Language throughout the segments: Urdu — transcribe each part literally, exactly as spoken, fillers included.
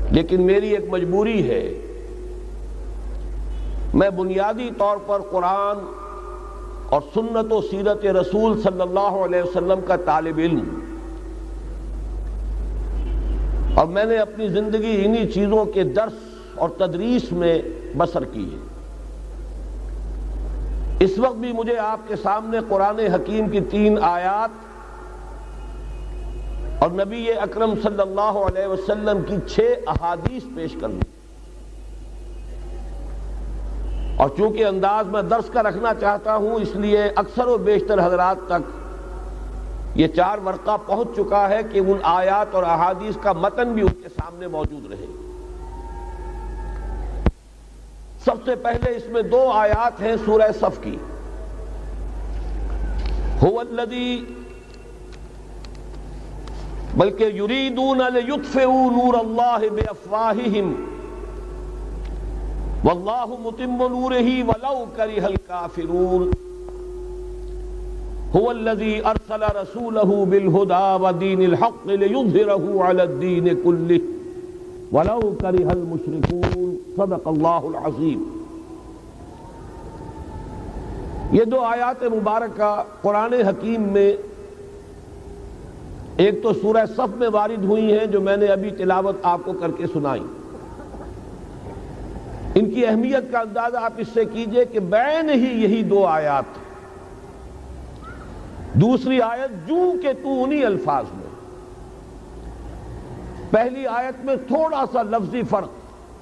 لیکن میری ایک مجبوری ہے، میں بنیادی طور پر قرآن اور سنت و سیرت رسول صلی اللہ علیہ وسلم کا طالب علم، اور میں نے اپنی زندگی انہی چیزوں کے درس اور تدریس میں بسر کی ہے۔ اس وقت بھی مجھے آپ کے سامنے قرآن حکیم کی تین آیات اور نبی اکرم صلی اللہ علیہ وسلم کی چھ احادیث پیش کرنی، اور چونکہ انداز میں درس کا رکھنا چاہتا ہوں اس لیے اکثر و بیشتر حضرات تک یہ چار ورقہ پہنچ چکا ہے کہ ان آیات اور احادیث کا متن بھی ان کے سامنے موجود رہے۔ سب سے پہلے اس میں دو آیات ہیں سورہ صف کی۔ هو الذی، بلکہ یریدون لیطفئوا نور اللہ بافواہہم واللہ متم نورہ ولو کرہ الکافرون۔ هو الذی ارسل رسولہ بالہدی ودین الحق لیظہرہ علی الدین کلہ ولو کرہ المشرکون۔ صدق اللہ العظیم۔ یہ دو آیات مبارکہ قرآن حکیم میں ایک تو سورہ صف میں وارد ہوئی ہیں جو میں نے ابھی تلاوت آپ کو کر کے سنائی۔ ان کی اہمیت کا اندازہ آپ اس سے کیجئے کہ بین ہی یہی دو آیات، دوسری آیت جو کہ تو انہی الفاظ میں، پہلی آیت میں تھوڑا سا لفظی فرق،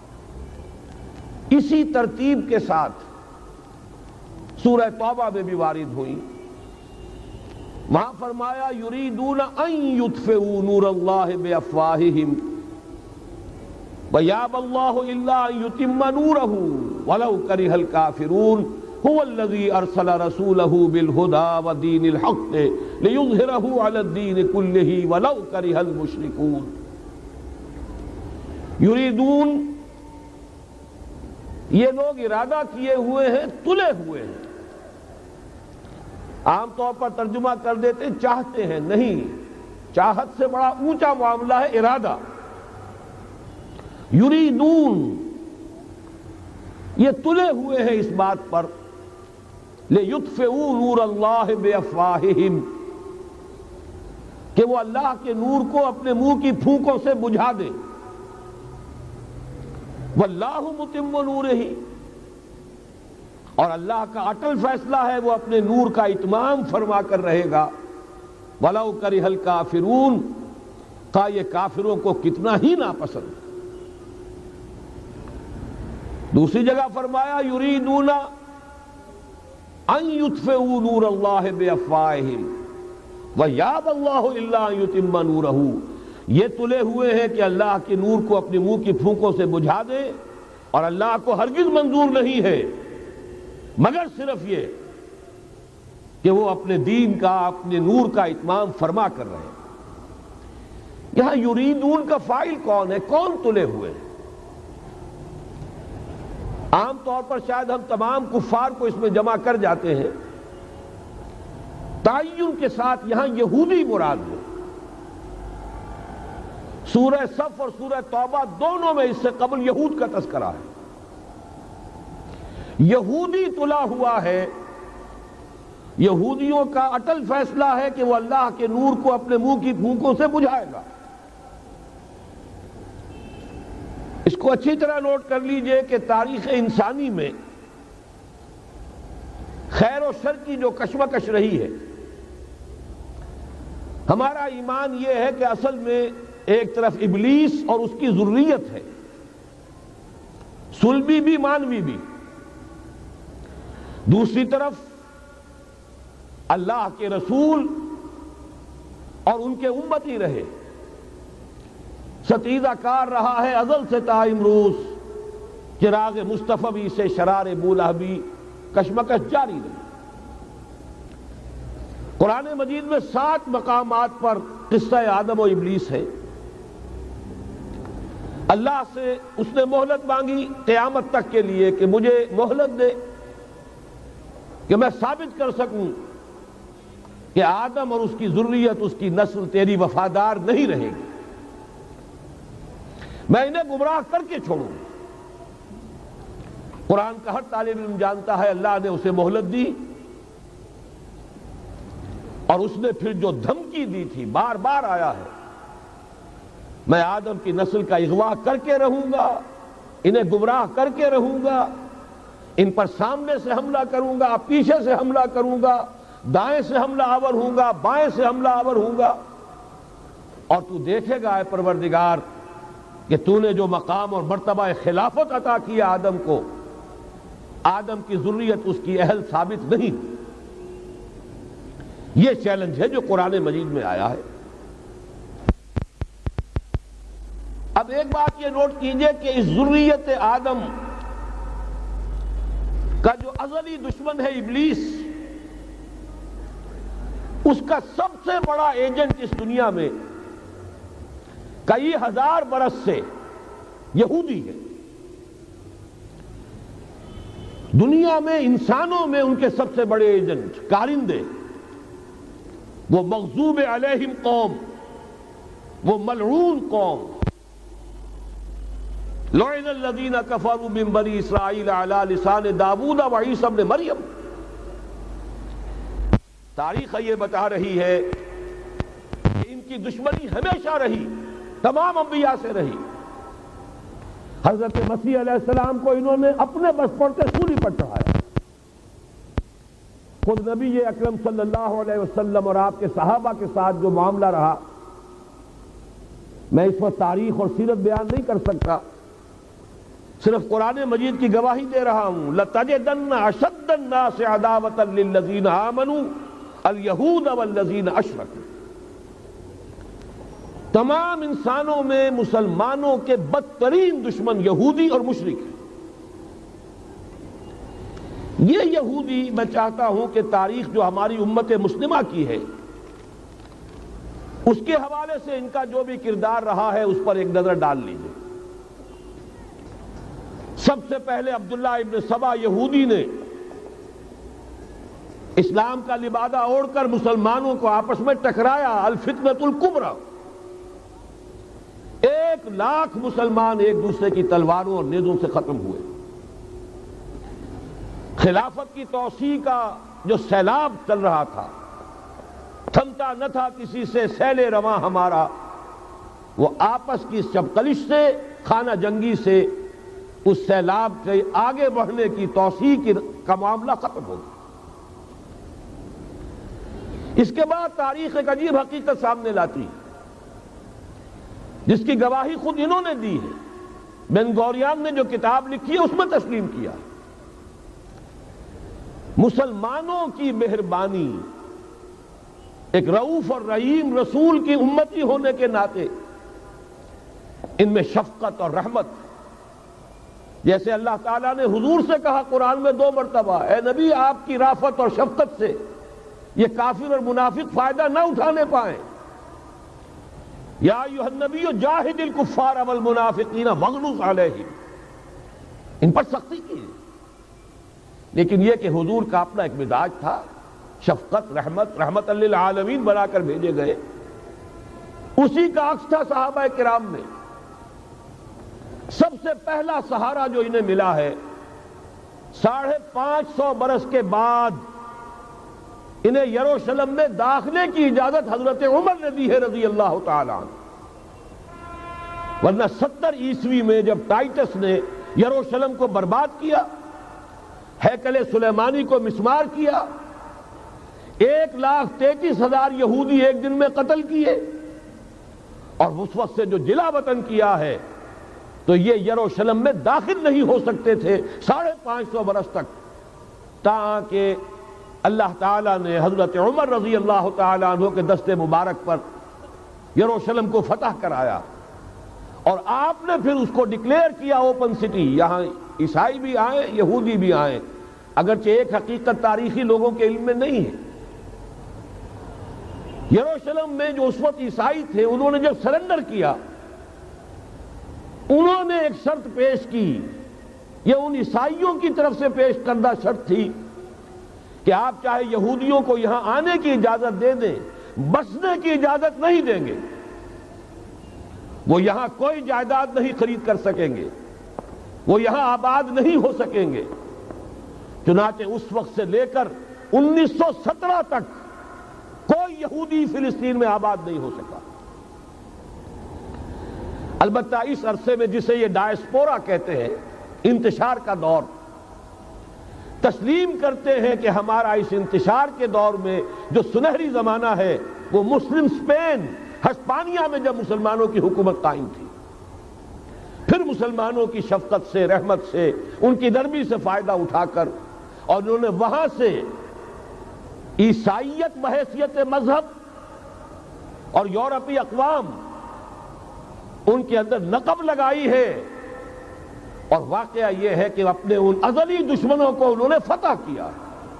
اسی ترتیب کے ساتھ سورہ توبہ میں بھی وارد ہوئی۔ وہاں فرمایا یریدون ان یطفئوا نور اللہ بافواہہم ویابی اللہ الا ان یتم نورہ ولو کرہ الکافرون۔ هو الذی ارسل رسولہ بالہدی ودین الحق لیظہرہ علی الدین کلہ ولو کرہ المشرکون۔ یریدون، یہ لوگ ارادہ کیے ہوئے ہیں، تلے ہوئے ہیں۔ عام طور پر ترجمہ کر دیتے چاہتے ہیں، نہیں، چاہت سے بڑا اونچا معاملہ ہے ارادہ۔ یریدون، یہ تلے ہوئے ہیں اس بات پر، لیطفئوا نور اللہ بافواہہم، کہ وہ اللہ کے نور کو اپنے منہ کی پھونکوں سے بجھا دے۔ واللہ متم نورہ، اور اللہ کا اٹل فیصلہ ہے وہ اپنے نور کا اتمام فرما کر رہے گا۔ ولو کرہ الکافرون، کا یہ کافروں کو کتنا ہی ناپسند۔ دوسری جگہ فرمایا یریدون ان یطفئوا نور اللہ بافواہہم ویابی اللہ الا ان یتم نورہ، یہ تلے ہوئے ہیں کہ اللہ کے نور کو اپنے منہ کی پھونکوں سے بجھا دے، اور اللہ کو ہرگز منظور نہیں ہے مگر صرف یہ کہ وہ اپنے دین کا، اپنے نور کا اتمام فرما کر رہے ہیں۔ یہاں یریدون کا فاعل کون ہے؟ کون تلے ہوئے ہیں؟ عام طور پر شاید ہم تمام کفار کو اس میں جمع کر جاتے ہیں، تعین کے ساتھ یہاں یہودی مراد ہے۔ سورہ صف اور سورہ توبہ دونوں میں اس سے قبل یہود کا تذکرہ ہے۔ یہودی تلا ہوا ہے، یہودیوں کا اٹل فیصلہ ہے کہ وہ اللہ کے نور کو اپنے منہ کی پھونکوں سے بجھائے گا۔ اس کو اچھی طرح نوٹ کر لیجئے کہ تاریخ انسانی میں خیر و شر کی جو کشمکش رہی ہے، ہمارا ایمان یہ ہے کہ اصل میں ایک طرف ابلیس اور اس کی ذریت ہے، صلبی بھی مانوی بھی، دوسری طرف اللہ کے رسول اور ان کے امتی رہے، ستیزہ کار رہا ہے ازل سے تا امروز، چراغ مصطفی سے شرار بولہبی، کشمکش جاری رہی۔ قرآن مجید میں سات مقامات پر قصہ آدم و ابلیس ہے۔ اللہ سے اس نے مہلت مانگی قیامت تک کے لیے کہ مجھے مہلت دے کہ میں ثابت کر سکوں کہ آدم اور اس کی ذریت، اس کی نسل تیری وفادار نہیں رہے گی۔ میں انہیں گمراہ کر کے چھوڑوں. قرآن کا ہر طالب علم جانتا ہے اللہ نے اسے مہلت دی، اور اس نے پھر جو دھمکی دی تھی بار بار آیا ہے، میں آدم کی نسل کا اغوا کر کے رہوں گا، انہیں گمراہ کر کے رہوں گا، ان پر سامنے سے حملہ کروں گا، پیچھے سے حملہ کروں گا، دائیں سے حملہ آور ہوں گا، بائیں سے حملہ آور ہوں گا، اور تو دیکھے گا اے پروردگار کہ تو نے جو مقام اور مرتبہ خلافت عطا کیا آدم کو، آدم کی ذریت اس کی اہل ثابت نہیں. یہ چیلنج ہے جو قرآن مجید میں آیا ہے. اب ایک بات یہ نوٹ کیجئے کہ اس ذریت آدم کا جو ازلی دشمن ہے ابلیس، اس کا سب سے بڑا ایجنٹ اس دنیا میں کئی ہزار برس سے یہودی ہے. دنیا میں انسانوں میں ان کے سب سے بڑے ایجنٹ کارندے، وہ مغضوب علیہم قوم، وہ ملعون قوم، لعن الذین کفروا من بنی اسرائیل علی لسان داؤد و عیسی ابن مریم. تاریخ یہ بتا رہی ہے کہ ان کی دشمنی ہمیشہ رہی، تمام انبیاء سے رہی. حضرت مسیح علیہ السلام کو انہوں نے اپنے بس پر کے سولی پر چڑھایا. خود نبی اکرم صلی اللہ علیہ وسلم اور آپ کے صحابہ کے ساتھ جو معاملہ رہا، میں اس وقت تاریخ اور سیرت بیان نہیں کر سکتا، صرف قرآن مجید کی گواہی دے رہا ہوں. لَتَجِدَنَّ أَشَدَّ النَّاسِ عَدَاوَةً لِلَّذِينَ آمَنُوا الْيَهُودَ وَالَّذِينَ أَشْرَكُوا. تمام انسانوں میں مسلمانوں کے بدترین دشمن یہودی اور مشرک ہیں. یہ یہودی میں چاہتا ہوں کہ تاریخ جو ہماری امت مسلمہ کی ہے اس کے حوالے سے ان کا جو بھی کردار رہا ہے اس پر ایک نظر ڈال لیجیے. سب سے پہلے عبداللہ ابن سبا یہودی نے اسلام کا لبادہ اوڑھ کر مسلمانوں کو آپس میں ٹکرایا. الفتنۃ الکبریٰ. ایک لاکھ مسلمان ایک دوسرے کی تلواروں اور نیزوں سے ختم ہوئے. خلافت کی توسیع کا جو سیلاب چل رہا تھا، تھمتا نہ تھا کسی سے سیل رواں ہمارا، وہ آپس کی چپقلش سے، خانہ جنگی سے اس سیلاب کے آگے بڑھنے کی توسیع کا معاملہ ختم ہو گیا. اس کے بعد تاریخ ایک عجیب حقیقت سامنے لاتی جس کی گواہی خود انہوں نے دی ہے. بن گوریان نے جو کتاب لکھی ہے اس میں تسلیم کیا. مسلمانوں کی مہربانی، ایک رؤوف اور رحیم رسول کی امتی ہونے کے ناطے ان میں شفقت اور رحمت، جیسے اللہ تعالیٰ نے حضور سے کہا قرآن میں دو مرتبہ، اے نبی آپ کی رافت اور شفقت سے یہ کافر اور منافق فائدہ نہ اٹھانے پائیں. یا ایھا النبی جاہد الکفار والمنافقین واغلظ علیہم. ان پر سختی کی. لیکن یہ کہ حضور کا اپنا ایک مزاج تھا، شفقت، رحمت، رحمت للعالمین بنا کر بھیجے گئے. اسی کا عکس تھا صحابہ کرام میں. سب سے پہلا سہارا جو انہیں ملا ہے، ساڑھے پانچ سو برس کے بعد انہیں یروشلم میں داخلے کی اجازت حضرت عمر نے دی ہے رضی اللہ تعالی عنہ. ورنہ ستر عیسوی میں جب ٹائٹس نے یروشلم کو برباد کیا، ہیکل سلیمانی کو مسمار کیا، ایک لاکھ تینتیس ہزار یہودی ایک دن میں قتل کیے، اور اس وقت سے جو جلا وطن کیا ہے تو یہ یروشلم میں داخل نہیں ہو سکتے تھے ساڑھے پانچ سو برس تک، تاکہ اللہ تعالیٰ نے حضرت عمر رضی اللہ تعالیٰ عنہ کے دست مبارک پر یروشلم کو فتح کرایا، اور آپ نے پھر اس کو ڈکلیئر کیا اوپن سٹی. یہاں عیسائی بھی آئے، یہودی بھی آئے، اگرچہ ایک حقیقت تاریخی لوگوں کے علم میں نہیں ہے. یروشلم میں جو اس وقت عیسائی تھے انہوں نے جب سرنڈر کیا، انہوں نے ایک شرط پیش کی. یہ ان عیسائیوں کی طرف سے پیش کردہ شرط تھی کہ آپ چاہے یہودیوں کو یہاں آنے کی اجازت دے دیں، بسنے کی اجازت نہیں دیں گے. وہ یہاں کوئی جائیداد نہیں خرید کر سکیں گے، وہ یہاں آباد نہیں ہو سکیں گے۔ چنانچہ اس وقت سے لے کر انیس سو سترہ تک کوئی یہودی فلسطین میں آباد نہیں ہو سکا۔ البتہ اس عرصے میں جسے یہ ڈائسپورا کہتے ہیں، انتشار کا دور، تسلیم کرتے ہیں کہ ہمارا اس انتشار کے دور میں جو سنہری زمانہ ہے وہ مسلم اسپین، ہسپانیہ میں جب مسلمانوں کی حکومت قائم تھی، پھر مسلمانوں کی شفقت سے، رحمت سے، ان کی نرمی سے فائدہ اٹھا کر اور انہوں نے وہاں سے عیسائیت بحیثیت مذہب اور یورپی اقوام ان کے اندر نقب لگائی ہے، اور واقعہ یہ ہے کہ اپنے ان ازلی دشمنوں کو انہوں نے فتح کیا۔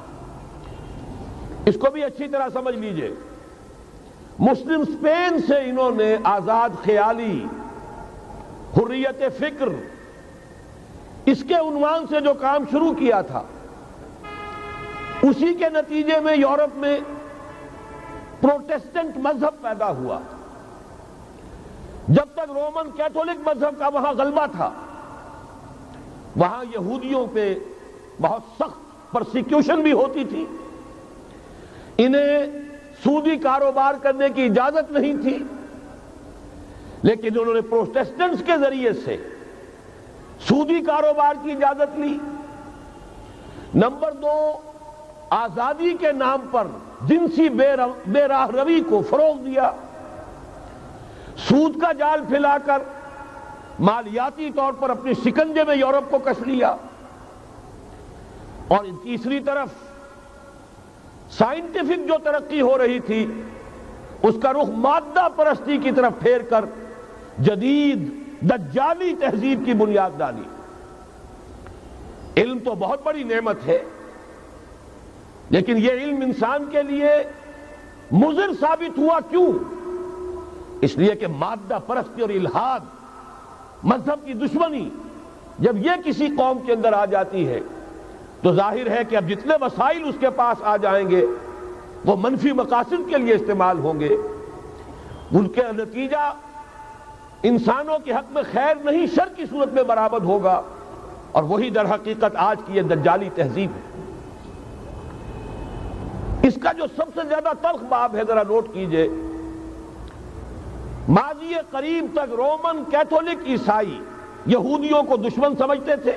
اس کو بھی اچھی طرح سمجھ لیجئے، مسلم اسپین سے انہوں نے آزاد خیالی، حریت فکر، اس کے عنوان سے جو کام شروع کیا تھا، اسی کے نتیجے میں یورپ میں پروٹیسٹنٹ مذہب پیدا ہوا۔ جب تک رومن کیتھولک مذہب کا وہاں غلبہ تھا، وہاں یہودیوں پہ بہت سخت پرسیکیوشن بھی ہوتی تھی، انہیں سودی کاروبار کرنے کی اجازت نہیں تھی، لیکن انہوں نے پروٹیسٹنٹس کے ذریعے سے سودی کاروبار کی اجازت لی۔ نمبر دو، آزادی کے نام پر جنسی بے راہ روی کو فروغ دیا، سود کا جال پھیلا کر مالیاتی طور پر اپنے شکنجے میں یورپ کو کس لیا، اور تیسری طرف سائنٹیفک جو ترقی ہو رہی تھی اس کا رخ مادہ پرستی کی طرف پھیر کر جدید دجالی تہذیب کی بنیاد ڈالی۔ علم تو بہت بڑی نعمت ہے، لیکن یہ علم انسان کے لیے مضر ثابت ہوا کیوں؟ اس لیے کہ مادہ پرستی اور الحاد، مذہب کی دشمنی جب یہ کسی قوم کے اندر آ جاتی ہے تو ظاہر ہے کہ اب جتنے وسائل اس کے پاس آ جائیں گے وہ منفی مقاصد کے لیے استعمال ہوں گے، ان کے نتیجہ انسانوں کے حق میں خیر نہیں شر کی صورت میں برآمد ہوگا، اور وہی در حقیقت آج کی یہ دجالی تہذیب ہے۔ اس کا جو سب سے زیادہ تلخ باب ہے، ذرا نوٹ کیجئے، ماضی قریب تک رومن کیتھولک عیسائی یہودیوں کو دشمن سمجھتے تھے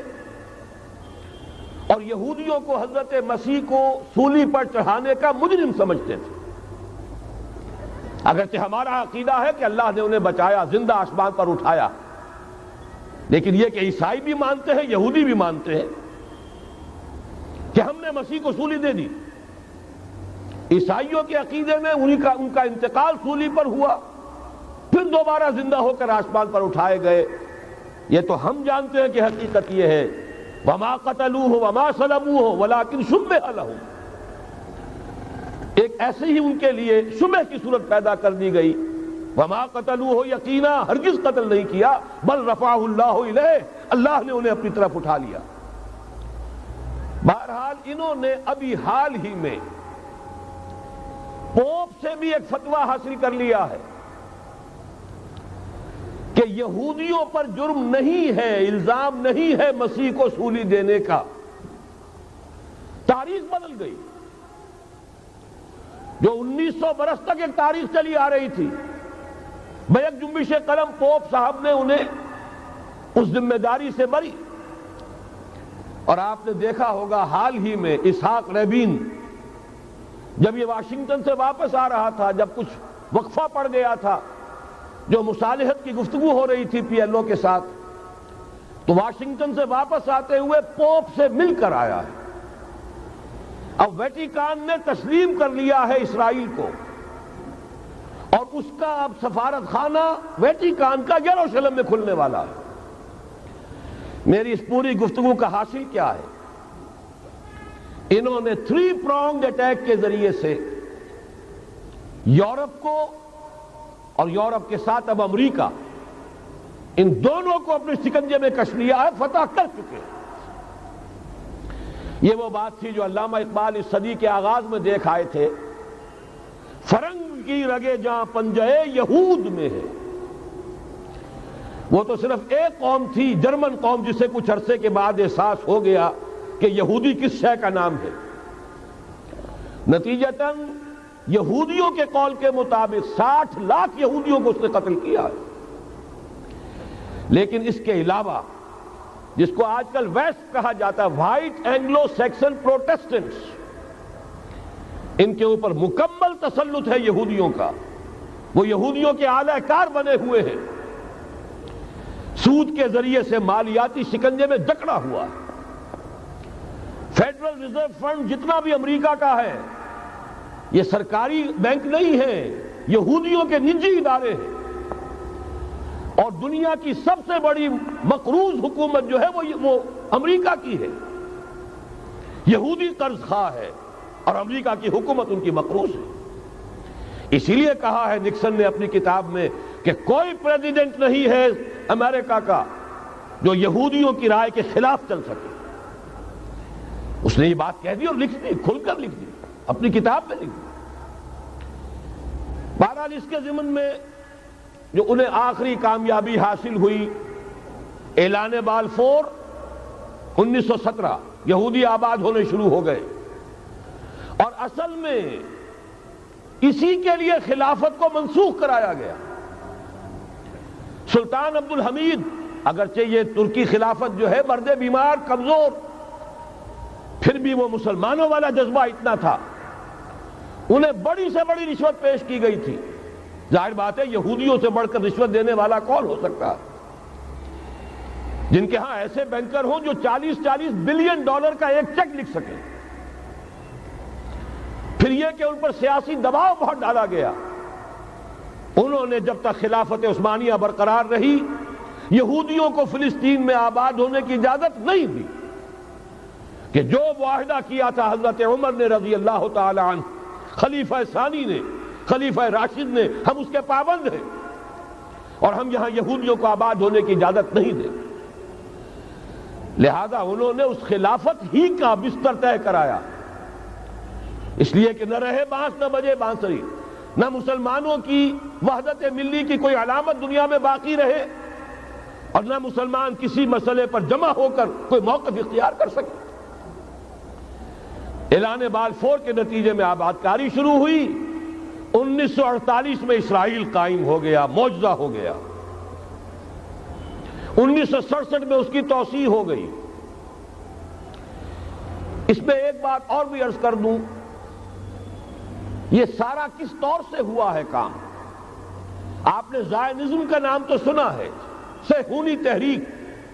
اور یہودیوں کو حضرت مسیح کو سولی پر چڑھانے کا مجرم سمجھتے تھے۔ اگرچہ ہمارا عقیدہ ہے کہ اللہ نے انہیں بچایا، زندہ آسمان پر اٹھایا، لیکن یہ کہ عیسائی بھی مانتے ہیں، یہودی بھی مانتے ہیں کہ ہم نے مسیح کو سولی دے دی۔ عیسائیوں کے عقیدے میں انہی کا ان کا انتقال سولی پر ہوا، پھر دوبارہ زندہ ہو کر آسمان پر اٹھائے گئے۔ یہ تو ہم جانتے ہیں کہ حقیقت یہ ہے، وَمَا قَتَلُوهُ وَمَا صَلَبُوهُ وَلَٰكِنْ شُبِّهَ لَهُمْ، ایک ایسے ہی ان کے لیے شبہ کی صورت پیدا کر دی گئی۔ وَمَا قَتَلُوهُ یقینا ہرگز قتل نہیں کیا، بل رفعہ اللہ الیہ، اللہ نے انہیں اپنی طرف اٹھا لیا۔ بہرحال انہوں نے ابھی حال ہی میں پوپ سے بھی ایک فتویٰ حاصل کر لیا ہے کہ یہودیوں پر جرم نہیں ہے، الزام نہیں ہے مسیح کو سولی دینے کا۔ تاریخ بدل گئی، جو انیس سو برس تک ایک تاریخ چلی آ رہی تھی، بیک جنبش قلم پوپ صاحب نے انہیں اس ذمہ داری سے بری۔ اور آپ نے دیکھا ہوگا حال ہی میں اسحاق ریبین جب یہ واشنگٹن سے واپس آ رہا تھا، جب کچھ وقفہ پڑ گیا تھا، جو مصالحت کی گفتگو ہو رہی تھی پی ایل او کے ساتھ، تو واشنگٹن سے واپس آتے ہوئے پوپ سے مل کر آیا ہے۔ اب ویٹیکان نے تسلیم کر لیا ہے اسرائیل کو، اور اس کا اب سفارت خانہ ویٹیکان کا یروشلم میں کھلنے والا ہے۔ میری اس پوری گفتگو کا حاصل کیا ہے؟ انہوں نے تھری پرونگڈ اٹیک کے ذریعے سے یورپ کو اور یورپ کے ساتھ اب امریکہ، ان دونوں کو اپنے شکنجے میں کش لیا ہے، فتح کر چکے ہیں۔ یہ وہ بات تھی جو علامہ اقبال اس صدی کے آغاز میں دیکھ آئے تھے، فرنگ کی رگے جاں پنجے یہود میں ہے، وہ تو صرف ایک قوم تھی، جرمن قوم، جسے کچھ عرصے کے بعد احساس ہو گیا کہ یہودی کس شے کا نام ہے۔ نتیجتاً یہودیوں کے قول کے مطابق ساٹھ لاکھ یہودیوں کو اس نے قتل کیا ہے۔ لیکن اس کے علاوہ جس کو آج کل ویسٹ کہا جاتا ہے، وائٹ اینگلو سیکسن پروٹیسٹنٹس، ان کے اوپر مکمل تسلط ہے یہودیوں کا۔ وہ یہودیوں کے اعلی کار بنے ہوئے ہیں، سود کے ذریعے سے مالیاتی شکنجے میں جکڑا ہوا ہے۔ فیڈرل ریزرو فنڈ جتنا بھی امریکہ کا ہے، یہ سرکاری بینک نہیں ہے، یہودیوں کے نجی ادارے ہیں۔ اور دنیا کی سب سے بڑی مقروض حکومت جو ہے وہ وہ امریکہ کی ہے، یہودی قرض خواہ ہے، اور امریکہ کی حکومت ان کی مقروض ہے۔ اسی لیے کہا ہے نکسن نے اپنی کتاب میں کہ کوئی پریزیڈنٹ نہیں ہے امریکہ کا جو یہودیوں کی رائے کے خلاف چل سکے۔ اس نے یہ بات کہہ دی اور لکھ دی، کھل کر لکھ دی، اپنی کتاب میں لکھ دی۔ بہرحال اس کے ضمن میں جو انہیں آخری کامیابی حاصل ہوئی، اعلان بالفور انیس سو سترہ، یہودی آباد ہونے شروع ہو گئے، اور اصل میں اسی کے لیے خلافت کو منسوخ کرایا گیا۔ سلطان عبد الحمید، اگرچہ یہ ترکی خلافت جو ہے مرد بیمار کمزور، پھر بھی وہ مسلمانوں والا جذبہ اتنا تھا، انہیں بڑی سے بڑی رشوت پیش کی گئی تھی۔ ظاہر بات ہے یہودیوں سے بڑھ کر رشوت دینے والا کون ہو سکتا ہے، جن کے ہاں ایسے بینکر ہوں جو چالیس چالیس بلین ڈالر کا ایک چیک لکھ سکیں۔ پھر یہ کہ ان پر سیاسی دباؤ بہت ڈالا گیا۔ انہوں نے جب تک خلافت عثمانیہ برقرار رہی، یہودیوں کو فلسطین میں آباد ہونے کی اجازت نہیں دی، کہ جو معاہدہ کیا تھا حضرت عمر نے رضی اللہ تعالی عنہ، خلیفہ ثانی نے، خلیفہ راشد نے، ہم اس کے پابند ہیں، اور ہم یہاں یہودیوں کو آباد ہونے کی اجازت نہیں دیں۔ لہذا انہوں نے اس خلافت ہی کا بستر طے کرایا، اس لیے کہ نہ رہے بانس نہ بجے بانسری، نہ مسلمانوں کی وحدت ملی کی کوئی علامت دنیا میں باقی رہے، اور نہ مسلمان کسی مسئلے پر جمع ہو کر کوئی موقف اختیار کر سکے۔ اعلان بالفور کے نتیجے میں آباد کاری شروع ہوئی۔ انیس سو اڑتالیس میں اسرائیل قائم ہو گیا، معجزہ ہو گیا۔ انیس سو سڑسٹھ میں اس کی توسیع ہو گئی۔ اس میں ایک بات اور بھی عرض کر دوں، یہ سارا کس طور سے ہوا ہے کام؟ آپ نے زائنزم کا نام تو سنا ہے، صہیونی تحریک۔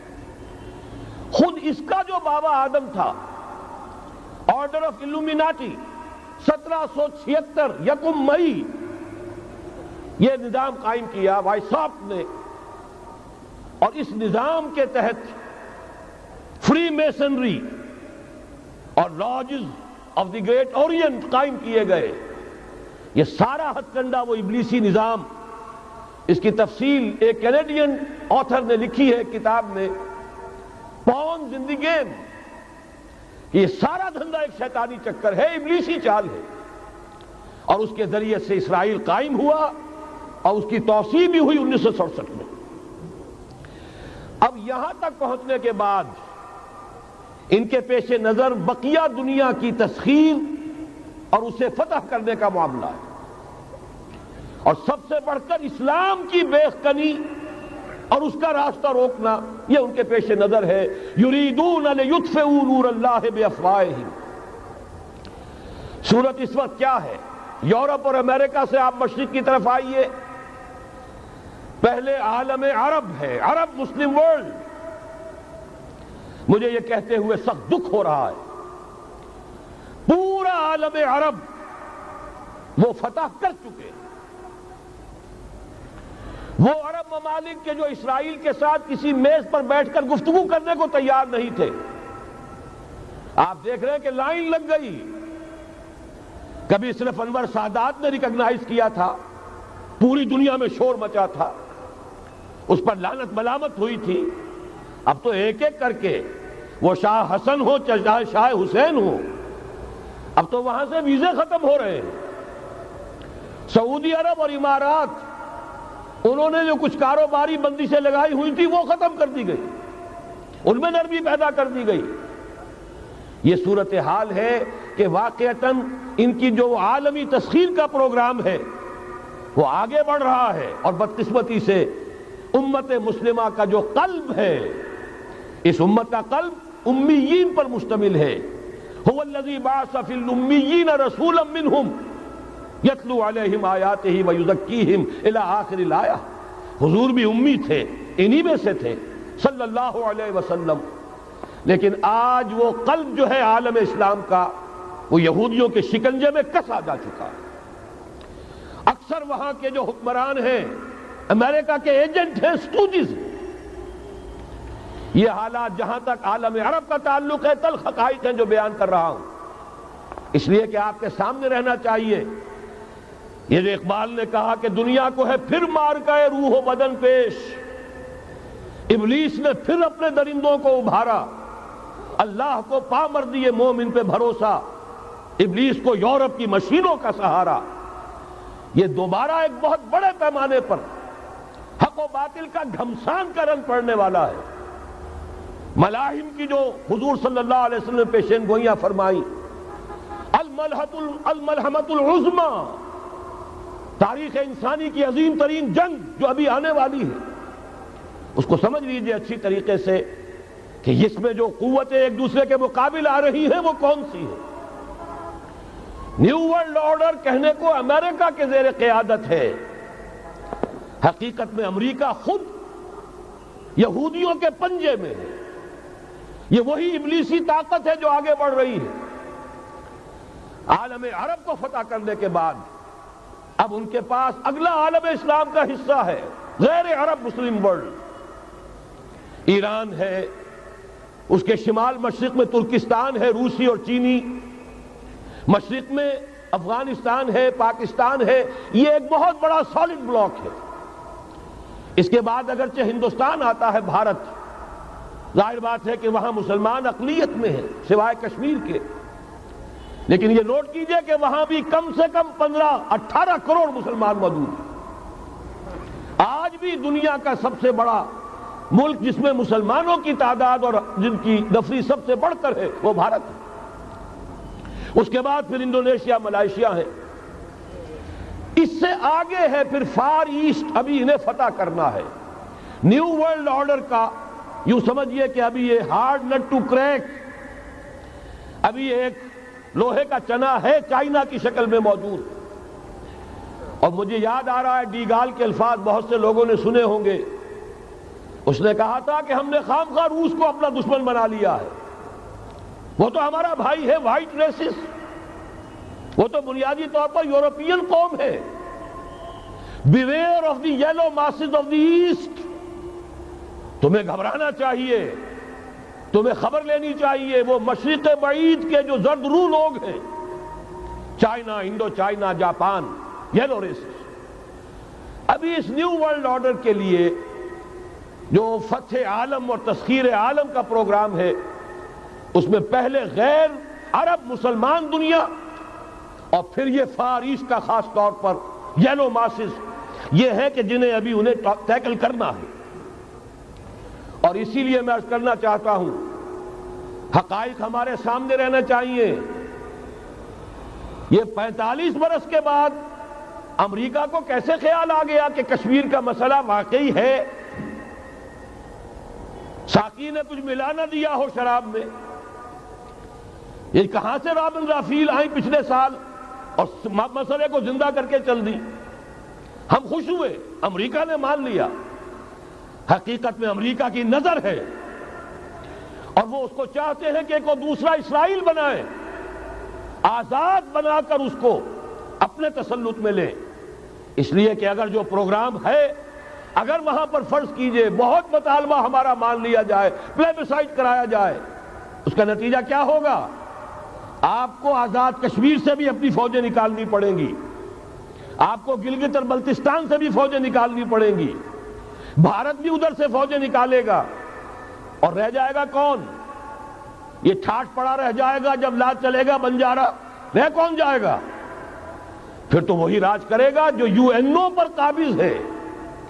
خود اس کا جو بابا آدم تھا، آرڈر آف الومیناٹی، سترہ سو چھہتر یکم مئی یہ نظام قائم کیا وائساپ نے، اور اس نظام کے تحت فری میسنری اور lodges of the Great Orient قائم کیے گئے۔ یہ سارا ہتھ کنڈا وہ ابلیسی نظام، اس کی تفصیل ایک کینیڈین آتھر نے لکھی ہے کتاب میں، پاونز ان دی گیم، کہ یہ سارا دھندا ایک شیطانی چکر ہے، ابلیسی چال ہے، اور اس کے ذریعے سے اسرائیل قائم ہوا، اور اس کی توسیع بھی ہوئی انیس سو سڑسٹھ میں۔ اب یہاں تک پہنچنے کے بعد ان کے پیش نظر بقیہ دنیا کی تسخیر اور اسے فتح کرنے کا معاملہ ہے، اور سب سے بڑھ کر اسلام کی بیخکنی اور اس کا راستہ روکنا، یہ ان کے پیش نظر ہے۔ یریدون لیطفئوا نور اللہ بافواہہم۔ صورت اس وقت کیا ہے؟ یورپ اور امریکہ سے آپ مشرق کی طرف آئیے، پہلے عالم عرب ہے، عرب مسلم ورلڈ۔ مجھے یہ کہتے ہوئے سخت دکھ ہو رہا ہے، پورا عالم عرب وہ فتح کر چکے، وہ عرب ممالک کے جو اسرائیل کے ساتھ کسی میز پر بیٹھ کر گفتگو کرنے کو تیار نہیں تھے۔ آپ دیکھ رہے ہیں کہ لائن لگ گئی۔ کبھی صرف انور سادات نے ریکگنائز کیا تھا، پوری دنیا میں شور مچا تھا، اس پر لعنت ملامت ہوئی تھی۔ اب تو ایک ایک کر کے، وہ شاہ حسن ہو چاہے شاہ حسین ہو، اب تو وہاں سے ویزے ختم ہو رہے ہیں۔ سعودی عرب اور امارات انہوں نے جو کچھ کاروباری بندشیں لگائی ہوئی تھی وہ ختم کر دی گئی، ان میں نرمی پیدا کر دی گئی۔ یہ صورتحال ہے کہ واقعتاً ان کی جو عالمی تسخیر کا پروگرام ہے وہ آگے بڑھ رہا ہے، اور بدقسمتی سے امت مسلمہ کا جو قلب ہے، اس امت کا قلب امیین پر مشتمل ہے۔ هو الذی بعث فی الامیین رسولا منہم یتلو علیہم آیاتہ ویزکیہم الی آخر الآیہ۔ حضور بھی امی تھے، انہی میں سے تھے صلی اللہ علیہ وسلم، لیکن آج وہ قلب جو ہے عالم اسلام کا وہ یہودیوں کے شکنجے میں کسا جا چکا ہے۔ اکثر وہاں کے جو حکمران ہیں امریکہ کے ایجنٹ ہیں، سٹوجز۔ یہ حالات جہاں تک عالم عرب کا تعلق ہے تلخ حقائق ہیں جو بیان کر رہا ہوں، اس لیے کہ آپ کے سامنے رہنا چاہیے۔ یہ جو اقبال نے کہا کہ دنیا کو ہے پھر مار گئے روح و بدن پیش، ابلیس نے پھر اپنے درندوں کو ابھارا، اللہ کو پا مر دیے مومن پہ بھروسہ، ابلیس کو یورپ کی مشینوں کا سہارا۔ یہ دوبارہ ایک بہت بڑے پیمانے پر حق و باطل کا گھمسان کا رنگ پڑنے والا ہے۔ ملاحم کی جو حضور صلی اللہ علیہ وسلم نے پیشین گوئیاں فرمائی، الملحمۃ العظمی، تاریخ انسانی کی عظیم ترین جنگ جو ابھی آنے والی ہے، اس کو سمجھ لیجئے اچھی طریقے سے کہ اس میں جو قوتیں ایک دوسرے کے مقابل آ رہی ہیں وہ کون سی ہیں۔ نیو ورلڈ آرڈر کہنے کو امریکہ کے زیر قیادت ہے، حقیقت میں امریکہ خود یہودیوں کے پنجے میں ہے۔ یہ وہی ابلیسی طاقت ہے جو آگے بڑھ رہی ہے۔ عالم عرب کو فتح کرنے کے بعد اب ان کے پاس اگلا عالم اسلام کا حصہ ہے، غیر عرب مسلم ورلڈ۔ ایران ہے، اس کے شمال مشرق میں ترکستان ہے، روسی اور چینی، مشرق میں افغانستان ہے، پاکستان ہے۔ یہ ایک بہت بڑا سالڈ بلاک ہے۔ اس کے بعد اگرچہ ہندوستان آتا ہے، بھارت، ظاہر بات ہے کہ وہاں مسلمان اقلیت میں ہیں سوائے کشمیر کے، لیکن یہ نوٹ کیجئے کہ وہاں بھی کم سے کم پندرہ اٹھارہ کروڑ مسلمان موجود ہیں۔ آج بھی دنیا کا سب سے بڑا ملک جس میں مسلمانوں کی تعداد اور جن کی نفری سب سے بڑھ کر ہے وہ بھارت ہے۔ اس کے بعد پھر انڈونیشیا، ملائیشیا ہے، اس سے آگے ہے پھر فار ایسٹ، ابھی انہیں فتح کرنا ہے۔ نیو ورلڈ آرڈر کا یوں سمجھئے کہ ابھی یہ ہارڈ نٹ ٹو کریک، ابھی ایک لوہے کا چنا ہے چائنا کی شکل میں موجود۔ اور مجھے یاد آ رہا ہے ڈی گال کے الفاظ بہت سے لوگوں نے سنے ہوں گے، اس نے کہا تھا کہ ہم نے خام خواہ روس کو اپنا دشمن بنا لیا ہے، وہ تو ہمارا بھائی ہے، وائٹ ریسس، وہ تو بنیادی طور پر یورپین قوم ہے۔ Beware of the yellow masses of the East, تمہیں گھبرانا چاہیے، تمہیں خبر لینی چاہیے۔ وہ مشرق بعید کے جو زرد رو لوگ ہیں، China, Indo China, Japan, yellow races, ابھی اس نیو ورلڈ آرڈر کے لیے جو فتح عالم اور تسخیر عالم کا پروگرام ہے، اس میں پہلے غیر عرب مسلمان دنیا اور پھر یہ فار ایسٹ کا خاص طور پر یلو ماسز، یہ ہے کہ جنہیں ابھی انہیں ٹیکل کرنا ہے۔ اور اسی لیے میں عرض کرنا چاہتا ہوں، حقائق ہمارے سامنے رہنا چاہیے۔ یہ پینتالیس برس کے بعد امریکہ کو کیسے خیال آ گیا کہ کشمیر کا مسئلہ واقعی ہے، ساقی نے کچھ ملا نہ دیا ہو شراب میں؟ یہ کہاں سے رابن رافیل آئیں پچھلے سال اور مسئلے کو زندہ کر کے چل دی؟ ہم خوش ہوئے، امریکہ نے مان لیا۔ حقیقت میں امریکہ کی نظر ہے اور وہ اس کو چاہتے ہیں کہ ایک دوسرا اسرائیل بنائیں، آزاد بنا کر اس کو اپنے تسلط میں لیں۔ اس لیے کہ اگر جو پروگرام ہے، اگر وہاں پر فرض کیجئے بہت مطالبہ ہمارا مان لیا جائے، پلیبسائٹ کرایا جائے، اس کا نتیجہ کیا ہوگا؟ آپ کو آزاد کشمیر سے بھی اپنی فوجیں نکالنی پڑیں گی، آپ کو گلگت اور بلتستان سے بھی فوجیں نکالنی پڑیں گی، بھارت بھی ادھر سے فوجیں نکالے گا، اور رہ جائے گا کون؟ یہ ٹھاٹ پڑا رہ جائے گا جب لاج چلے گا بنجارہ، رہ کون جائے گا؟ پھر تو وہی راج کرے گا جو یو این او پر قابض ہے،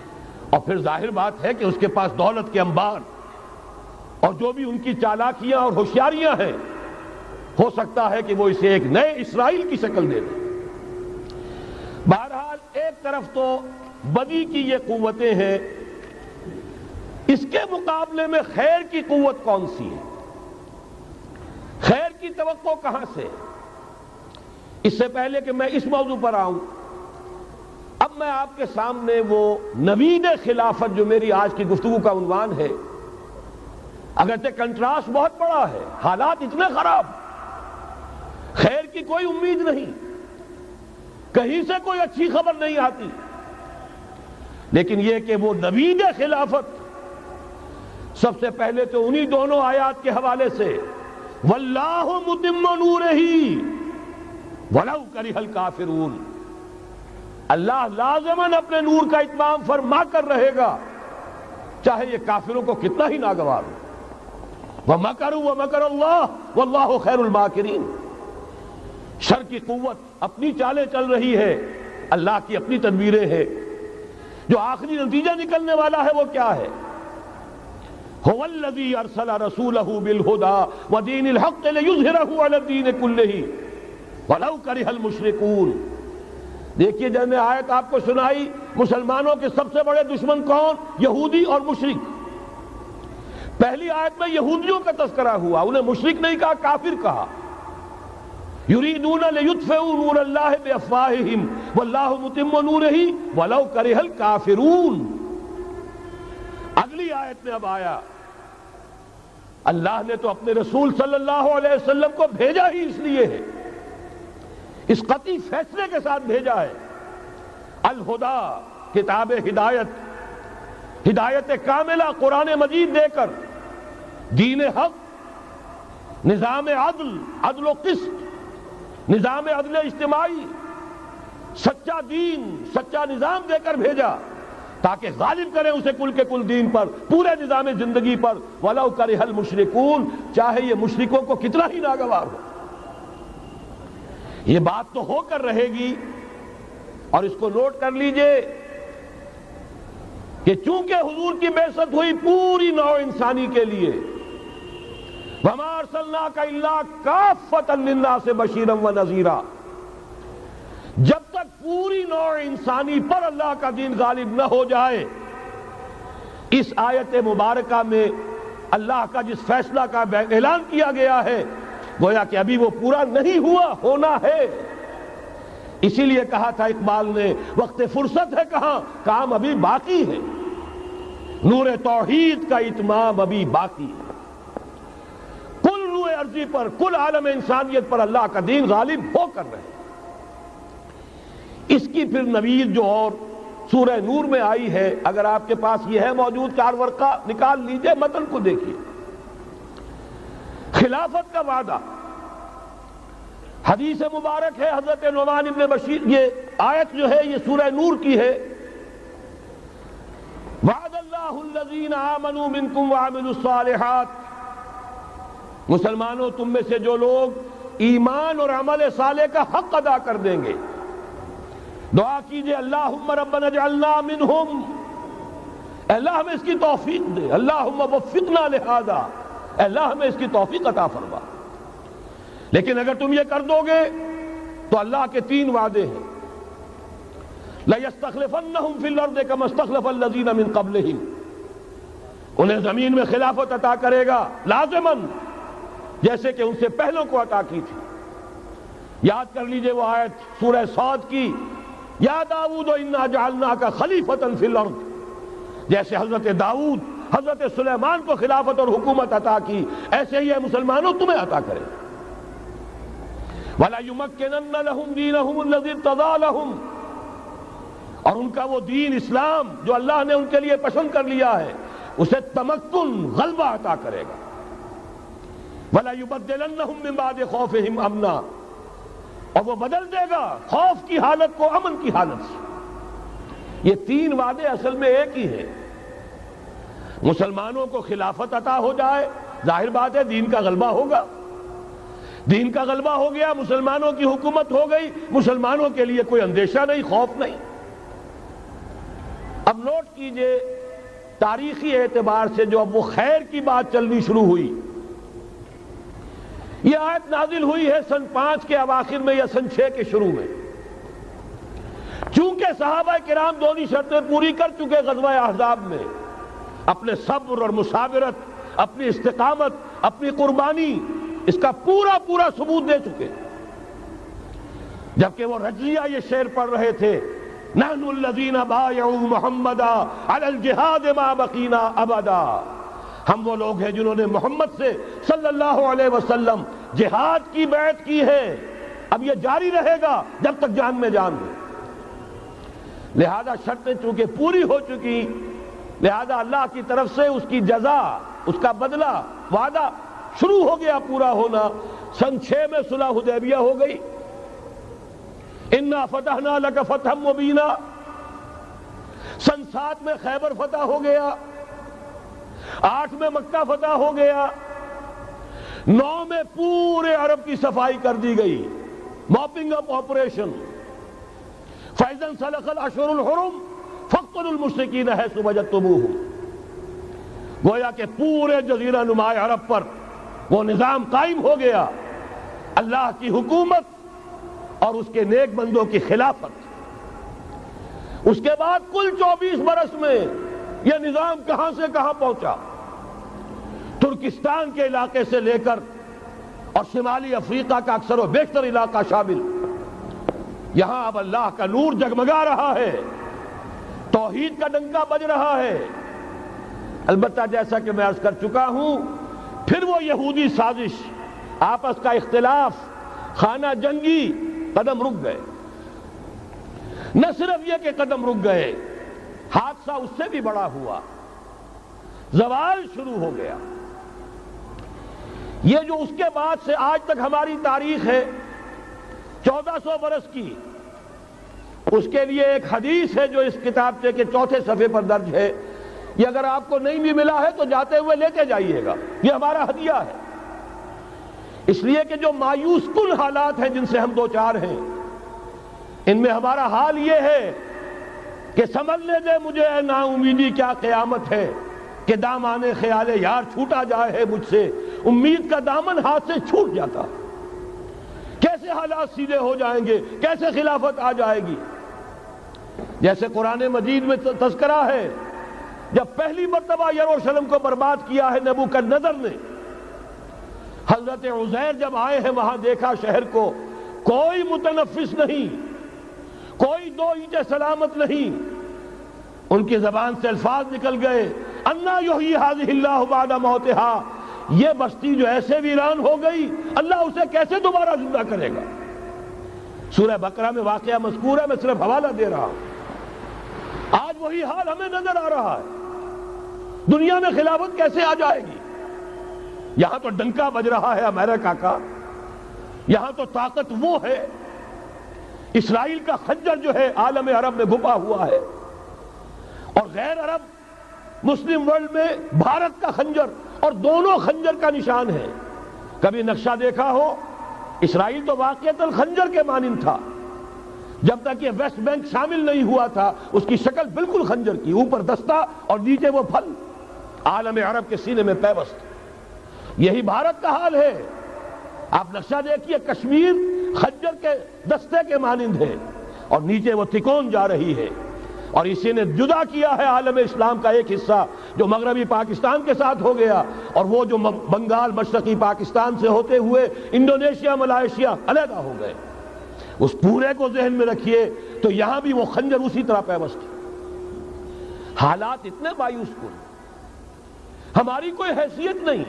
اور پھر ظاہر بات ہے کہ اس کے پاس دولت کے انبار اور جو بھی ان کی چالاکیاں اور ہوشیاریاں ہیں، ہو سکتا ہے کہ وہ اسے ایک نئے اسرائیل کی شکل دے دیں۔ بہرحال ایک طرف تو بدی کی یہ قوتیں ہیں، اس کے مقابلے میں خیر کی قوت کون سی ہے؟ خیر کی توقع کہاں سے؟ اس سے پہلے کہ میں اس موضوع پر آؤں، اب میں آپ کے سامنے وہ نوید خلافت جو میری آج کی گفتگو کا عنوان ہے، اگرچہ کنٹراسٹ بہت بڑا ہے، حالات اتنے خراب، خیر کی کوئی امید نہیں، کہیں سے کوئی اچھی خبر نہیں آتی، لیکن یہ کہ وہ نوید خلافت سب سے پہلے تو انہی دونوں آیات کے حوالے سے واللہ متم نورہ ولو کرہ الکافرون، اللہ لازماً اپنے نور کا اتمام فرما کر رہے گا چاہے یہ کافروں کو کتنا ہی ناگوار ہو۔ وَمَكَرُوا وَمَكَرَ اللَّهُ وَاللَّهُ خَيْرُ الْمَاكِرِينَ، شر کی قوت اپنی چالیں چل رہی ہے، اللہ کی اپنی تدبیریں ہیں، جو آخری نتیجہ نکلنے والا ہے وہ کیا ہے؟ هُوَ الَّذِي أَرْسَلَ رَسُولَهُ بِالْهُدَى وَدِينِ الْحَقِّ لِيُظْهِرَهُ عَلَى الدِّينِ كُلِّهِ وَلَوْ كَرِهَ الْمُشْرِكُونَ۔ دیکھیے جب میں آیت آپ کو سنائی، مسلمانوں کے سب سے بڑے دشمن کون؟ یہودی اور مشرک۔ پہلی آیت میں یہودیوں کا تذکرہ ہوا، انہیں مشرک نہیں کہا، کافر کہا۔ یریدون لیطفئوا نور اللہ بافواہہم واللہ متم نورہ ولو کرہ الکافرون۔ اگلی آیت میں اب آیا اللہ نے تو اپنے رسول صلی اللہ علیہ وسلم کو بھیجا ہی اس لیے ہے، اس قطعی فیصلے کے ساتھ بھیجا ہے، الہدا، کتاب ہدایت، ہدایت کاملہ قرآن مجید دے کر، دین حق، نظام عدل، عدل و قسط، نظام عدل اجتماعی، سچا دین، سچا نظام دے کر بھیجا تاکہ غالب کریں اسے کل کے کل دین پر، پورے نظام زندگی پر، وَلَوْ كَرِهَ الْمُشْرِكُونَ، چاہے یہ مشرکوں کو کتنا ہی ناگوار ہو۔ یہ بات تو ہو کر رہے گی، اور اس کو نوٹ کر لیجئے کہ چونکہ حضور کی بعثت ہوئی پوری نوع انسانی کے لیے، وَمَا أَرْسَلْنَاكَ إِلَّا كَافَّةً لِلنَّاسِ بَشِيرًا وَنَذِيرًا، جب تک پوری نوع انسانی پر اللہ کا دین غالب نہ ہو جائے، اس آیت مبارکہ میں اللہ کا جس فیصلہ کا اعلان کیا گیا ہے گویا کہ ابھی وہ پورا نہیں ہوا، ہونا ہے۔ اسی لیے کہا تھا اقبال نے، وقت فرصت ہے کہاں، کام ابھی باقی ہے، نور توحید کا اتمام ابھی باقی ہے، کل روح ارضی پر، کل عالم انسانیت پر اللہ کا دین غالب ہو کر رہے۔ اس کی پھر نوید جو اور سورہ نور میں آئی ہے، اگر آپ کے پاس یہ ہے موجود چار ورقہ نکال لیجئے، متن کو دیکھیے۔ خلافت کا وعدہ، حدیث مبارک ہے حضرت نعمان ابن بشیر، یہ آیت جو ہے یہ سورہ نور کی ہے، وعد اللہ الذین آمنوا منکم وعملوا الصالحات، مسلمانوں تم میں سے جو لوگ ایمان اور عمل صالح کا حق ادا کر دیں گے، دعا کیجئے اللہم ربنا اجعلنا منہم، اے اللہ ہمیں اس کی توفیق دے، اللہم وفقنا لہذا، اے اللہ ہمیں اس کی توفیق عطا فرما۔ لیکن اگر تم یہ کر دو گے تو اللہ کے تین وعدے ہیں، لَيَسْتَخْلِفَنَّهُمْ فِي الْأَرْضِ كَمَا اسْتَخْلَفَ الَّذِينَ مِن قَبْلِهِمْ، انہیں زمین میں خلافت عطا کرے گا لازماً، جیسے کہ ان سے پہلوں کو عطا کی تھی۔ یاد کر لیجئے وہ آیت سورہ صاد کی، یا داؤد انا جعلناک خلیفۃ فی الارض، جیسے حضرت داؤد حضرت سلیمان کو خلافت اور حکومت عطا کی، ایسے ہی ہے مسلمانوں تمہیں عطا کرے۔ وَلَا يُمَكِّنَنَّ لَهُمْ دِينَهُمُ الَّذِي ارْتَضَىٰ لَهُمْ، اور ان کا وہ دین اسلام جو اللہ نے ان کے لیے پسند کر لیا ہے اسے تمکن، غلبہ عطا کرے گا۔ وَلَا يُبَدِّلَنَّهُمْ مِن بَعْدِ خَوْفِهِمْ أَمْنًا، اور وہ بدل دے گا خوف کی حالت کو امن کی حالت سے۔ یہ تین وعدے اصل میں ایک ہی ہیں۔ مسلمانوں کو خلافت عطا ہو جائے، ظاہر بات ہے دین کا غلبہ ہوگا، دین کا غلبہ ہو گیا، مسلمانوں کی حکومت ہو گئی، مسلمانوں کے لیے کوئی اندیشہ نہیں، خوف نہیں۔ اب نوٹ کیجئے تاریخی اعتبار سے جو اب وہ خیر کی بات چلنی شروع ہوئی، یہ آیت نازل ہوئی ہے سن پانچ کے اواخر میں یا سن چھ کے شروع میں۔ چونکہ صحابہ کرام دونوں شرطیں پوری کر چکے غزوہ احزاب میں، اپنے صبر اور مثابرت، اپنی استقامت، اپنی قربانی، اس کا پورا پورا ثبوت دے چکے، جبکہ وہ رجزیہ یہ شعر پڑھ رہے تھے، نحن الذین بایعوا محمدا علی الجہاد ما بقینا ابدا، ہم وہ لوگ ہیں جنہوں نے محمد سے صلی اللہ علیہ وسلم جہاد کی بیعت کی ہے، اب یہ جاری رہے گا جب تک جان میں جان ہے۔ لہذا شرطیں چونکہ پوری ہو چکی، لہذا اللہ کی طرف سے اس کی جزا، اس کا بدلہ، وعدہ شروع ہو گیا پورا ہونا۔ سن چھ میں صلح حدیبیہ ہو گئی، انا فتحنا لک فتحا مبینا، سن سات میں خیبر فتح ہو گیا، آٹھ میں مکہ فتح ہو گیا، نو میں پورے عرب کی صفائی کر دی گئی، موپنگ اپ آپریشن، فَإِذَا انْسَلَخَ الْأَشْهُرُ الْحُرُمُ فَاقْتُلُوا الْمُشْرِكِينَ حَيْثُ وَجَدتُّمُوهُمْ، گویا کہ پورے جزیرہ نما عرب پر وہ نظام قائم ہو گیا، اللہ کی حکومت اور اس کے نیک بندوں کی خلافت۔ اس کے بعد کل چوبیس برس میں یہ نظام کہاں سے کہاں پہنچا، ترکستان کے علاقے سے لے کر اور شمالی افریقہ کا اکثر و بیشتر علاقہ شامل، یہاں اب اللہ کا نور جگمگا رہا ہے، توحید کا ڈنکا بج رہا ہے۔ البتہ جیسا کہ میں عرض کر چکا ہوں، پھر وہ یہودی سازش، آپس کا اختلاف، خانہ جنگی قدم رک گئے۔ نہ صرف یہ کہ قدم رک گئے، حادثہ اس سے بھی بڑا ہوا، زوال شروع ہو گیا۔ یہ جو اس کے بعد سے آج تک ہماری تاریخ ہے چودہ سو برس کی، اس کے لیے ایک حدیث ہے جو اس کتابچے کے چوتھے صفحے پر درج ہے، یہ اگر آپ کو نہیں بھی ملا ہے تو جاتے ہوئے لے کے جائیے گا، یہ ہمارا ہدیہ ہے۔ اس لیے کہ جو مایوس کن حالات ہیں جن سے ہم دو چار ہیں، ان میں ہمارا حال یہ ہے کہ سمجھنے دے مجھے اے نا امیدی کیا قیامت ہے، کہ دامان خیال یار چھوٹا جائے ہے مجھ سے، امید کا دامن ہاتھ سے چھوٹ جاتا، کیسے حالات سیدھے ہو جائیں گے، کیسے خلافت آ جائے گی۔ جیسے قرآن مجید میں تذکرہ ہے، جب پہلی مرتبہ یروشلم کو برباد کیا ہے نبوکدنضر نے، حضرت عزیر جب آئے ہیں وہاں دیکھا شہر کو، کوئی متنفس نہیں، کوئی دو اینچیں سلامت نہیں، ان کی زبان سے الفاظ نکل گئے، انا یحیی ھذہ اللہ بعد موتہا، یہ بستی جو ایسے ویران ہو گئی اللہ اسے کیسے دوبارہ زندہ کرے گا۔ سورہ بقرہ میں واقعہ مذکور ہے، میں صرف حوالہ دے رہا ہوں۔ آج وہی حال ہمیں نظر آ رہا ہے، دنیا میں خلافت کیسے آ جائے گی؟ یہاں تو ڈنکا بج رہا ہے امریکہ کا، یہاں تو طاقت وہ ہے، اسرائیل کا خنجر جو ہے عالم عرب میں گھپا ہوا ہے، اور غیر عرب مسلم ورلڈ میں بھارت کا خنجر، اور دونوں خنجر کا نشان ہے۔ کبھی نقشہ دیکھا ہو، اسرائیل تو واقعتاً خنجر کے مانند تھا، جب تک یہ ویسٹ بینک شامل نہیں ہوا تھا اس کی شکل بالکل خنجر کی، اوپر دستہ اور نیچے وہ پھل، عالم عرب کے سینے میں پیوست۔ یہی بھارت کا حال ہے۔ آپ نقشہ دیکھیے، کشمیر خنجر کے دستے کے مانند ہے اور نیچے وہ تکون جا رہی ہے، اور اسی نے جدا کیا ہے عالم اسلام کا ایک حصہ جو مغربی پاکستان کے ساتھ ہو گیا، اور وہ جو بنگال مشرقی پاکستان سے ہوتے ہوئے انڈونیشیا ملائیشیا علیحدہ ہو گئے۔ اس پورے کو ذہن میں رکھیے تو یہاں بھی وہ خنجر اسی طرح پیوست ہے۔ حالات اتنے مایوس کن، ہماری کوئی حیثیت نہیں،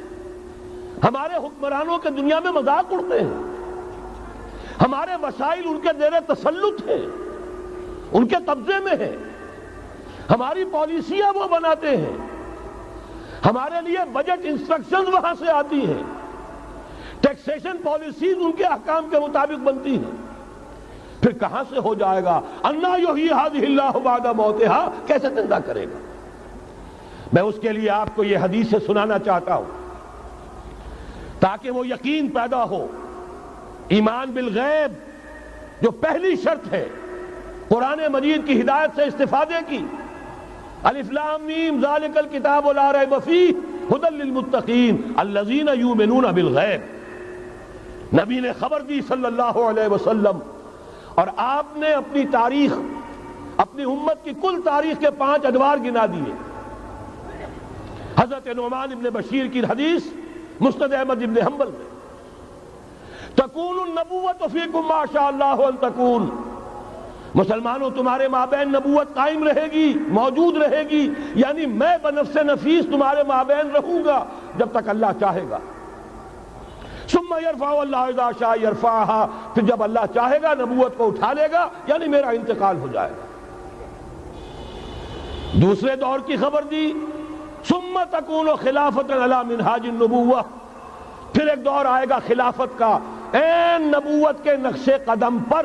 ہمارے حکمرانوں کے دنیا میں مذاق اڑتے ہیں، ہمارے وسائل ان کے زیر تسلط ہیں، ان کے قبضے میں ہے، ہماری پالیسیاں وہ بناتے ہیں، ہمارے لیے بجٹ انسٹرکشنز وہاں سے آتی ہیں، ٹیکسیشن پالیسیز ان کے احکام کے مطابق بنتی ہیں، پھر کہاں سے ہو جائے گا؟ انا یحیی ھذہ اللہ بعد موتہا، کیسے زندہ کرے گا؟ میں اس کے لیے آپ کو یہ حدیث سے سنانا چاہتا ہوں تاکہ وہ یقین پیدا ہو۔ ایمان بالغیب جو پہلی شرط ہے قرآن مجید کی ہدایت سے استفادے کی، الف لام میم ذالک الکتاب لا ریب فیہ ھدی للمتقین الذین یؤمنون بالغیب۔ نبی نے خبر دی صلی اللہ علیہ وسلم، اور آپ نے اپنی تاریخ، اپنی امت کی کل تاریخ کے پانچ ادوار گنا دیے۔ حضرت نعمان ابن بشیر کی حدیث مسند احمد ابن حنبل میں، تکون النبوۃ فیکم ما شاء اللہ ان تکون، مسلمانوں تمہارے مابین نبوت قائم رہے گی، موجود رہے گی، یعنی میں بنفس نفیس تمہارے مابین رہوں گا جب تک اللہ چاہے گا۔ ثم یرفع اللہ اذا شاء یرفعها، پھر جب اللہ چاہے گا نبوت کو اٹھا لے گا، یعنی میرا انتقال ہو جائے گا۔ دوسرے دور کی خبر دی، ثم تکون خلافۃ علی منہاج النبوہ، پھر ایک دور آئے گا خلافت کا این نبوت کے نقش قدم پر،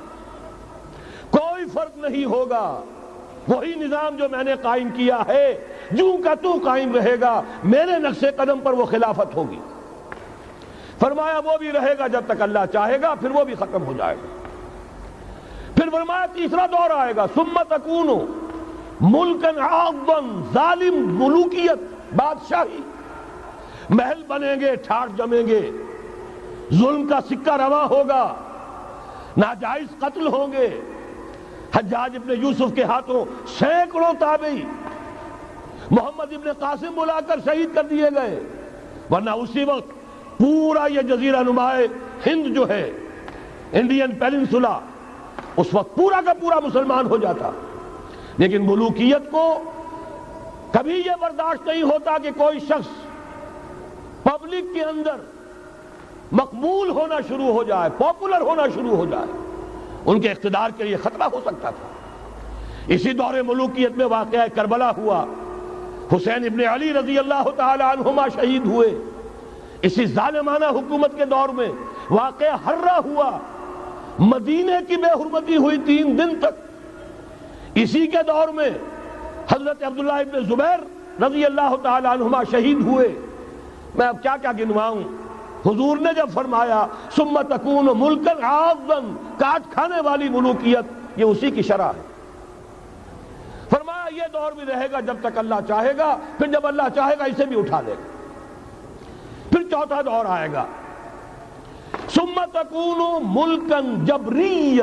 کوئی فرق نہیں ہوگا، وہی نظام جو میں نے قائم کیا ہے جوں کا تو قائم رہے گا، میرے نقش قدم پر وہ خلافت ہوگی۔ فرمایا وہ بھی رہے گا جب تک اللہ چاہے گا، پھر وہ بھی ختم ہو جائے گا۔ پھر فرمایا تیسرا دور آئے گا، ثم تکون ملکن عاضا، ظالم ملوکیت، بادشاہی، محل بنیں گے، ٹھاٹ جمیں گے، ظلم کا سکہ رواں ہوگا، ناجائز قتل ہوں گے۔ حجاج ابن یوسف کے ہاتھوں سینکڑوں تابعی محمد ابن قاسم بلا کر شہید کر دیے گئے، ورنہ اسی وقت پورا یہ جزیرہ نما ہند جو ہے، انڈین پیننسولا، اس وقت پورا کا پورا مسلمان ہو جاتا۔ لیکن ملوکیت کو کبھی یہ برداشت نہیں ہوتا کہ کوئی شخص پبلک کے اندر مقبول ہونا شروع ہو جائے، پاپولر ہونا شروع ہو جائے، ان کے اقتدار کے لیے خطرہ ہو سکتا تھا۔ اسی دور ملوکیت میں واقعہ کربلا ہوا، حسین ابن علی رضی اللہ تعالی عنہما شہید ہوئے۔ اسی ظالمانہ حکومت کے دور میں واقعہ ہرہ ہوا، مدینے کی بے حرمتی ہوئی تین دن تک۔ اسی کے دور میں حضرت عبداللہ ابن زبیر رضی اللہ تعالی عنہما شہید ہوئے۔ میں اب کیا کیا گنواؤں؟ حضور نے جب فرمایا ثم تکون ملکا عاضا، کاٹ کھانے والی ملوکیت، یہ اسی کی شرح ہے۔ فرمایا یہ دور بھی رہے گا جب تک اللہ چاہے گا، پھر جب اللہ چاہے گا اسے بھی اٹھا لے گا۔ پھر چوتھا دور آئے گا، ثم تکون ملکا جبریا،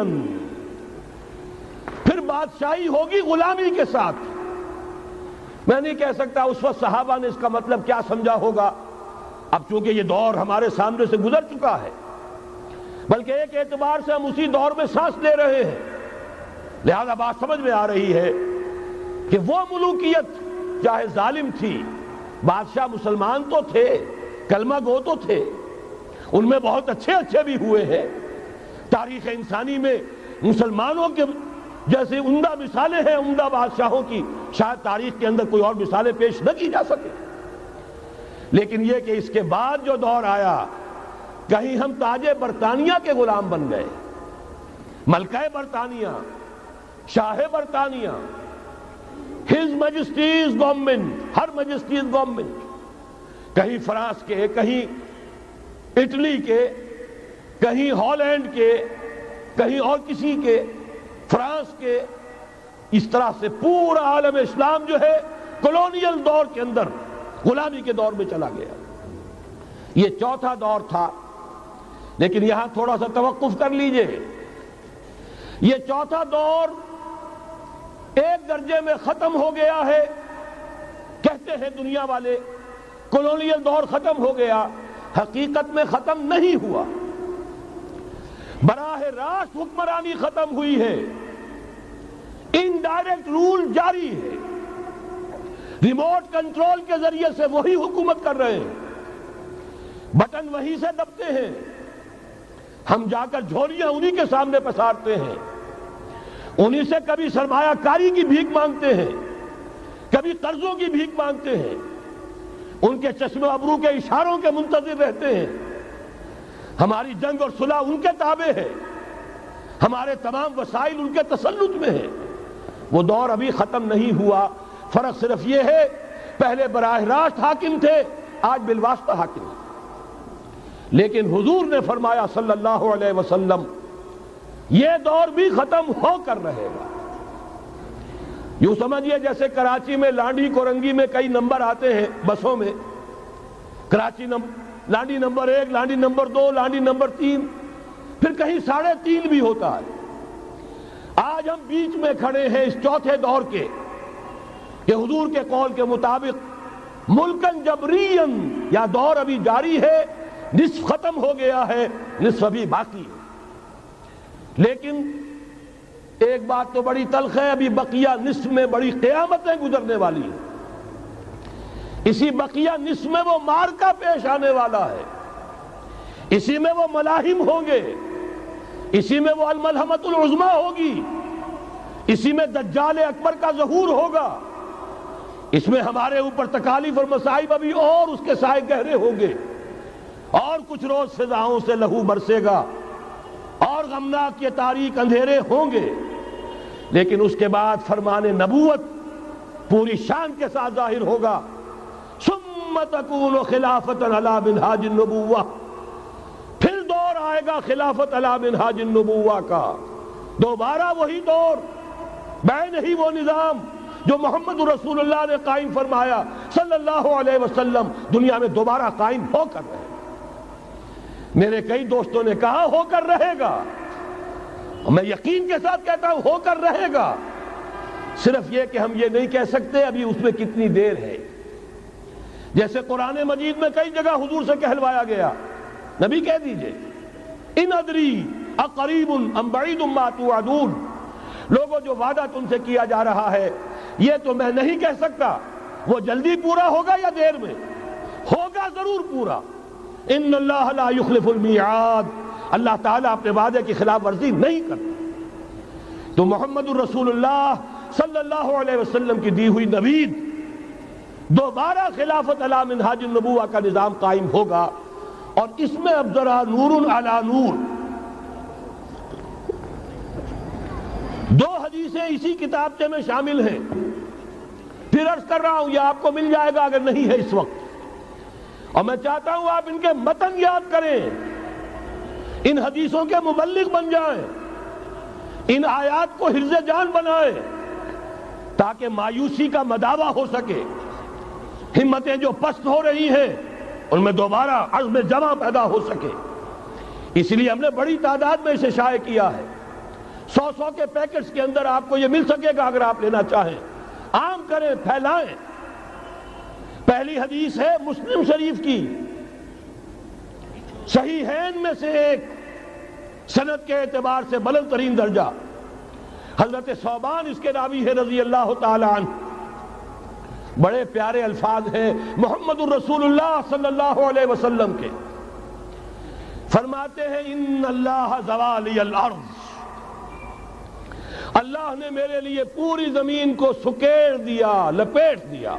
پھر بادشاہی ہوگی غلامی کے ساتھ۔ میں نہیں کہہ سکتا اس وقت صحابہ نے اس کا مطلب کیا سمجھا ہوگا، اب چونکہ یہ دور ہمارے سامنے سے گزر چکا ہے، بلکہ ایک اعتبار سے ہم اسی دور میں سانس لے رہے ہیں، لہذا بات سمجھ میں آ رہی ہے کہ وہ ملوکیت چاہے ظالم تھی، بادشاہ مسلمان تو تھے، کلمہ گو تو تھے، ان میں بہت اچھے اچھے بھی ہوئے ہیں۔ تاریخ انسانی میں مسلمانوں کے جیسے عمدہ مثالیں ہیں عمدہ بادشاہوں کی، شاید تاریخ کے اندر کوئی اور مثالیں پیش نہ کی جا سکے۔ لیکن یہ کہ اس کے بعد جو دور آیا، کہیں ہم تاج برطانیہ کے غلام بن گئے، ملکہ برطانیہ، شاہ برطانیہ، his majesty's government, her majesty's government, کہیں فرانس کے، کہیں اٹلی کے، کہیں ہالینڈ کے، کہیں اور کسی کے، فرانس کے، اس طرح سے پورا عالم اسلام جو ہے کولونیل دور کے اندر غلامی کے دور میں چلا گیا۔ یہ چوتھا دور تھا، لیکن یہاں تھوڑا سا توقف کر لیجئے۔ یہ چوتھا دور ایک درجے میں ختم ہو گیا ہے، کہتے ہیں دنیا والے کولونیل دور ختم ہو گیا، حقیقت میں ختم نہیں ہوا، براہ راست حکمرانی ختم ہوئی ہے، انڈائریکٹ رول جاری ہے، ریموٹ کنٹرول کے ذریعے سے وہی حکومت کر رہے ہیں، بٹن وہی سے دبتے ہیں، ہم جا کر جھولیاں انہی کے سامنے پسارتے ہیں، انہی سے کبھی سرمایہ کاری کی بھیک مانگتے ہیں، کبھی قرضوں کی بھیک مانگتے ہیں، ان کے چشم و ابرو کے اشاروں کے منتظر رہتے ہیں۔ ہماری جنگ اور صلح ان کے تابع ہے، ہمارے تمام وسائل ان کے تسلط میں ہیں۔ وہ دور ابھی ختم نہیں ہوا، فرق صرف یہ ہے پہلے براہ راست حاکم تھے، آج بالواسطہ حاکم ہیں۔ لیکن حضور نے فرمایا صلی اللہ علیہ وسلم یہ دور بھی ختم ہو کر رہے گا۔ یوں سمجھیے جیسے کراچی میں لانڈی کورنگی میں کئی نمبر آتے ہیں بسوں میں، کراچی نمبر لانڈی نمبر ایک، لانڈی نمبر دو، لانڈی نمبر تین، پھر کہیں ساڑھے تین بھی ہوتا ہے۔ آج ہم بیچ میں کھڑے ہیں اس چوتھے دور کے کہ حضور کے قول کے مطابق ملکن جبرین، یا دور ابھی جاری ہے، نصف ختم ہو گیا ہے، نصف ابھی باقی ہے۔ لیکن ایک بات تو بڑی تلخ ہے، ابھی بقیہ نصف میں بڑی قیامتیں گزرنے والی ہیں۔ اسی بقیہ نصف میں وہ مارکہ پیش آنے والا ہے، اسی میں وہ ملاحم ہوں گے، اسی میں وہ الملحمۃ العظمیٰ ہوگی، اسی میں دجال اکبر کا ظہور ہوگا، اس میں ہمارے اوپر تکالیف اور مصائب ابھی اور اس کے سائے گہرے ہوں گے، اور کچھ روز فضاؤں سے لہو برسے گا، اور غمناک یہ تاریک اندھیرے ہوں گے، لیکن اس کے بعد فرمان نبوت پوری شان کے ساتھ ظاہر ہوگا۔ ثم تکون خلافۃ علی منہاج النبوہ، پھر دور آئے گا خلافت علی منہاج النبوہ کا، دوبارہ وہی دور، بین ہی وہ نظام جو محمد رسول اللہ نے قائم فرمایا صلی اللہ علیہ وسلم، دنیا میں دوبارہ قائم ہو کر رہے گا۔ میرے کئی دوستوں نے کہا ہو کر رہے گا، میں یقین کے ساتھ کہتا ہوں ہو کر رہے گا، صرف یہ کہ ہم یہ نہیں کہہ سکتے ابھی اس میں کتنی دیر ہے۔ جیسے قرآن مجید میں کئی جگہ حضور سے کہلوایا گیا، نبی کہہ دیجئے ان ادری اقریب ام بعید ما توعدون، لوگوں جو وعدہ تم سے کیا جا رہا ہے یہ تو میں نہیں کہہ سکتا وہ جلدی پورا ہوگا یا دیر میں، ہوگا ضرور پورا۔ ان اللہ لا یخلف المیعاد، اللہ تعالیٰ اپنے وعدے کی خلاف ورزی نہیں کرتا۔ تو محمد الرسول اللہ صلی اللہ علیہ وسلم کی دی ہوئی نوید، دوبارہ خلافت علی منہاج النبوہ کا نظام قائم ہوگا، اور اس میں اب ذرا نور علی نور، دو حدیثیں اسی کتابچے میں شامل ہیں، پھر عرض کر رہا ہوں یہ آپ کو مل جائے گا اگر نہیں ہے اس وقت، اور میں چاہتا ہوں آپ ان کے متن یاد کریں، ان حدیثوں کے مبلغ بن جائیں، ان آیات کو حرز جان بنائیں، تاکہ مایوسی کا مداوع ہو سکے، ہمتیں جو پست ہو رہی ہیں ان میں دوبارہ عزم جمع پیدا ہو سکے۔ اس لیے ہم نے بڑی تعداد میں اسے شائع کیا ہے، سو سو کے پیکٹس کے اندر آپ کو یہ مل سکے گا اگر آپ لینا چاہیں، عام کریں، پھیلائیں۔ پہلی حدیث ہے مسلم شریف کی، صحیحین میں سے ایک، سند کے اعتبار سے بلند ترین درجہ، حضرت ثوبان اس کے راوی ہے رضی اللہ تعالی عنہ، بڑے پیارے الفاظ ہیں محمد الرسول اللہ صلی اللہ علیہ وسلم کے، فرماتے ہیں ان اللہ زوالی الارض، اللہ نے میرے لیے پوری زمین کو سکیڑ دیا، لپیٹ دیا،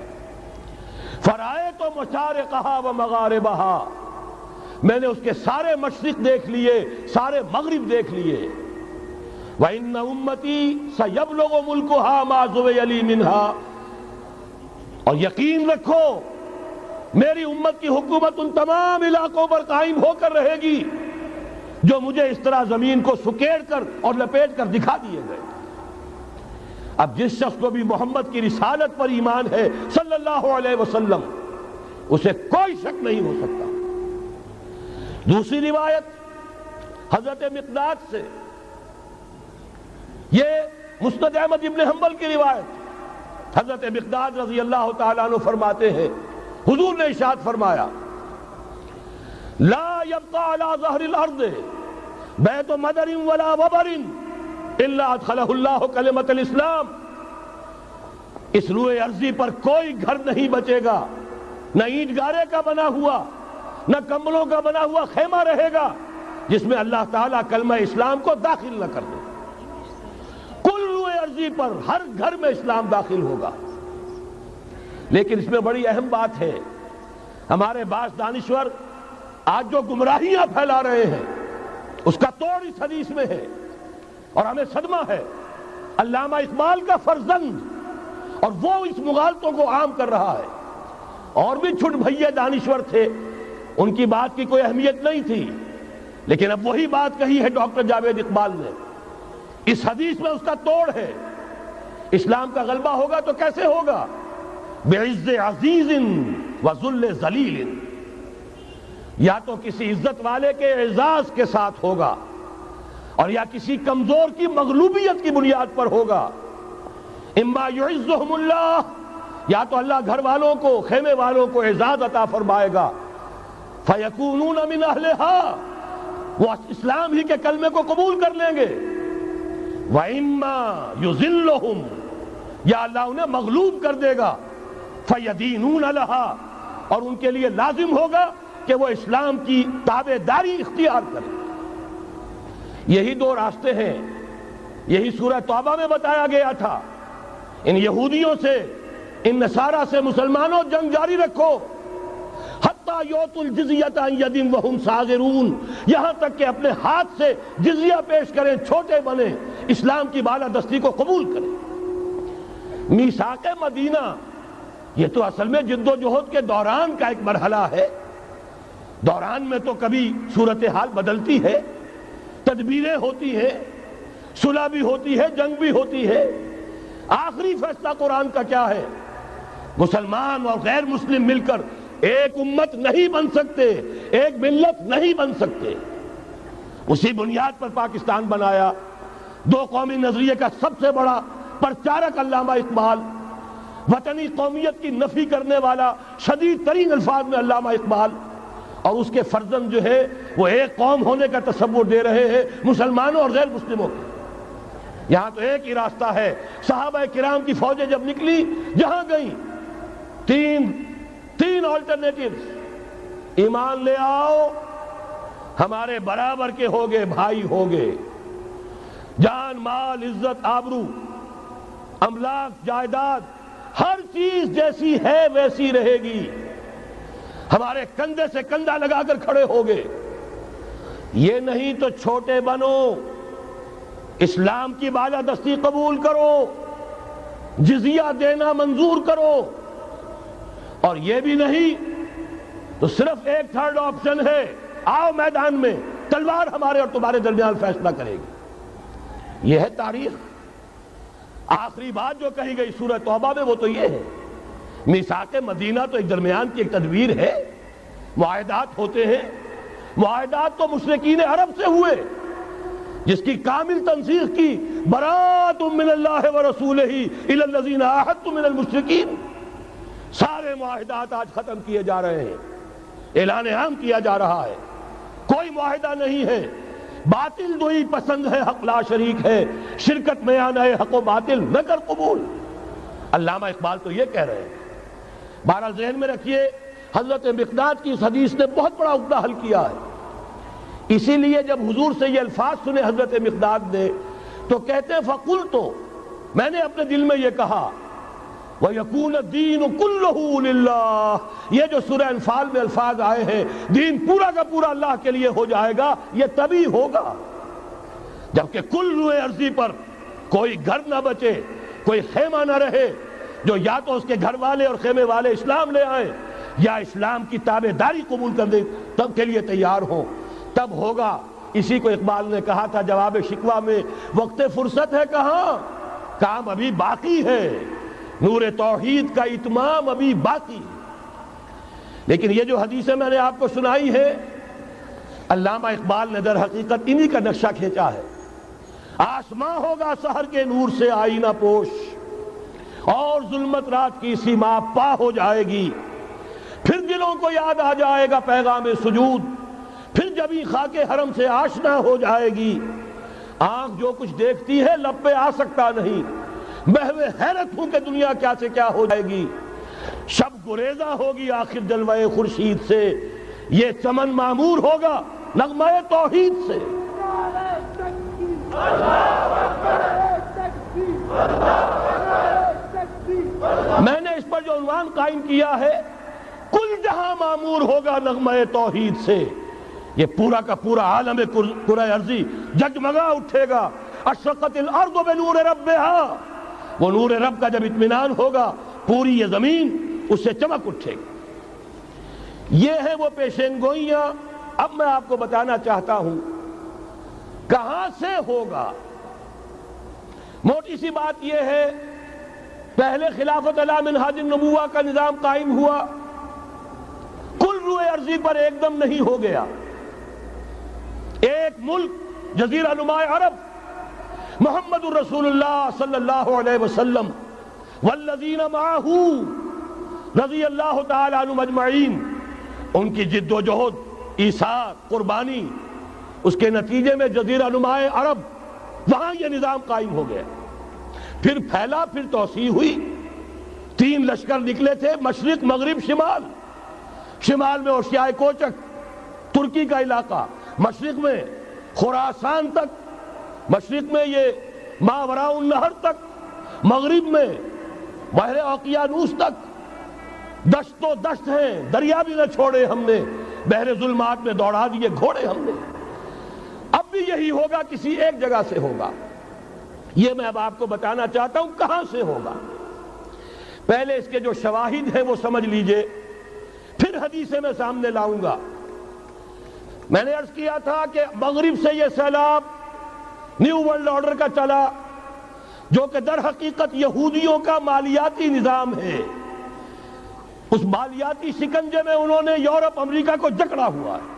فرائے تو مشارقہا و مغاربہا، میں نے اس کے سارے مشرق دیکھ لیے، سارے مغرب دیکھ لیے، وَإِنَّ أُمَّتِي سَيَبْلُغُ مُلْكُهَا مَا زُوِيَ لِي مِنْهَا، اور یقین رکھو میری امت کی حکومت ان تمام علاقوں پر قائم ہو کر رہے گی جو مجھے اس طرح زمین کو سکیڑ کر اور لپیٹ کر دکھا دیے گئے۔ اب جس شخص کو بھی محمد کی رسالت پر ایمان ہے صلی اللہ علیہ وسلم، اسے کوئی شک نہیں ہو سکتا۔ دوسری روایت حضرت مقداد سے، یہ مسند احمد ابن حنبل کی روایت، حضرت مقداد رضی اللہ تعالیٰ عنہ فرماتے ہیں حضور نے ارشاد فرمایا لا يبقى على ظهر الارض بیت مدر ولا وبر الا ادخلہ اللہ کلمۃ الاسلام، اس روئے ارضی پر کوئی گھر نہیں بچے گا، نہ اینٹ گارے کا بنا ہوا نہ کمبلوں کا بنا ہوا خیمہ رہے گا جس میں اللہ تعالیٰ کلمہ اسلام کو داخل نہ کر دے۔ کل روئے ارضی پر ہر گھر میں اسلام داخل ہوگا۔ لیکن اس میں بڑی اہم بات ہے، ہمارے بعض دانشور آج جو گمراہیاں پھیلا رہے ہیں اس کا توڑ اس حدیث میں ہے، اور ہمیں صدمہ ہے۔ علامہ اقبال کا فرزند، اور وہ اس مغالطوں کو عام کر رہا ہے، اور بھی چھٹ بھئیے دانشور تھے، ان کی بات کی کوئی اہمیت نہیں تھی، لیکن اب وہی بات کہی ہے ڈاکٹر جاوید اقبال نے، اس حدیث میں اس کا توڑ ہے اسلام کا غلبہ ہوگا تو کیسے ہوگا؟ بعز عزیز وذل ذلیل، یا تو کسی عزت والے کے اعزاز کے ساتھ ہوگا اور یا کسی کمزور کی مغلوبیت کی بنیاد پر ہوگا۔ اما یعزہم اللہ، یا تو اللہ گھر والوں کو، خیمے والوں کو اعزاز عطا فرمائے گا، فیکونون من اہلہا، وہ اسلام ہی کے کلمے کو قبول کر لیں گے۔ وَإِمَّا يُذِلُّهُمْ، یا اللہ انہیں مغلوب کر دے گا، فَيَدِينُونَ لَهَا، اور ان کے لیے لازم ہوگا کہ وہ اسلام کی تابع داری اختیار کریں۔ یہی دو راستے ہیں، یہی سورہ توبہ میں بتایا گیا تھا۔ ان یہودیوں سے، ان نصارہ سے مسلمانوں جنگ جاری رکھو، حتیٰ یؤتوا الجزیۃ عن ید وہم صاغرون، یہاں تک کہ اپنے ہاتھ سے جزیہ پیش کریں، چھوٹے بنیں، اسلام کی بالادستی کو قبول کریں۔ میثاق مدینہ یہ تو اصل میں جد و جہد کے دوران کا ایک مرحلہ ہے۔ دوران میں تو کبھی صورتحال بدلتی ہے، تدبیریں ہوتی ہیں، صلح بھی ہوتی ہے، جنگ بھی ہوتی ہے۔ آخری فیصلہ قرآن کا کیا ہے؟ مسلمان اور غیر مسلم مل کر ایک امت نہیں بن سکتے، ایک ملت نہیں بن سکتے۔ اسی بنیاد پر پاکستان بنایا۔ دو قومی نظریے کا سب سے بڑا پرچارک علامہ اقبال، وطنی قومیت کی نفی کرنے والا شدید ترین الفاظ میں علامہ اقبال، اور اس کے فرزند جو ہے وہ ایک قوم ہونے کا تصور دے رہے ہیں مسلمانوں اور غیر مسلموں کو۔ یہاں تو ایک ہی راستہ ہے۔ صحابہ کرام کی فوجیں جب نکلی، جہاں گئیں، تین تین آلٹرنیٹیوز، ایمان لے آؤ، ہمارے برابر کے ہوگے، بھائی ہوگے، جان مال عزت آبرو املاک جائیداد ہر چیز جیسی ہے ویسی رہے گی، ہمارے کندھے سے کندھا لگا کر کھڑے ہوگے۔ یہ نہیں تو چھوٹے بنو، اسلام کی بالادستی قبول کرو، جزیہ دینا منظور کرو، اور یہ بھی نہیں تو صرف ایک تھرڈ آپشن ہے، آؤ میدان میں، تلوار ہمارے اور تمہارے درمیان فیصلہ کرے گی۔ یہ ہے تاریخ۔ آخری بات جو کہی گئی سورہ توبہ میں وہ تو یہ ہے، میثاق مدینہ تو ایک درمیان کی ایک تدبیر ہے، معاہدات ہوتے ہیں۔ معاہدات تو مشرکین عرب سے ہوئے، جس کی کامل تنسیخ کی، برات من اللہ ورسولہ الی الذین عاہدتم من المشرکین۔ سارے معاہدات آج ختم کیے جا رہے ہیں، اعلان عام کیا جا رہا ہے، کوئی معاہدہ نہیں ہے۔ باطل دوئی پسند ہے، حق لا شریک ہے، شرکت میں آنا ہے حق و باطل نہ کر قبول۔ علامہ اقبال تو یہ کہہ رہے ہیں۔ بہرحال ذہن میں رکھیے، حضرت مقداد کی اس حدیث نے بہت بڑا عقدہ حل کیا ہے۔ اسی لیے جب حضور سے یہ الفاظ سنے حضرت مقداد نے تو کہتے ہیں فَقُلْتُ، میں نے اپنے دل میں یہ کہا، وَيَكُونَ الدِّينُ كُلُّهُ لِلَّهِ، یہ جو سورہ انفال میں الفاظ آئے ہیں، دین پورا کا پورا اللہ کے لیے ہو جائے گا، یہ تبھی ہوگا جبکہ کل روئے ارضی پر کوئی گھر نہ بچے، کوئی خیمہ نہ رہے جو یا تو اس کے گھر والے اور خیمے والے اسلام لے آئیں یا اسلام کی تابع داری قبول کر دیں، تب کے لیے تیار ہوں، تب ہوگا۔ اسی کو اقبال نے کہا تھا جواب شکوہ میں، وقت فرصت ہے کہاں، کام ابھی باقی ہے، نور توحید کا اتمام ابھی باقی۔ لیکن یہ جو حدیثیں میں نے آپ کو سنائی ہے، علامہ اقبال نے در حقیقت انہی کا نقشہ کھینچا ہے۔ آسماں ہوگا سحر کے نور سے آئینہ پوش، اور ظلمت رات کی سیما پا ہو جائے گی، پھر دلوں کو یاد آ جائے گا پیغام سجود، پھر جبیں خاک حرم سے آشنا ہو جائے گی۔ آنکھ جو کچھ دیکھتی ہے لب پہ آ سکتا نہیں، محو حیرت ہوں کہ دنیا کیا سے کیا ہو جائے گی۔ شب گریزہ ہوگی آخر جلوہ خورشید سے، یہ چمن معمور ہوگا نغمہ توحید سے۔ میں نے اس پر جو عنوان قائم کیا ہے، کل جہاں معمور ہوگا نغمہ توحید سے، یہ پورا کا پورا عالم کرۂ ارضی جگمگا اٹھے گا۔ اشرقت الارض بنور ربہا، وہ نور رب کا جب اطمینان ہوگا پوری یہ زمین اس سے چمک اٹھے گی۔ یہ ہے وہ پیشین گوئیاں۔ اب میں آپ کو بتانا چاہتا ہوں کہاں سے ہوگا۔ موٹی سی بات یہ ہے پہلے خلافت علی منہاج النبوہ کا نظام قائم ہوا، کل روئے ارضی پر ایک دم نہیں ہو گیا۔ ایک ملک جزیرہ نما عرب، محمد الرسول اللہ صلی اللہ علیہ وسلم والذین معہ رضی اللہ تعالی عنہم اجمعین، ان کی جد و جہد، ایثار، قربانی، اس کے نتیجے میں جزیرہ نما عرب وہاں یہ نظام قائم ہو گیا۔ پھر پھیلا، پھر توسیع ہوئی، تین لشکر نکلے تھے، مشرق، مغرب، شمال۔ شمال میں اوشیائے کوچک، ترکی کا علاقہ، مشرق میں خراسان تک، مشرق میں یہ ماوراء النہر تک، مغرب میں بحر اوقیانوس تک، دشت و دشت ہیں، دریا بھی نہ چھوڑے ہم نے، بحر ظلمات میں دوڑا دیے گھوڑے ہم نے۔ اب بھی یہی ہوگا، کسی ایک جگہ سے ہوگا۔ یہ میں اب آپ کو بتانا چاہتا ہوں کہاں سے ہوگا۔ پہلے اس کے جو شواہد ہیں وہ سمجھ لیجئے، پھر حدیثیں میں سامنے لاؤں گا۔ میں نے عرض کیا تھا کہ مغرب سے یہ سیلاب نیو ورلڈ آرڈر کا چلا، جو کہ در حقیقت یہودیوں کا مالیاتی نظام ہے۔ اس مالیاتی شکنجے میں انہوں نے یورپ، امریکہ کو جکڑا ہوا ہے۔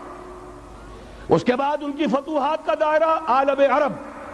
اس کے بعد ان کی فتوحات کا دائرہ عالم عرب،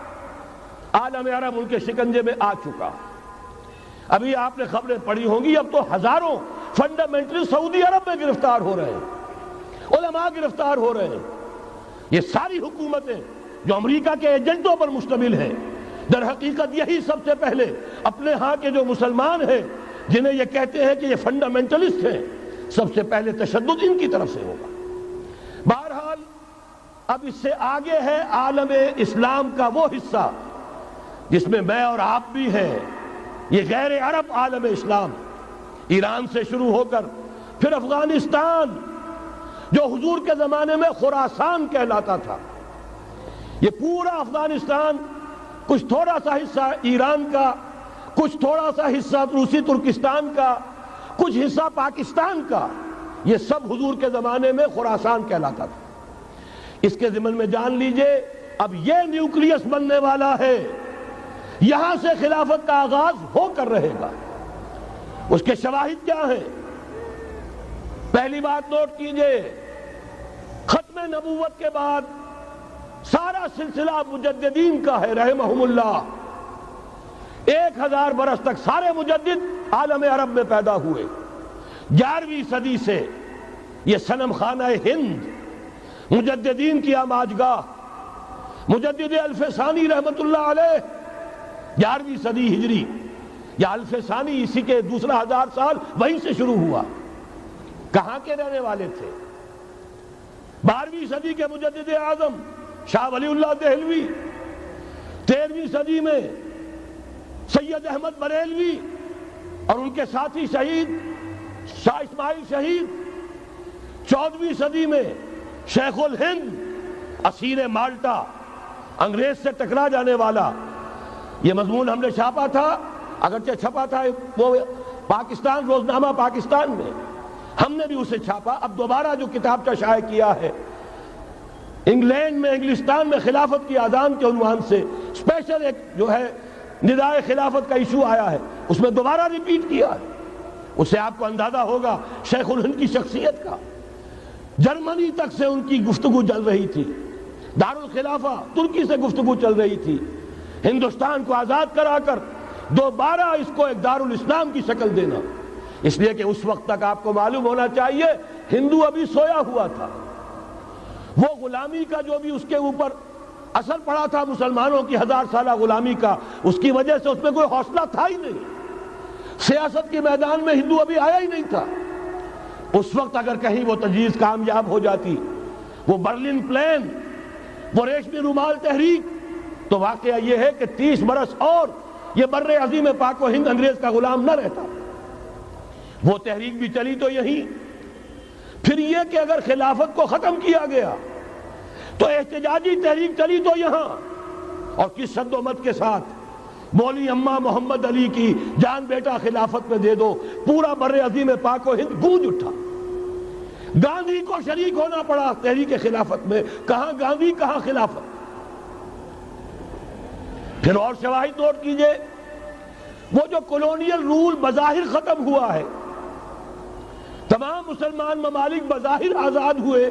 عالم عرب ان کے شکنجے میں آ چکا۔ ابھی آپ نے خبریں پڑھی ہوں گی، اب تو ہزاروں فنڈامنٹل سعودی عرب میں گرفتار ہو رہے ہیں، علماء گرفتار ہو رہے ہیں۔ یہ ساری حکومتیں جو امریکہ کے ایجنٹوں پر مشتمل ہیں، در حقیقت یہی سب سے پہلے اپنے ہاں کے جو مسلمان ہیں، جنہیں یہ کہتے ہیں کہ یہ فنڈامنٹلسٹ ہیں، سب سے پہلے تشدد ان کی طرف سے ہوگا۔ بہرحال اب اس سے آگے ہے عالم اسلام کا وہ حصہ جس میں میں اور آپ بھی ہیں، یہ غیر عرب عالم اسلام، ایران سے شروع ہو کر پھر افغانستان، جو حضور کے زمانے میں خراسان کہلاتا تھا، یہ پورا افغانستان، کچھ تھوڑا سا حصہ ایران کا، کچھ تھوڑا سا حصہ روسی ترکستان کا، کچھ حصہ پاکستان کا، یہ سب حضور کے زمانے میں خراسان کہلاتا تھا۔ اس کے ضمن میں جان لیجئے اب یہ نیوکلیس بننے والا ہے، یہاں سے خلافت کا آغاز ہو کر رہے گا۔ اس کے شواہد کیا ہیں؟ پہلی بات نوٹ کیجئے، ختم نبوت کے بعد سارا سلسلہ مجددین کا ہے رحمہم اللہ۔ ایک ہزار برس تک سارے مجدد عالم عرب میں پیدا ہوئے۔ گیارہویں صدی سے یہ صنم خانہ ہند، مجددین کی آماجگاہ، مجدد الف ثانی رحمت اللہ علیہ، گیارہویں صدی ہجری یا الف ثانی، اسی کے دوسرا ہزار سال وہیں سے شروع ہوا۔ کہاں کے رہنے والے تھے؟ بارہویں صدی کے مجدد اعظم شاہ ولی اللہ دہلوی، تیرہویں صدی میں سید احمد بریلوی اور ان کے ساتھی شہید شاہ اسماعیل شہید، چودہویں صدی میں شیخ الہند، اسیر مالٹا، انگریز سے ٹکرا جانے والا۔ یہ مضمون ہم نے چھاپا تھا، اگرچہ چھپا تھا وہ پاکستان، روزنامہ پاکستان میں، ہم نے بھی اسے چھاپا۔ اب دوبارہ جو کتاب کا شائع کیا ہے، انگلینڈ میں، انگلستان میں خلافت کی اذان کے عنوان سے اسپیشل ایک جو ہے ندائے خلافت کا ایشو آیا ہے، اس میں دوبارہ ریپیٹ کیا ہے۔ اس سے آپ کو اندازہ ہوگا شیخ الہند کی شخصیت کا۔ جرمنی تک سے ان کی گفتگو چل رہی تھی، دارالخلافہ ترکی سے گفتگو چل رہی تھی، ہندوستان کو آزاد کرا کر دوبارہ اس کو ایک دارالاسلام کی شکل دینا۔ اس لیے کہ اس وقت تک آپ کو معلوم ہونا چاہیے ہندو ابھی سویا ہوا تھا۔ وہ غلامی کا جو بھی اس کے اوپر اثر پڑا تھا، مسلمانوں کی ہزار سالہ غلامی کا، اس کی وجہ سے اس میں کوئی حوصلہ تھا ہی نہیں۔ سیاست کے میدان میں ہندو ابھی آیا ہی نہیں تھا۔ اس وقت اگر کہیں وہ تجویز کامیاب ہو جاتی، وہ برلن پلان، وہ ریشمی رومال تحریک، تو واقعہ یہ ہے کہ تیس برس اور یہ بر عظیم پاک و ہند انگریز کا غلام نہ رہتا۔ وہ تحریک بھی چلی تو یہی۔ پھر یہ کہ اگر خلافت کو ختم کیا گیا تو احتجاجی تحریک چلی تو یہاں، اور کس شد و مت کے ساتھ، مولوی اما محمد علی کی جان بیٹا خلافت میں دے دو، پورا بر عظیم پاک و ہند گونج اٹھا۔ گاندھی کو شریک ہونا پڑا تحریک خلافت میں، کہاں گاندھی کہاں خلافت۔ پھر اور شواہد نوٹ کیجئے، وہ جو کولونیل رول بظاہر ختم ہوا ہے، تمام مسلمان ممالک بظاہر آزاد ہوئے،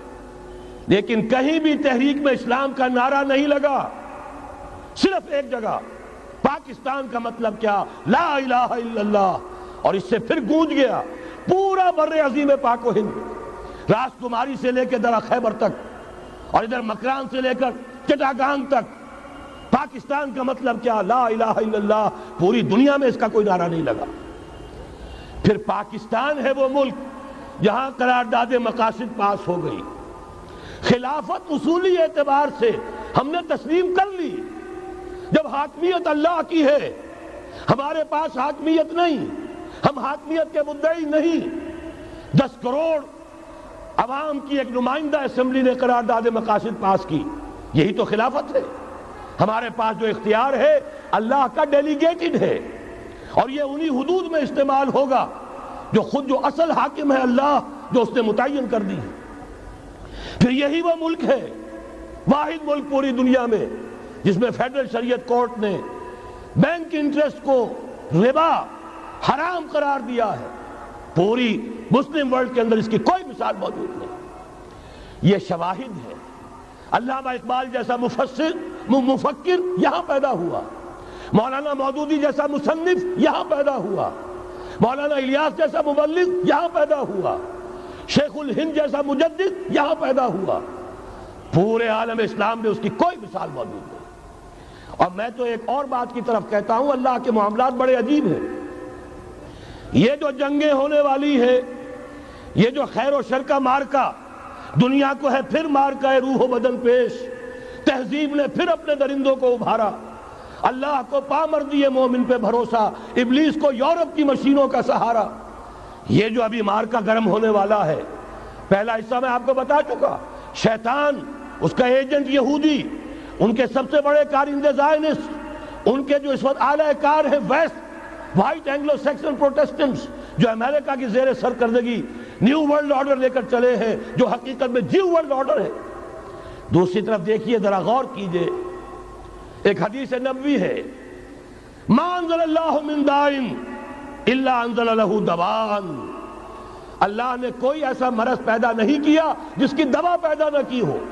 لیکن کہیں بھی تحریک میں اسلام کا نعرہ نہیں لگا، صرف ایک جگہ، پاکستان کا مطلب کیا؟ لا الہ الا اللہ، اور اس سے پھر گونج گیا پورا بر عظیم پاک و ہند، راس کماری سے لے کے درہ خیبر تک، اور ادھر مکران سے لے کر چٹاگانگ تک، پاکستان کا مطلب کیا؟ لا الہ الا اللہ، پوری دنیا میں اس کا کوئی نعرہ نہیں لگا۔ پھر پاکستان ہے وہ ملک جہاں قرارداد مقاصد پاس ہو گئی، خلافت اصولی اعتبار سے ہم نے تسلیم کر لی، جب حاکمیت اللہ کی ہے، ہمارے پاس حاکمیت نہیں، ہم حاکمیت کے مدعی نہیں، دس کروڑ عوام کی ایک نمائندہ اسمبلی نے قرارداد مقاصد پاس کی، یہی تو خلافت ہے۔ ہمارے پاس جو اختیار ہے اللہ کا ڈیلیگیٹڈ ہے، اور یہ انہی حدود میں استعمال ہوگا جو خود جو اصل حاکم ہے اللہ، جو اس نے متعین کر دی ہے۔ پھر یہی وہ ملک ہے، واحد ملک پوری دنیا میں جس میں فیڈرل شریعت کورٹ نے بینک انٹرسٹ کو ربا حرام قرار دیا ہے، پوری مسلم ورلڈ کے اندر اس کی کوئی مثال موجود نہیں۔ یہ شواہد ہے۔ علامہ اقبال جیسا مفسر مفکر یہاں پیدا ہوا، مولانا مودودی جیسا مصنف یہاں پیدا ہوا، مولانا الیاس جیسا مبلغ یہاں پیدا ہوا، شیخ الہند جیسا مجدد یہاں پیدا ہوا، پورے عالم اسلام میں اس کی کوئی مثال موجود نہیں۔ اور میں تو ایک اور بات کی طرف کہتا ہوں، اللہ کے معاملات بڑے عجیب ہیں۔ یہ جو جنگیں ہونے والی ہے، یہ جو خیر و شر کا مارکا دنیا کو ہے، پھر مارکا ہے روح و بدن پیش، تہذیب نے پھر اپنے درندوں کو ابھارا، اللہ کو پامردی مومن پہ بھروسہ، ابلیس کو یورپ کی مشینوں کا سہارا۔ یہ جو ابھی مارکا گرم ہونے والا ہے، پہلا حصہ میں آپ کو بتا چکا، شیطان، اس کا ایجنٹ یہودی، ان کے سب سے بڑے کارندے زائنسٹ، ان کے جو اس وقت اعلی کار ہیں ویسٹ، وائٹ اینگلو سیکسن پروٹیسٹنٹس، جو امریکہ کی زیر سرکردگی نیو ورلڈ آرڈر لے کر چلے ہیں، جو حقیقت میں جیو ورلڈ آرڈر ہے۔ دوسری طرف دیکھیے، ذرا غور کیجئے، ایک حدیث نبوی ہے، ما انزل اللہ من دائن الا انزل لہ دوان، اللہ نے کوئی ایسا مرض پیدا نہیں کیا جس کی دوا پیدا نہ کی ہو۔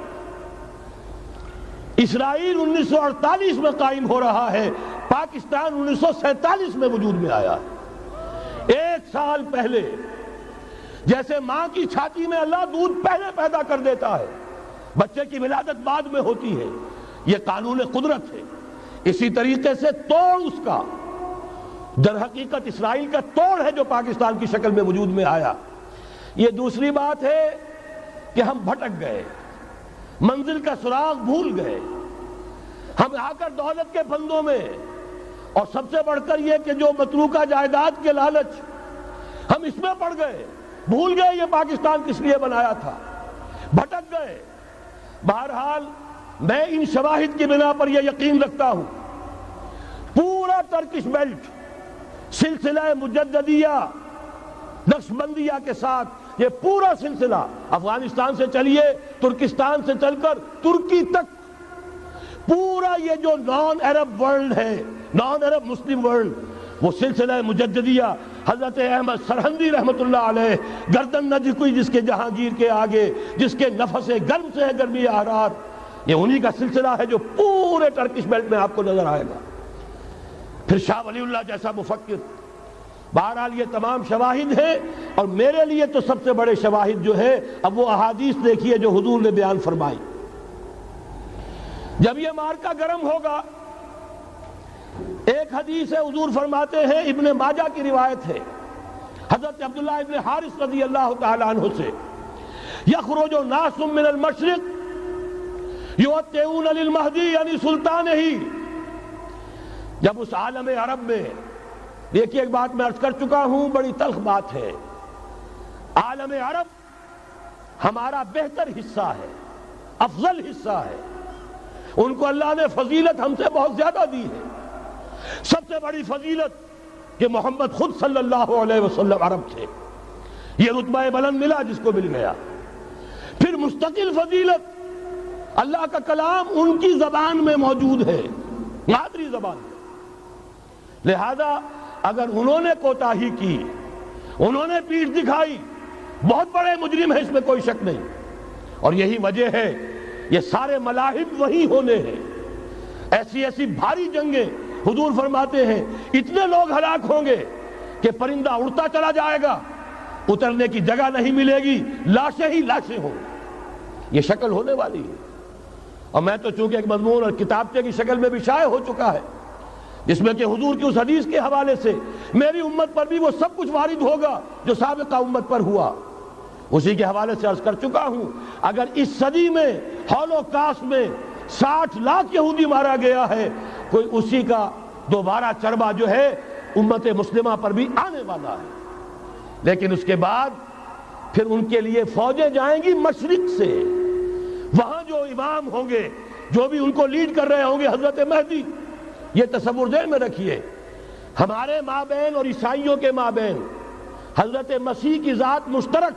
اسرائیل انیس سو اڑتالیس میں قائم ہو رہا ہے، پاکستان انیس سو سینتالیس میں وجود میں آیا ہے۔ ایک سال پہلے، جیسے ماں کی چھاتی میں اللہ دودھ پہلے پیدا کر دیتا ہے، بچے کی ولادت بعد میں ہوتی ہے، یہ قانون قدرت ہے۔ اسی طریقے سے توڑ اس کا در حقیقت اسرائیل کا توڑ ہے جو پاکستان کی شکل میں وجود میں آیا۔ یہ دوسری بات ہے کہ ہم بھٹک گئے، منزل کا سراغ بھول گئے، ہم آ کر دولت کے پھندوں میں، اور سب سے بڑھ کر یہ کہ جو متروکہ جائیداد کے لالچ، ہم اس میں پڑ گئے، بھول گئے یہ پاکستان کس لیے بنایا تھا، بھٹک گئے۔ بہرحال میں ان شواہد کی بنا پر یہ یقین رکھتا ہوں، پورا ٹرکش بیلٹ سلسلہ مجددیہ نقش بندیہ کے ساتھ، یہ پورا سلسلہ افغانستان سے چلیے، ترکستان سے چل کر ترکی تک، پورا یہ جو نان عرب ورلڈ ہے، نان عرب مسلم ورلڈ، وہ سلسلہ مجددیہ حضرت احمد سرہندی رحمت اللہ علیہ، گردن نہ جھکی جس کے جہانگیر کے آگے، جس کے نفس گرم سے ہے گرمی احرار، یہ انہی کا سلسلہ ہے جو پورے ٹرکش بیلٹ میں آپ کو نظر آئے گا۔ پھر شاہ ولی اللہ جیسا مفکر، بہرحال یہ تمام شواہد ہیں، اور میرے لیے تو سب سے بڑے شواہد جو ہے، اب وہ احادیث دیکھیے جو حضور نے بیان فرمائی۔ جب یہ مارکا گرم ہوگا، ایک حدیث ہے، حضور فرماتے ہیں، ابن ماجہ کی روایت ہے، حضرت عبداللہ ابن حارث رضی اللہ تعالی عنہ سے، یخرج ناس من المشرق یؤتئون للمہدی یعنی سلطان ہی۔ جب اس عالم عرب میں، دیکھیے ایک بات میں عرض کر چکا ہوں، بڑی تلخ بات ہے، عالم عرب ہمارا بہتر حصہ ہے، افضل حصہ ہے، ان کو اللہ نے فضیلت ہم سے بہت زیادہ دی ہے۔ سب سے بڑی فضیلت کہ محمد خود صلی اللہ علیہ وسلم عرب تھے، یہ رتبہ بلند ملا جس کو مل گیا۔ پھر مستقل فضیلت، اللہ کا کلام ان کی زبان میں موجود ہے، مادری زبان ہے۔ لہذا اگر انہوں نے کوتاہی کی، انہوں نے پیٹھ دکھائی، بہت بڑے مجرم ہیں، اس میں کوئی شک نہیں. اور یہی وجہ ہے یہ سارے ملاحم وہی ہونے ہیں. ایسی ایسی بھاری جنگیں حضور فرماتے ہیں اتنے لوگ ہلاک ہوں گے کہ پرندہ اڑتا چلا جائے گا، اترنے کی جگہ نہیں ملے گی، لاشیں ہی لاشیں ہوں. یہ شکل ہونے والی ہے. اور میں تو چونکہ ایک مضمون اور کتابچے کی شکل میں بھی شائع ہو چکا ہے، جس میں کہ حضور کی اس حدیث کے حوالے سے میری امت پر بھی وہ سب کچھ وارد ہوگا جو سابقہ امت پر ہوا، اسی کے حوالے سے عرض کر چکا ہوں. اگر اس صدی میں ہولوکاسٹ میں ساٹھ لاکھ یہودی مارا گیا ہے، کوئی اسی کا دوبارہ چربا جو ہے امت مسلمہ پر بھی آنے والا ہے. لیکن اس کے بعد پھر ان کے لیے فوجیں جائیں گی مشرق سے. وہاں جو امام ہوں گے، جو بھی ان کو لیڈ کر رہے ہوں گے، حضرت مہدی. یہ تصور ذہن میں رکھیے، ہمارے مابین اور عیسائیوں کے مابین حضرت مسیح کی ذات مشترک،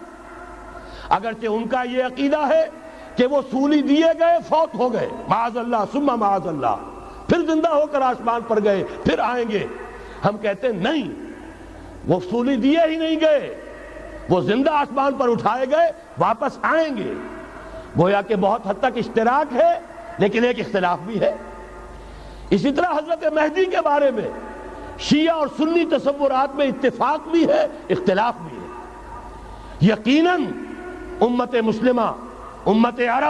اگرچہ ان کا یہ عقیدہ ہے کہ وہ سولی دیے گئے فوت ہو گئے، معاذ اللہ ثم معاذ اللہ، پھر زندہ ہو کر آسمان پر گئے، پھر آئیں گے. ہم کہتے ہیں نہیں، وہ سولی دیے ہی نہیں گئے، وہ زندہ آسمان پر اٹھائے گئے، واپس آئیں گے. گویا کہ بہت حد تک اشتراک ہے، لیکن ایک اختلاف بھی ہے. اسی طرح حضرت مہدی کے بارے میں شیعہ اور سنی تصورات میں اتفاق بھی ہے، اختلاف بھی ہے. یقیناً امت مسلمہ، امت عرب،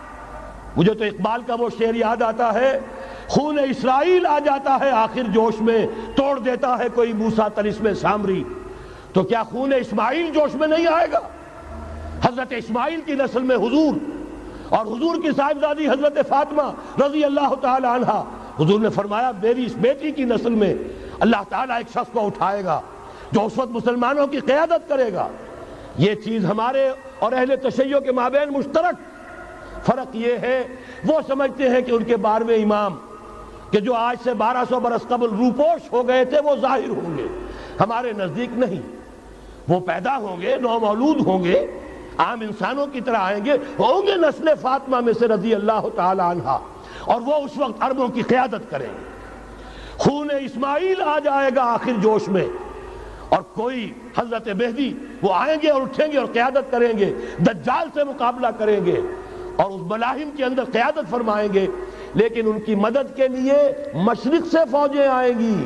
مجھے تو اقبال کا وہ شعر یاد آتا ہے، خون اسرائیل آ جاتا ہے آخر جوش میں، توڑ دیتا ہے کوئی موسیٰ طلسم سامری. تو کیا خون اسماعیل جوش میں نہیں آئے گا؟ حضرت اسماعیل کی نسل میں حضور اور حضور کی صاحبزادی حضرت فاطمہ رضی اللہ تعالی عنہا، حضور نے فرمایا میری اس بیٹی کی نسل میں اللہ تعالیٰ ایک شخص کو اٹھائے گا جو اس وقت مسلمانوں کی قیادت کرے گا. یہ چیز ہمارے اور اہل تشیع کے مابین مشترک. فرق یہ ہے وہ سمجھتے ہیں کہ ان کے بارہویں امام کہ جو آج سے بارہ سو برس قبل روپوش ہو گئے تھے وہ ظاہر ہوں گے. ہمارے نزدیک نہیں، وہ پیدا ہوں گے، نو مولود ہوں گے، عام انسانوں کی طرح آئیں گے، ہوں گے نسل فاطمہ میں سے رضی اللہ تعالی عنہا، اور وہ اس وقت عربوں کی قیادت کریں گے. خون اسماعیل آ جائے گا آخر جوش میں، اور کوئی حضرت مہدی وہ آئیں گے اور اٹھیں گے اور قیادت کریں گے، دجال سے مقابلہ کریں گے اور اس ملاحم کے اندر قیادت فرمائیں گے. لیکن ان کی مدد کے لیے مشرق سے فوجیں آئیں گی.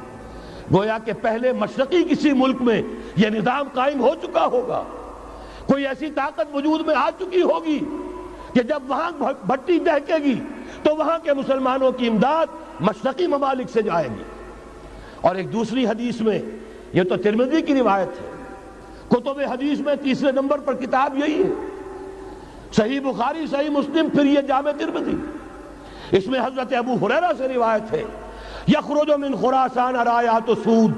گویا کہ پہلے مشرقی کسی ملک میں یہ نظام قائم ہو چکا ہوگا، کوئی ایسی طاقت وجود میں آ چکی ہوگی کہ جب وہاں بھٹی دہکے گی تو وہاں کے مسلمانوں کی امداد مشرقی ممالک سے جائے گی. اور ایک دوسری حدیث میں، یہ تو ترمذی کی روایت ہے، کتب حدیث میں تیسرے نمبر پر کتاب یہی ہے، صحیح بخاری، صحیح مسلم، پھر یہ جامع ترمذی. اس میں حضرت ابو ہریرہ سے روایت ہے، یخرج من خراسان رایات سود.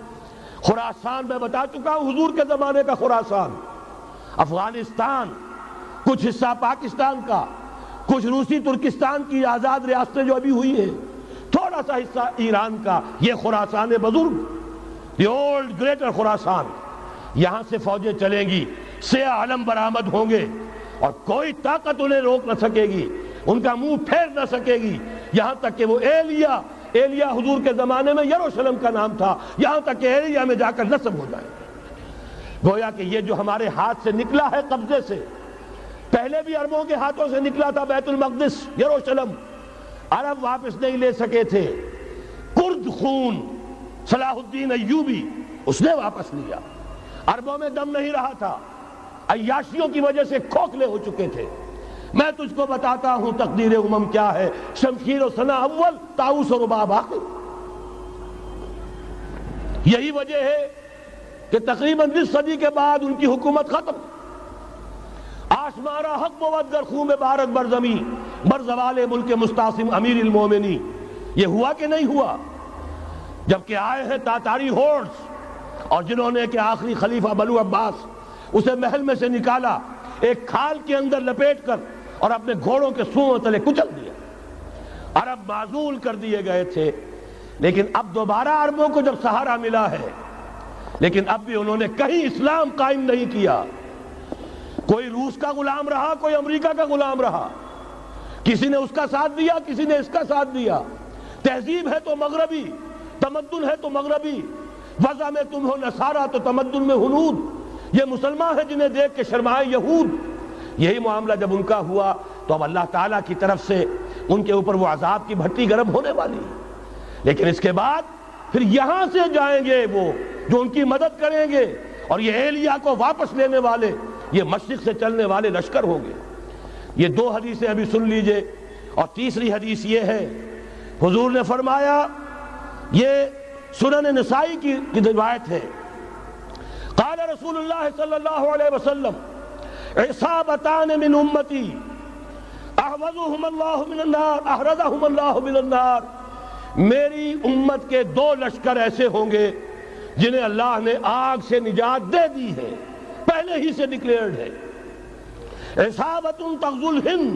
خراسان میں بتا چکا ہوں حضور کے زمانے کا خراسان، افغانستان، کچھ حصہ پاکستان کا، کچھ روسی ترکستان کی آزاد ریاستیں جو ابھی ہوئی ہیں، تھوڑا سا حصہ ایران کا، یہ خراسان بزرگ، دی اولڈ گریٹر خراسان. یہاں سے فوجیں چلیں گی، سیاہ علم برآمد ہوں گے، اور کوئی طاقت انہیں روک نہ سکے گی، ان کا منہ پھیر نہ سکے گی، یہاں تک کہ وہ ایلیا ایلیا حضور کے زمانے میں یروشلم کا نام تھا، یہاں تک کہ ایلیا میں جا کر نصب ہو جائے. گویا کہ یہ جو ہمارے ہاتھ سے نکلا ہے قبضے سے، پہلے بھی عربوں کے ہاتھوں سے نکلا تھا بیت المقدس، یروشلم، عرب واپس نہیں لے سکے تھے. کرد خون صلاح الدین ایوبی اس نے واپس لیا. عربوں میں دم نہیں رہا تھا، عیاشیوں کی وجہ سے کھوکھلے ہو چکے تھے. میں تجھ کو بتاتا ہوں تقدیر امم کیا ہے، شمشیر و ثنا اول، طاؤس و رباب آخر. یہی وجہ ہے کہ تقریباً بیس صدی کے بعد ان کی حکومت ختم. آشمارا حق بود در خون بارد بر زمین بر زوال ملک مستعصم امیر المومنی. یہ ہوا کہ نہیں ہوا؟ جبکہ آئے ہیں تاتاری ہورڈز، اور جنہوں نے کہ آخری خلیفہ بنو عباس اسے محل میں سے نکالا، ایک کھال کے اندر لپیٹ کر اور اپنے گھوڑوں کے سوؤں تلے کچل دیا. عرب معزول کر دیے گئے تھے، لیکن اب دوبارہ عربوں کو جب سہارا ملا ہے، لیکن اب بھی انہوں نے کہیں اسلام قائم نہیں کیا. کوئی روس کا غلام رہا، کوئی امریکہ کا غلام رہا، کسی نے اس کا ساتھ دیا، کسی نے اس کا ساتھ دیا. تہذیب ہے تو مغربی، تمدن ہے تو مغربی، وضع میں تم ہو نصارہ تو تمدن میں ہنود، یہ مسلمان ہیں جنہیں دیکھ کے شرمائے یہود۔ یہی معاملہ جب ان کا ہوا تو اب اللہ تعالیٰ کی طرف سے ان کے اوپر وہ عذاب کی بھٹی گرم ہونے والی ہے۔ لیکن اس کے بعد پھر یہاں سے جائیں گے وہ جو ان کی مدد کریں گے، اور یہ ایلیا کو واپس لینے والے یہ مشرق سے چلنے والے لشکر ہوں گے۔ یہ دو حدیثیں ابھی سن لیجئے، اور تیسری حدیث یہ ہے، حضور نے فرمایا، یہ سنن نسائی کی روایت ہے، قال رسول اللہ صلی اللہ علیہ وسلم عصابتان من امتی احوزهم اللہ من النار احرزهم اللہ من النار، میری امت کے دو لشکر ایسے ہوں گے جنہیں اللہ نے آگ سے نجات دے دی ہے، پہلے ہی سے ڈکلیئرڈ ہے۔ عصابت تغزو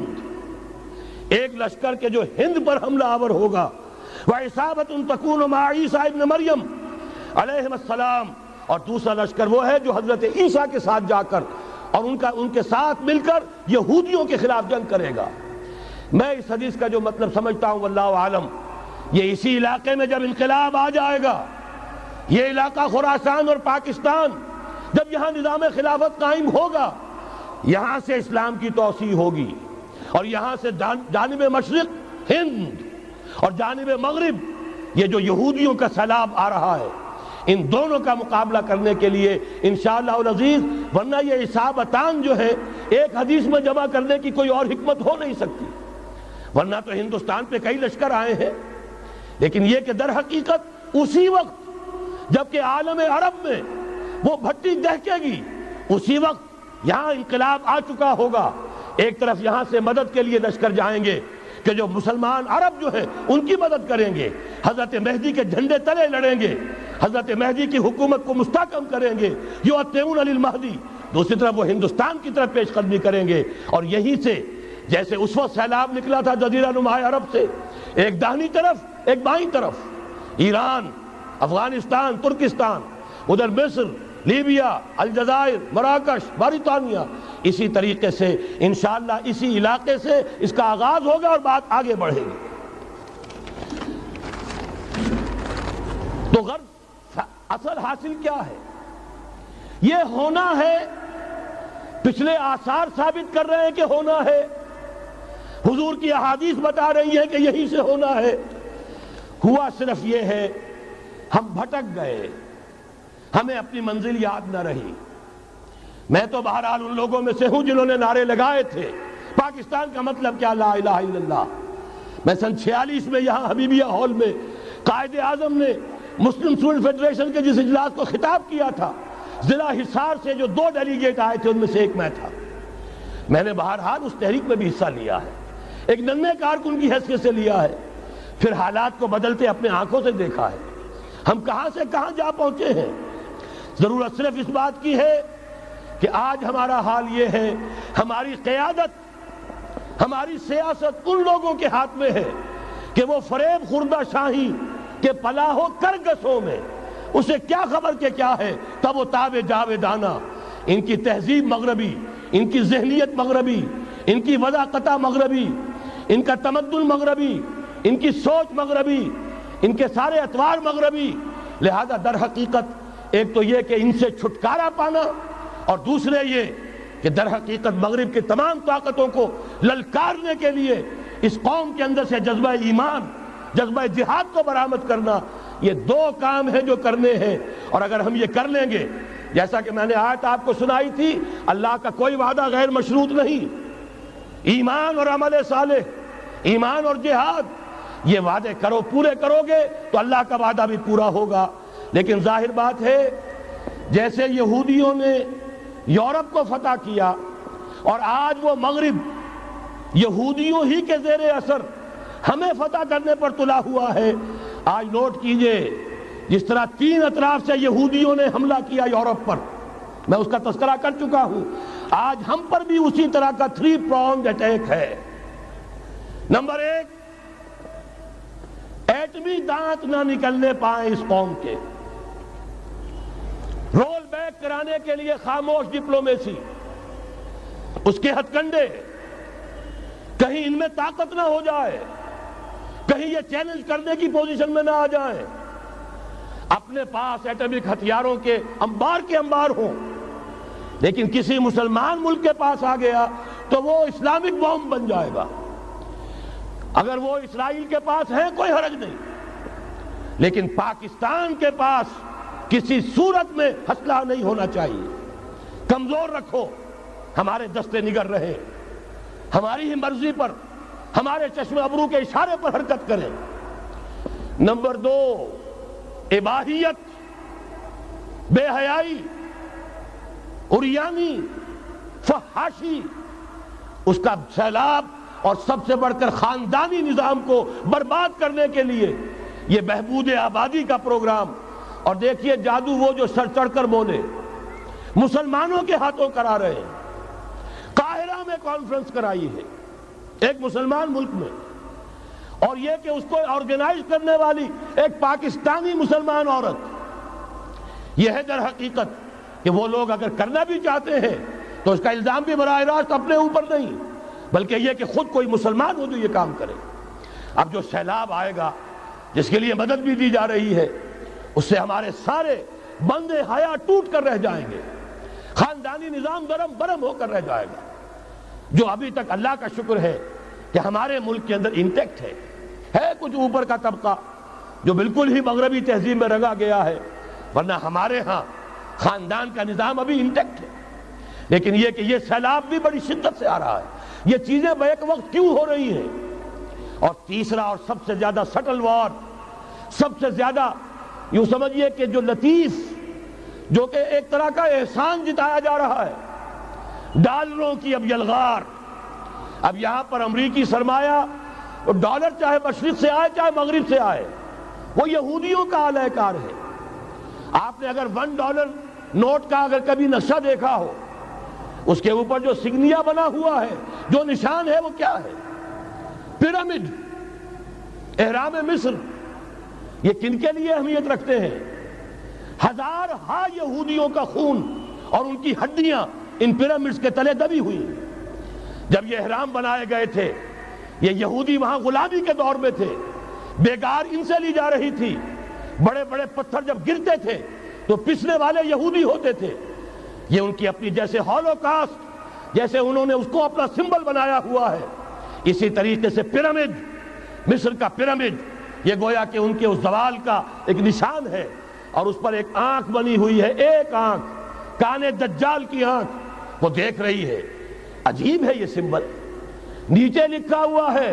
الہند، ایک لشکر کے جو ہند پر حملہ آور ہوگا، وعصابت تکون مع عیسیٰ ابن مریم علیہ السلام، اور دوسرا لشکر وہ ہے جو حضرت عیسیٰ کے ساتھ جا کر اور ان کا ان کے ساتھ مل کر یہودیوں کے خلاف جنگ کرے گا۔ میں اس حدیث کا جو مطلب سمجھتا ہوں واللہ عالم، یہ اسی علاقے میں جب انقلاب آ جائے گا، یہ علاقہ خراسان اور پاکستان، جب یہاں نظام خلافت قائم ہوگا، یہاں سے اسلام کی توسیع ہوگی، اور یہاں سے جانب مشرق ہند اور جانب مغرب یہ جو یہودیوں کا سیلاب آ رہا ہے، ان دونوں کا مقابلہ کرنے کے لیے انشاءاللہ العزیز، ورنہ یہ عصابتان جو ہے ایک حدیث میں جمع کرنے کی کوئی اور حکمت ہو نہیں سکتی، ورنہ تو ہندوستان پہ کئی لشکر آئے ہیں، لیکن یہ کہ در حقیقت اسی وقت جبکہ عالم عرب میں وہ بھٹی دہکے گی، اسی وقت یہاں انقلاب آ چکا ہوگا، ایک طرف یہاں سے مدد کے لیے لشکر جائیں گے کہ جو مسلمان عرب جو ہیں ان کی مدد کریں گے، حضرت مہدی کے جھنڈے تلے لڑیں گے، حضرت مہدی کی حکومت کو مستحکم کریں گے، یؤتون علی المہدی، دوسری طرف وہ ہندوستان کی طرف پیش قدمی کریں گے، اور یہیں سے جیسے اس وقت سیلاب نکلا تھا جزیرہ نما عرب سے، ایک داہنی طرف ایک بائیں طرف، ایران، افغانستان، ترکستان، ادھر مصر، لیبیا، الجزائر، مراکش، موریتانیہ، اسی طریقے سے انشاءاللہ اسی علاقے سے اس کا آغاز ہوگا اور بات آگے بڑھے گی۔ تو غرض اصل حاصل کیا ہے؟ یہ ہونا ہے، پچھلے آثار ثابت کر رہے ہیں کہ ہونا ہے، حضور کی احادیث بتا رہی ہے کہ یہی سے ہونا ہے، ہوا صرف یہ ہے ہم بھٹک گئے، ہمیں اپنی منزل یاد نہ رہی۔ میں تو بہرحال ان لوگوں میں سے ہوں جنہوں نے نعرے لگائے تھے پاکستان کا مطلب کیا، لا الہ الا اللہ۔ میں سن چھیالیس میں یہاں حبیبیہ ہال میں قائد اعظم نے مسلم اسٹوڈنٹ فیڈریشن کے جس اجلاس کو خطاب کیا تھا، ضلع حصار سے جو دو ڈیلیگیٹ آئے تھے ان میں سے ایک میں تھا۔ میں نے بہرحال اس تحریک میں بھی حصہ لیا ہے، ایک ننھے کارکن کی حیثیت سے لیا ہے، پھر حالات کو بدلتے اپنے آنکھوں سے دیکھا ہے، ہم کہاں سے کہاں جا پہنچے ہیں۔ ضرورت صرف اس بات کی ہے کہ آج ہمارا حال یہ ہے، ہماری قیادت، ہماری سیاست ان لوگوں کے ہاتھ میں ہے کہ وہ فریب خوردہ شاہی کے پلاح و کرگسوں میں اسے کیا خبر کہ کیا ہے، تب وہ تاب جاویدانہ، ان کی تہذیب مغربی، ان کی ذہنیت مغربی، ان کی وضاقتہ مغربی، ان کا تمدن مغربی، ان کی سوچ مغربی، ان کے سارے اطوار مغربی، لہذا در حقیقت ایک تو یہ کہ ان سے چھٹکارا پانا، اور دوسرے یہ کہ در حقیقت مغرب کی تمام طاقتوں کو للکارنے کے لیے اس قوم کے اندر سے جذبہ ایمان، جذبہ جہاد کو برآمد کرنا، یہ دو کام ہیں جو کرنے ہیں، اور اگر ہم یہ کر لیں گے، جیسا کہ میں نے آیت آپ کو سنائی تھی، اللہ کا کوئی وعدہ غیر مشروط نہیں، ایمان اور عمل صالح، ایمان اور جہاد، یہ وعدے کرو، پورے کرو گے تو اللہ کا وعدہ بھی پورا ہوگا۔ لیکن ظاہر بات ہے جیسے یہودیوں نے یورپ کو فتح کیا اور آج وہ مغرب یہودیوں ہی کے زیر اثر ہمیں فتح کرنے پر تلا ہوا ہے، آج نوٹ کیجئے جس طرح تین اطراف سے یہودیوں نے حملہ کیا یورپ پر، میں اس کا تذکرہ کر چکا ہوں، آج ہم پر بھی اسی طرح کا تھری پرونگ اٹیک ہے۔ نمبر ایک، ایٹمی دانت نہ نکلنے پائیں اس قوم کے، رول بیک کرانے کے لیے خاموش ڈپلومیسی، اس کے ہتھ کنڈے، کہیں ان میں طاقت نہ ہو جائے، کہیں یہ چیلنج کرنے کی پوزیشن میں نہ آ جائیں، اپنے پاس ایٹمک ہتھیاروں کے انبار کے انبار ہوں، لیکن کسی مسلمان ملک کے پاس آ گیا تو وہ اسلامک بوم بن جائے گا۔ اگر وہ اسرائیل کے پاس ہے کوئی حرج نہیں، لیکن پاکستان کے پاس کسی صورت میں ہتھیار نہیں ہونا چاہیے۔ کمزور رکھو، ہمارے دستے نگر رہے، ہماری ہی مرضی پر، ہمارے چشم ابرو کے اشارے پر حرکت کریں۔ نمبر دو، اباحیت، بے حیائی، عریانی، فحاشی، اس کا سیلاب، اور سب سے بڑھ کر خاندانی نظام کو برباد کرنے کے لیے یہ بہبود آبادی کا پروگرام۔ اور دیکھیے جادو وہ جو سر چڑھ کر بولے مسلمانوں کے ہاتھوں کرا رہے ہیں۔ قاہرہ میں کانفرنس کرائی ہے ایک مسلمان ملک میں، اور یہ کہ اس کو آرگنائز کرنے والی ایک پاکستانی مسلمان عورت۔ یہ ہے در حقیقت کہ وہ لوگ اگر کرنا بھی چاہتے ہیں تو اس کا الزام بھی براہ راست اپنے اوپر نہیں، بلکہ یہ کہ خود کوئی مسلمان ہو جو یہ کام کرے۔ اب جو سیلاب آئے گا جس کے لیے مدد بھی دی جا رہی ہے، اس سے ہمارے سارے بندے حیا ٹوٹ کر رہ جائیں گے، خاندانی نظام درم برم ہو کر رہ جائے گا۔ جو ابھی تک اللہ کا شکر ہے کہ ہمارے ملک کے اندر انٹیکٹ ہے ہے کچھ اوپر کا طبقہ جو بالکل ہی مغربی تہذیب میں رنگا گیا ہے، ورنہ ہمارے ہاں خاندان کا نظام ابھی انٹیکٹ ہے۔ لیکن یہ کہ یہ سیلاب بھی بڑی شدت سے آ رہا ہے، یہ چیزیں بیک وقت کیوں ہو رہی ہیں؟ اور تیسرا اور سب سے زیادہ سٹل وار، سب سے زیادہ یوں سمجھیے کہ جو لطیف، جو کہ ایک طرح کا احسان جتایا جا رہا ہے، ڈالروں کی اب یلغار۔ اب یہاں پر امریکی سرمایہ، ڈالر چاہے مشرق سے آئے چاہے مغرب سے آئے، وہ یہودیوں کا اعلی کار ہے۔ آپ نے اگر ون ڈالر نوٹ کا اگر کبھی نقشہ دیکھا ہو، اس کے اوپر جو سگنیا بنا ہوا ہے، جو نشان ہے، وہ کیا ہے؟ پیرامڈ، احرام مصر۔ یہ کن کے لیے اہمیت رکھتے ہیں؟ ہزار ہا یہودیوں کا خون اور ان کی ہڈیاں ان پیرامڈز کے تلے دبی ہوئی۔ جب یہ احرام بنائے گئے تھے، یہ یہودی وہاں غلامی کے دور میں تھے، بیگار ان سے لی جا رہی تھی۔ بڑے بڑے پتھر جب گرتے تھے تو پسنے والے یہودی ہوتے تھے۔ یہ ان کی اپنی جیسے ہولوکاسٹ، جیسے انہوں نے اس کو اپنا سمبل بنایا ہوا ہے، اسی طریقے سے پیرامڈ، مصر کا پیرامڈ، یہ گویا کہ ان کے اس زوال کا ایک نشان ہے۔ اور اس پر ایک آنکھ بنی ہوئی ہے، ایک آنکھ، کانے دجال کی آنکھ، وہ دیکھ رہی ہے۔ عجیب ہے یہ سمبل۔ نیچے لکھا ہوا ہے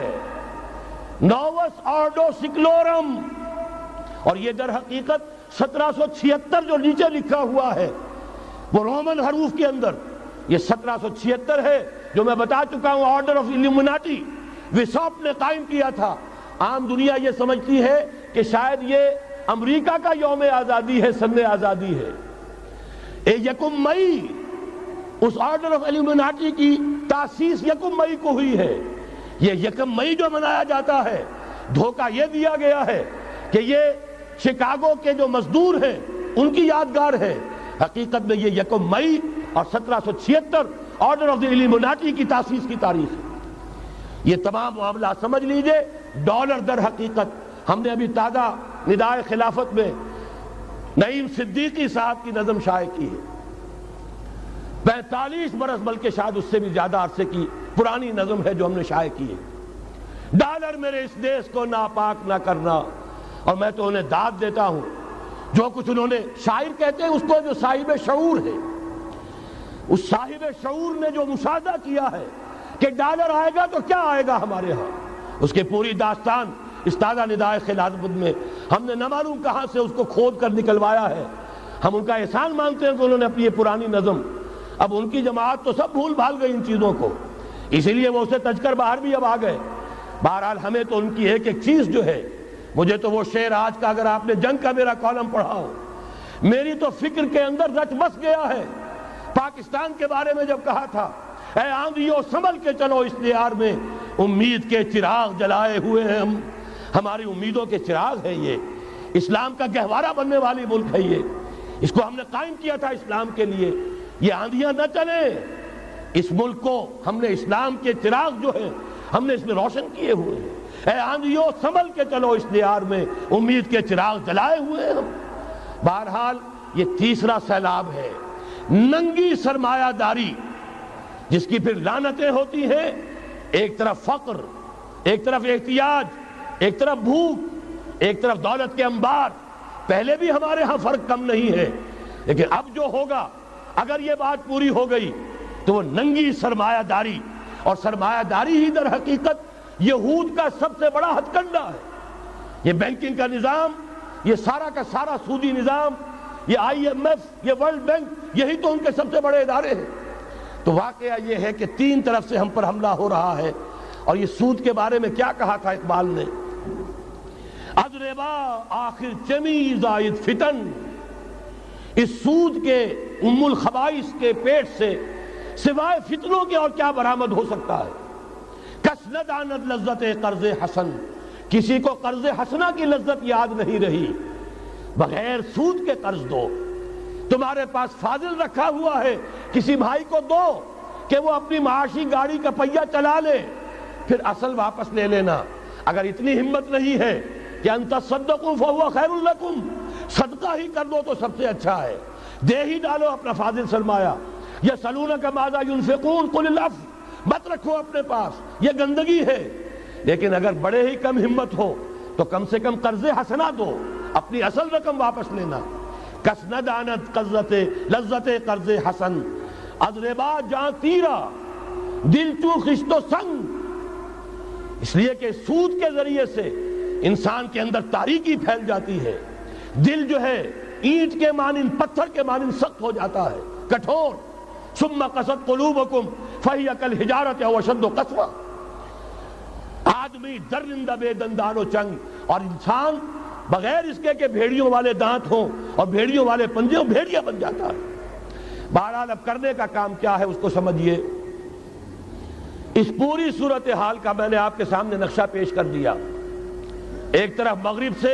نووس آرڈو سکلورم، اور یہ در حقیقت سترہ سو چھہتر جو نیچے لکھا ہوا ہے وہ رومن حروف کے اندر یہ سترہ سو چھہتر ہے، جو میں بتا چکا ہوں آرڈر آف الومناٹی وسوپ نے قائم کیا تھا۔ عام دنیا یہ سمجھتی ہے کہ شاید یہ امریکہ کا یوم آزادی ہے، سن آزادی ہے۔ اے یکم مئی، اس آرڈر آف الومناٹی کی تاسیس یکم مئی کو ہوئی ہے۔ یہ یکم مئی جو منایا جاتا ہے، دھوکہ یہ دیا گیا ہے کہ یہ شکاگو کے جو مزدور ہیں ان کی یادگار ہے۔ حقیقت میں یہ یکم مئی اور سترہ سو چھہتر آرڈر آف دی الومناٹی کی تاسیس کی تاریخ ہے۔ یہ تمام معاملہ سمجھ لیجئے۔ ڈالر در حقیقت، ہم نے ابھی تازہ ندائے خلافت میں نعیم صدیقی صاحب کی نظم شائع کی ہے، پینتالیس برس بلکہ شاید اس سے بھی زیادہ عرصے کی پرانی نظم ہے جو ہم نے شائع کی ہے۔ ڈالر میرے اس دیش کو ناپاک نہ کرنا، اور میں تو انہیں داد دیتا ہوں، جو کچھ انہوں نے، شاعر کہتے ہیں اس کو جو صاحب شعور ہے، اس صاحب شعور نے جو مشاہدہ کیا ہے کہ ڈالر آئے گا تو کیا آئے گا ہمارے ہاں، اس کے پوری داستان اس تازہ ندائے خلافت میں ہم نے نہ معلوم کہاں سے اس کو کھود کر نکلوایا ہے۔ ہم ان کا احسان مانتے ہیں کہ انہوں نے اپنی یہ پرانی نظم، اب ان کی جماعت تو سب بھول بھال گئی ان چیزوں کو، اسی لیے وہ اسے تج کر باہر بھی اب آ گئے۔ بہرحال ہمیں تو ان کی ایک ایک چیز جو ہے، مجھے تو وہ شعر آج کا اگر آپ نے جنگ کا میرا کالم پڑھا ہو، میری تو فکر کے اندر رچ بس گیا ہے۔ پاکستان کے بارے میں جب کہا تھا، اے آندھیوں سنبھل کے چلو اس دیار میں، امید کے چراغ جلائے ہوئے ہیں ہم، ہماری امیدوں کے چراغ ہے یہ، اسلام کا گہوارہ بننے والی ملک ہے یہ، اس کو ہم نے قائم کیا تھا اسلام کے لیے، یہ آندھیاں نہ چلیں، اس ملک کو ہم نے اسلام کے چراغ جو ہے ہم نے اس میں روشن کیے ہوئے ہیں۔ اے آندھیوں سنبھل کے چلو اس دیار میں، امید کے چراغ جلائے ہوئے ہیں ہم۔ بہرحال یہ تیسرا سیلاب ہے، ننگی سرمایہ داری، جس کی پھر لعنتیں ہوتی ہیں، ایک طرف فقر، ایک طرف احتیاج، ایک طرف بھوک، ایک طرف دولت کے انبار۔ پہلے بھی ہمارے ہاں فرق کم نہیں ہے، لیکن اب جو ہوگا اگر یہ بات پوری ہو گئی تو وہ ننگی سرمایہ داری، اور سرمایہ داری ہی در حقیقت یہود کا سب سے بڑا ہتھ کنڈا ہے۔ یہ بینکنگ کا نظام، یہ سارا کا سارا سودی نظام، یہ آئی ایم ایف، یہ ورلڈ بینک، یہی تو ان کے سب سے بڑے ادارے ہیں۔ تو واقعہ یہ ہے کہ تین طرف سے ہم پر حملہ ہو رہا ہے۔ اور یہ سود کے بارے میں کیا کہا تھا اقبال نے؟ اضربا آخر چمی زائد فتن، اس سود کے ام الخبائث کے پیٹ سے سوائے فتنوں کے اور کیا برآمد ہو سکتا ہے؟ کس نہ داند لذت قرض حسن، کسی کو قرض حسنہ کی لذت یاد نہیں رہی، بغیر سود کے قرض دو۔ تمہارے پاس فاضل رکھا ہوا ہے، کسی بھائی کو دو کہ وہ اپنی معاشی گاڑی کا پہیہ چلا لے، پھر اصل واپس لے لینا۔ اگر اتنی ہمت نہیں ہے کہ ان تصدقوا فهو خیر لکم، صدقہ ہی کر دو تو سب سے اچھا ہے، دے ہی ڈالو اپنا فاضل سرمایہ۔ یسألونک ماذا ينفقون قل العفو، مت رکھو اپنے پاس، یہ گندگی ہے۔ لیکن اگر بڑے ہی کم ہمت ہو تو کم سے کم قرض حسنہ دو، اپنی اصل رقم واپس لینا۔ کس نہ دانت قرضت لذت قرض حسن، اضربا جاں تیرا دل چو خشت و سنگ۔ اس لیے کہ سود کے ذریعے سے انسان کے اندر تاریکی پھیل جاتی ہے، دل جو ہے اینٹ کے مانند، پتھر کے مانند سخت ہو جاتا ہے، کٹھور۔ ثم قست قلوبکم فہی کالحجارۃ او اشد قسوہ۔ آدمی درندہ بے دندان و چنگ، اور انسان بغیر اس کے کہ بھیڑیوں والے دانت ہوں اور بھیڑیوں والے پنجے ہوں، بھیڑیا بن جاتا ہے۔ بہرحال اب کرنے کا کام کیا ہے اس کو سمجھیے۔ اس پوری صورتحال کا میں نے آپ کے سامنے نقشہ پیش کر دیا۔ ایک طرف مغرب سے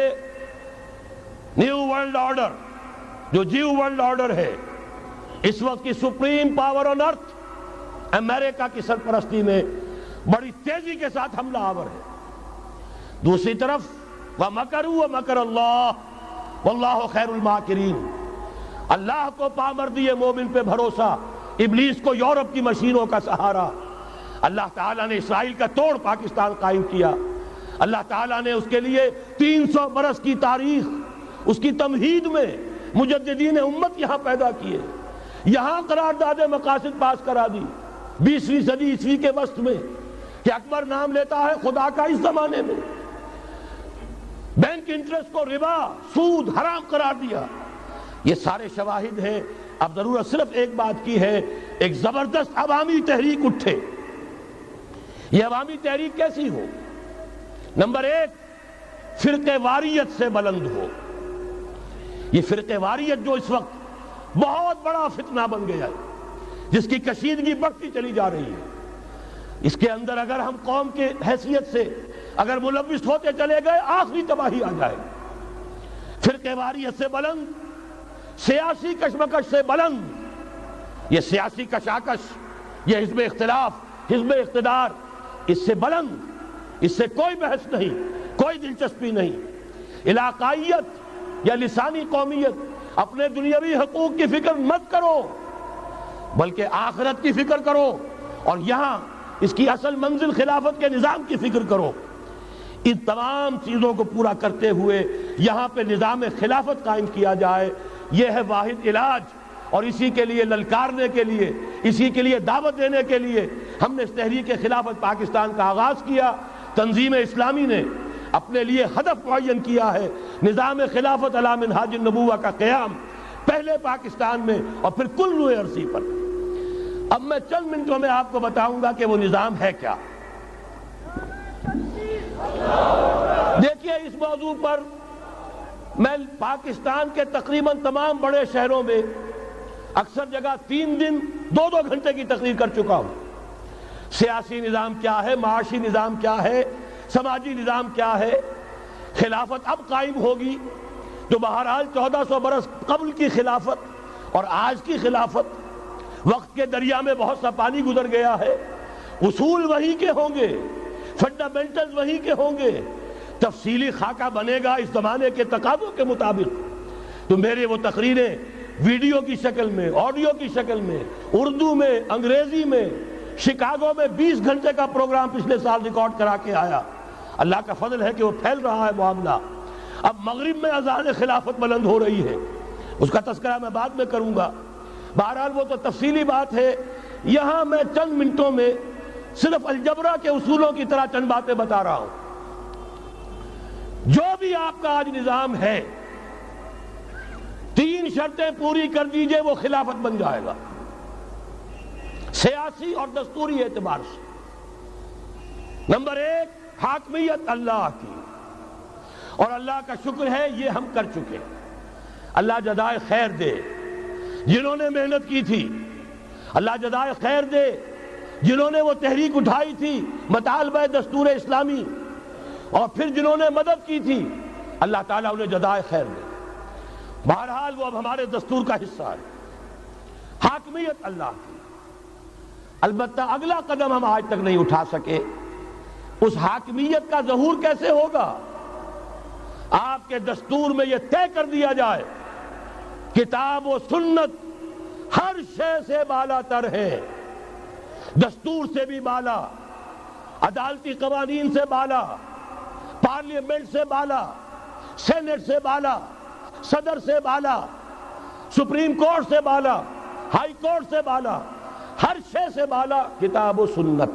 نیو ورلڈ آرڈر، جو جیو ورلڈ آرڈر ہے، اس وقت کی سپریم پاور آن ارتھ، امریکہ کی سرپرستی میں بڑی تیزی کے ساتھ حملہ آور ہے۔ دوسری طرف وَمَكَرُوا وَمَكَرَ اللَّهُ وَاللَّهُ خَيْرُ الْمَاكِرِينَ، اللہ کو پامردی مومن پہ بھروسہ، ابلیس کو یورپ کی مشینوں کا سہارا۔ اللہ تعالیٰ نے اسرائیل کا توڑ پاکستان قائم کیا، اللہ تعالیٰ نے اس کے لیے تین سو برس کی تاریخ، اس کی تمہید میں مجددین امت یہاں پیدا کیے، یہاں قرارداد مقاصد پاس کرا دی بیسویں صدی عیسوی کے وسط میں، کہ اکبر نام لیتا ہے خدا کا اس زمانے میں، بینک انٹرسٹ کو ربا، سود حرام قرار دیا۔ یہ سارے شواہد ہیں۔ اب ضرورت صرف ایک بات کی ہے، ایک زبردست عوامی تحریک اٹھے۔ یہ عوامی تحریک کیسی ہو؟ نمبر ایک، فرقہ واریت سے بلند ہو۔ یہ فرقہ واریت جو اس وقت بہت بڑا فتنہ بن گیا ہے، جس کی کشیدگی بڑھتی چلی جا رہی ہے، اس کے اندر اگر ہم قوم کے حیثیت سے اگر ملوث ہوتے چلے گئے، آخری تباہی آ جائے۔ فرقہ واریت سے بلند، سیاسی کشمکش سے بلند، یہ سیاسی کشاکش، یہ حزب اختلاف، حزب اقتدار، اس سے بلند، اس سے کوئی بحث نہیں، کوئی دلچسپی نہیں۔ علاقائیت یا لسانی قومیت، اپنے دنیاوی حقوق کی فکر مت کرو، بلکہ آخرت کی فکر کرو، اور یہاں اس کی اصل منزل خلافت کے نظام کی فکر کرو۔ ان تمام چیزوں کو پورا کرتے ہوئے یہاں پہ نظام خلافت قائم کیا جائے، یہ ہے واحد علاج۔ اور اسی کے لیے للکارنے کے لیے، اسی کے لیے دعوت دینے کے لیے ہم نے اس تحریک خلافت پاکستان کا آغاز کیا۔ تنظیم اسلامی نے اپنے لیے ہدف معین کیا ہے، نظام خلافت علی منہاج النبوہ کا قیام، پہلے پاکستان میں اور پھر کل روئے عرصی پر۔ اب میں چند منٹوں میں آپ کو بتاؤں گا کہ وہ نظام ہے کیا۔ دیکھیے، اس موضوع پر میں پاکستان کے تقریباً تمام بڑے شہروں میں اکثر جگہ تین دن دو دو گھنٹے کی تقریر کر چکا ہوں۔ سیاسی نظام کیا ہے، معاشی نظام کیا ہے، سماجی نظام کیا ہے۔ خلافت اب قائم ہوگی تو بہرحال چودہ سو برس قبل کی خلافت اور آج کی خلافت، وقت کے دریا میں بہت سا پانی گزر گیا ہے، اصول وہی کے ہوں گے، فنڈامنٹلز وہی کے ہوں گے، تفصیلی خاکہ بنے گا اس زمانے کے تقاضوں کے مطابق۔ تو میرے وہ تقریریں ویڈیو کی شکل میں، آڈیو کی شکل میں، اردو میں، انگریزی میں، شکاگو میں بیس گھنٹے کا پروگرام پچھلے سال ریکارڈ کرا کے آیا. اللہ کا فضل ہے کہ وہ پھیل رہا ہے معاملہ. اب مغرب میں اذان خلافت بلند ہو رہی ہے، اس کا تذکرہ میں بعد میں کروں گا. بہرحال وہ تو تفصیلی بات ہے. یہاں میں چند منٹوں میں صرف الجبرا کے اصولوں کی طرح چند باتیں بتا رہا ہوں. جو بھی آپ کا آج نظام ہے، تین شرطیں پوری کر دیجئے وہ خلافت بن جائے گا، سیاسی اور دستوری اعتبار سے. نمبر ایک، حاکمیت اللہ کی، اور اللہ کا شکر ہے یہ ہم کر چکے. اللہ جزائے خیر دے جنہوں نے محنت کی تھی، اللہ جزائے خیر دے جنہوں نے وہ تحریک اٹھائی تھی مطالبہ دستور اسلامی، اور پھر جنہوں نے مدد کی تھی، اللہ تعالیٰ انہیں جزائے خیر دے. بہرحال وہ اب ہمارے دستور کا حصہ ہے. حاکمیت اللہ کی. البتہ اگلا قدم ہم آج تک نہیں اٹھا سکے. اس حاکمیت کا ظہور کیسے ہوگا؟ آپ کے دستور میں یہ طے کر دیا جائے کتاب و سنت ہر شے سے بالا تر ہے، دستور سے بھی بالا، عدالتی قوانین سے بالا، پارلیمنٹ سے بالا، سینٹ سے بالا، صدر سے بالا، سپریم کورٹ سے بالا، ہائی کورٹ سے بالا، ہر شے سے بالا کتاب و سنت.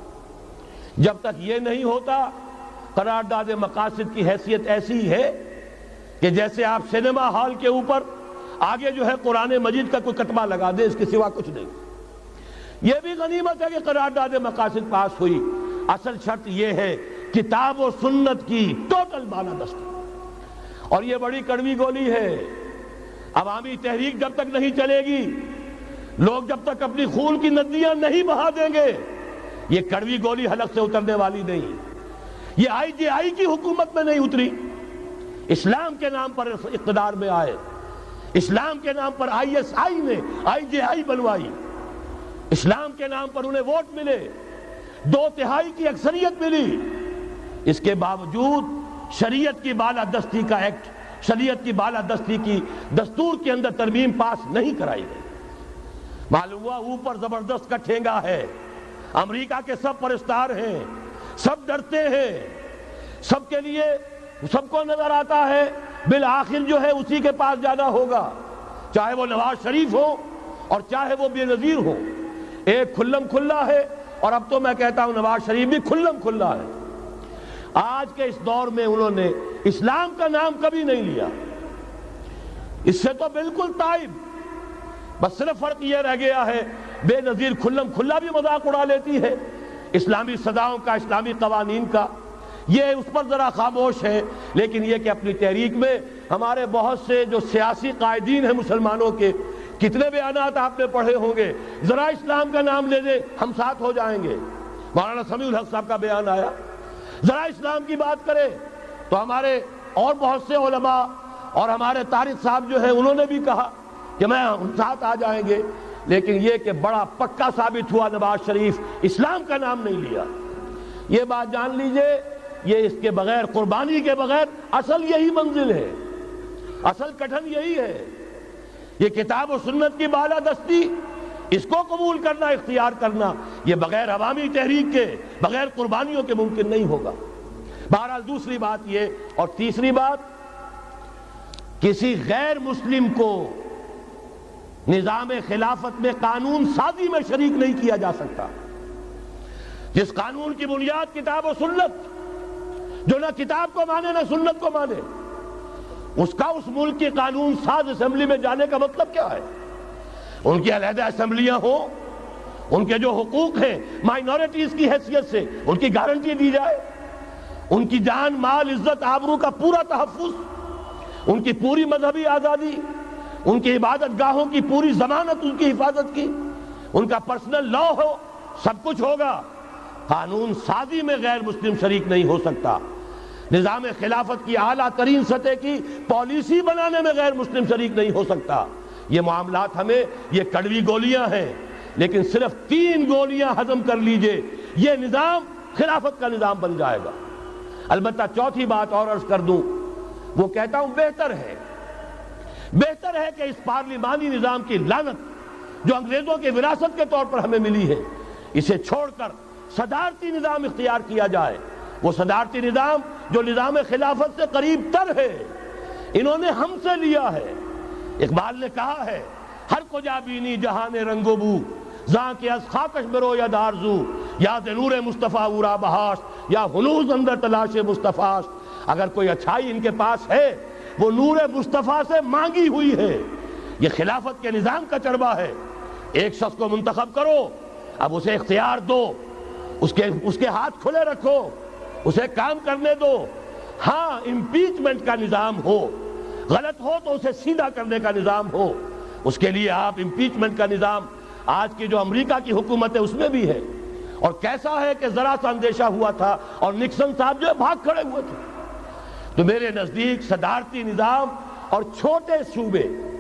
جب تک یہ نہیں ہوتا، قرارداد مقاصد کی حیثیت ایسی ہے کہ جیسے آپ سینما ہال کے اوپر آگے جو ہے قرآن مجید کا کوئی کتبہ لگا دے، اس کے سوا کچھ نہیں. یہ بھی غنیمت ہے کہ قرارداد مقاصد پاس ہوئی. اصل شرط یہ ہے کتاب و سنت کی ٹوٹل بالادستی. اور یہ بڑی کڑوی گولی ہے. عوامی تحریک جب تک نہیں چلے گی، لوگ جب تک اپنی خون کی ندیاں نہیں بہا دیں گے، یہ کڑوی گولی حلق سے اترنے والی نہیں. یہ آئی جے آئی کی حکومت میں نہیں اتری، اسلام کے نام پر اقتدار میں آئے، اسلام کے نام پر آئی ایس آئی نے آئی جے آئی بنوائی، اسلام کے نام پر انہیں ووٹ ملے، دو تہائی کی اکثریت ملی. اس کے باوجود شریعت کی بالادستی کا ایکٹ، شریعت کی بالادستی کی دستور کے اندر ترمیم پاس نہیں کرائی گئی. معلوم ہوا اوپر زبردست کا ٹھینگا ہے. امریکہ کے سب پرستار ہیں، سب ڈرتے ہیں، سب کے لیے سب کو نظر آتا ہے بالآخر جو ہے اسی کے پاس جانا ہوگا، چاہے وہ نواز شریف ہو اور چاہے وہ بے نظیر ہو. ایک کھلم کھلا ہے، اور اب تو میں کہتا ہوں نواز شریف بھی کھلم کھلا ہے. آج کے اس دور میں انہوں نے اسلام کا نام کبھی نہیں لیا، اس سے تو بالکل تائب. بس صرف فرق یہ رہ گیا ہے بے نظیر کھلم کھلا بھی مذاق اڑا لیتی ہے اسلامی صداؤں کا، اسلامی قوانین کا. یہ اس پر ذرا خاموش ہے. لیکن یہ کہ اپنی تحریک میں ہمارے بہت سے جو سیاسی قائدین ہیں مسلمانوں کے، کتنے بیانات آپ نے پڑھے ہوں گے، ذرا اسلام کا نام لے دے ہم ساتھ ہو جائیں گے. مولانا سمیع الحق صاحب کا بیان آیا، ذرا اسلام کی بات کرے تو ہمارے اور بہت سے علماء اور ہمارے طارق صاحب جو ہے انہوں نے بھی کہا کہ میں ہم ساتھ آ جائیں گے. لیکن یہ کہ بڑا پکا ثابت ہوا نواز شریف اسلام کا نام نہیں لیا. یہ بات جان لیجئے، یہ اس کے بغیر، قربانی کے بغیر اصل یہی منزل ہے، اصل کٹھن یہی ہے. یہ کتاب و سنت کی بالادستی، اس کو قبول کرنا، اختیار کرنا، یہ بغیر عوامی تحریک کے، بغیر قربانیوں کے ممکن نہیں ہوگا. بہرحال دوسری بات یہ، اور تیسری بات، کسی غیر مسلم کو نظام خلافت میں قانون سازی میں شریک نہیں کیا جا سکتا. جس قانون کی بنیاد کتاب و سنت، جو نہ کتاب کو مانے نہ سنت کو مانے، اس کا اس ملک کی قانون ساز اسمبلی میں جانے کا مطلب کیا ہے؟ ان کی علیحدہ اسمبلیاں ہوں، ان کے جو حقوق ہیں مائنورٹیز کی حیثیت سے ان کی گارنٹی دی جائے، ان کی جان، مال، عزت، آبرو کا پورا تحفظ، ان کی پوری مذہبی آزادی، ان کی عبادت گاہوں کی پوری ضمانت، ان کی حفاظت کی، ان کا پرسنل لا ہو، سب کچھ ہوگا. قانون سازی میں غیر مسلم شریک نہیں ہو سکتا. نظام خلافت کی اعلیٰ ترین سطح کی پالیسی بنانے میں غیر مسلم شریک نہیں ہو سکتا. یہ معاملات ہمیں، یہ کڑوی گولیاں ہیں، لیکن صرف تین گولیاں ہضم کر لیجئے، یہ نظام خلافت کا نظام بن جائے گا. البتہ چوتھی بات اور عرض کر دوں، وہ کہتا ہوں بہتر ہے بہتر ہے کہ اس پارلیمانی نظام کی لعنت جو انگریزوں کے وراثت کے طور پر ہمیں ملی ہے، اسے چھوڑ کر صدارتی نظام اختیار کیا جائے، وہ صدارتی نظام جو نظام خلافت سے قریب تر ہے، انہوں نے ہم سے لیا ہے۔ اقبال نے کہا ہے ہر کجا بینی جہان رنگ و بو، زاں کے از خاکش برو یا دارزو، یا نور مصطفیٰ اورا بہاش، یا ہنوز اندر تلاش مصطفیٰ۔ اگر کوئی اچھائی ان کے پاس ہے وہ نور مصطفیٰ سے مانگی ہوئی ہے۔ یہ خلافت کے نظام کا چربہ ہے۔ ایک شخص کو منتخب کرو، اب اسے اختیار دو، اس کے اس کے ہاتھ کھلے رکھو، اسے کام کرنے دو۔ ہاں امپیچمنٹ کا نظام ہو، غلط ہو تو اسے سیدھا کرنے کا نظام ہو، اس کے لیے آپ امپیچمنٹ کا نظام آج کی جو امریکہ کی حکومت ہے اس میں بھی ہے۔ اور کیسا ہے کہ ذرا سا اندیشہ ہوا تھا اور نکسن صاحب جو بھاگ کھڑے ہوئے تھے۔ تو میرے نزدیک صدارتی نظام اور چھوٹے صوبے،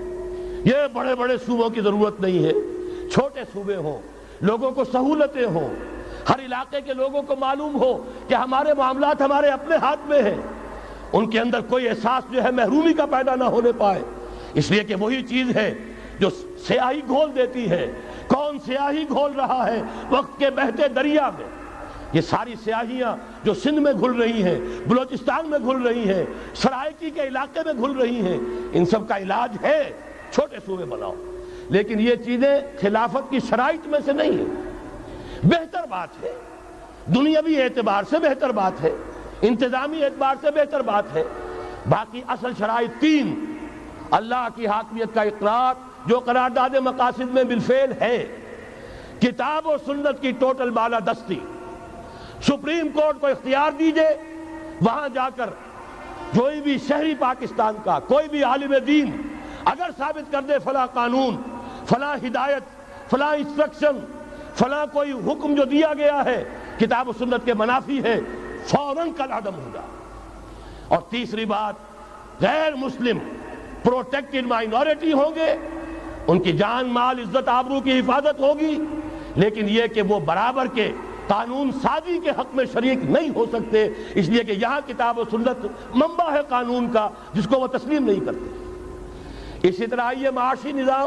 یہ بڑے بڑے صوبوں کی ضرورت نہیں ہے، چھوٹے صوبے ہوں، لوگوں کو سہولتیں ہوں، ہر علاقے کے لوگوں کو معلوم ہو کہ ہمارے معاملات ہمارے اپنے ہاتھ میں ہیں، ان کے اندر کوئی احساس جو ہے محرومی کا پیدا نہ ہونے پائے۔ اس لیے کہ وہی چیز ہے جو سیاہی گھول دیتی ہے۔ کون سیاہی گھول رہا ہے وقت کے بہتے دریا میں؟ یہ ساری سیاہیاں جو سندھ میں گھل رہی ہیں، بلوچستان میں گھل رہی ہیں، سرائکی کے علاقے میں گھل رہی ہیں، ان سب کا علاج ہے چھوٹے صوبے بناؤ۔ لیکن یہ چیزیں خلافت کی شرائط میں سے نہیں ہیں۔ بہتر بات ہے، دنیاوی اعتبار سے بہتر بات ہے، انتظامی اعتبار سے بہتر بات ہے۔ باقی اصل شرائط تین: اللہ کی حاکمیت کا اقرار جو قرارداد مقاصد میں بالفعل ہے، کتاب و سنت کی ٹوٹل بالادستی، سپریم کورٹ کو اختیار دیجئے وہاں جا کر کوئی بھی شہری پاکستان کا کوئی بھی عالم دین اگر ثابت کر دے فلاں قانون، فلاں ہدایت، فلاں انسٹرکشن، فلاں کوئی حکم جو دیا گیا ہے کتاب و سنت کے منافی ہے، فوراً کل عدم ہوگا۔ اور تیسری بات، غیر مسلم پروٹیکٹڈ مائنورٹی ہوں گے، ان کی جان مال عزت آبرو کی حفاظت ہوگی، لیکن یہ کہ وہ برابر کے قانون سازی کے حق میں شریک نہیں ہو سکتے، اس لیے کہ یہاں کتاب و سنت منبع ہے قانون کا جس کو وہ تسلیم نہیں کرتے۔ اسی طرح یہ معاشی نظام،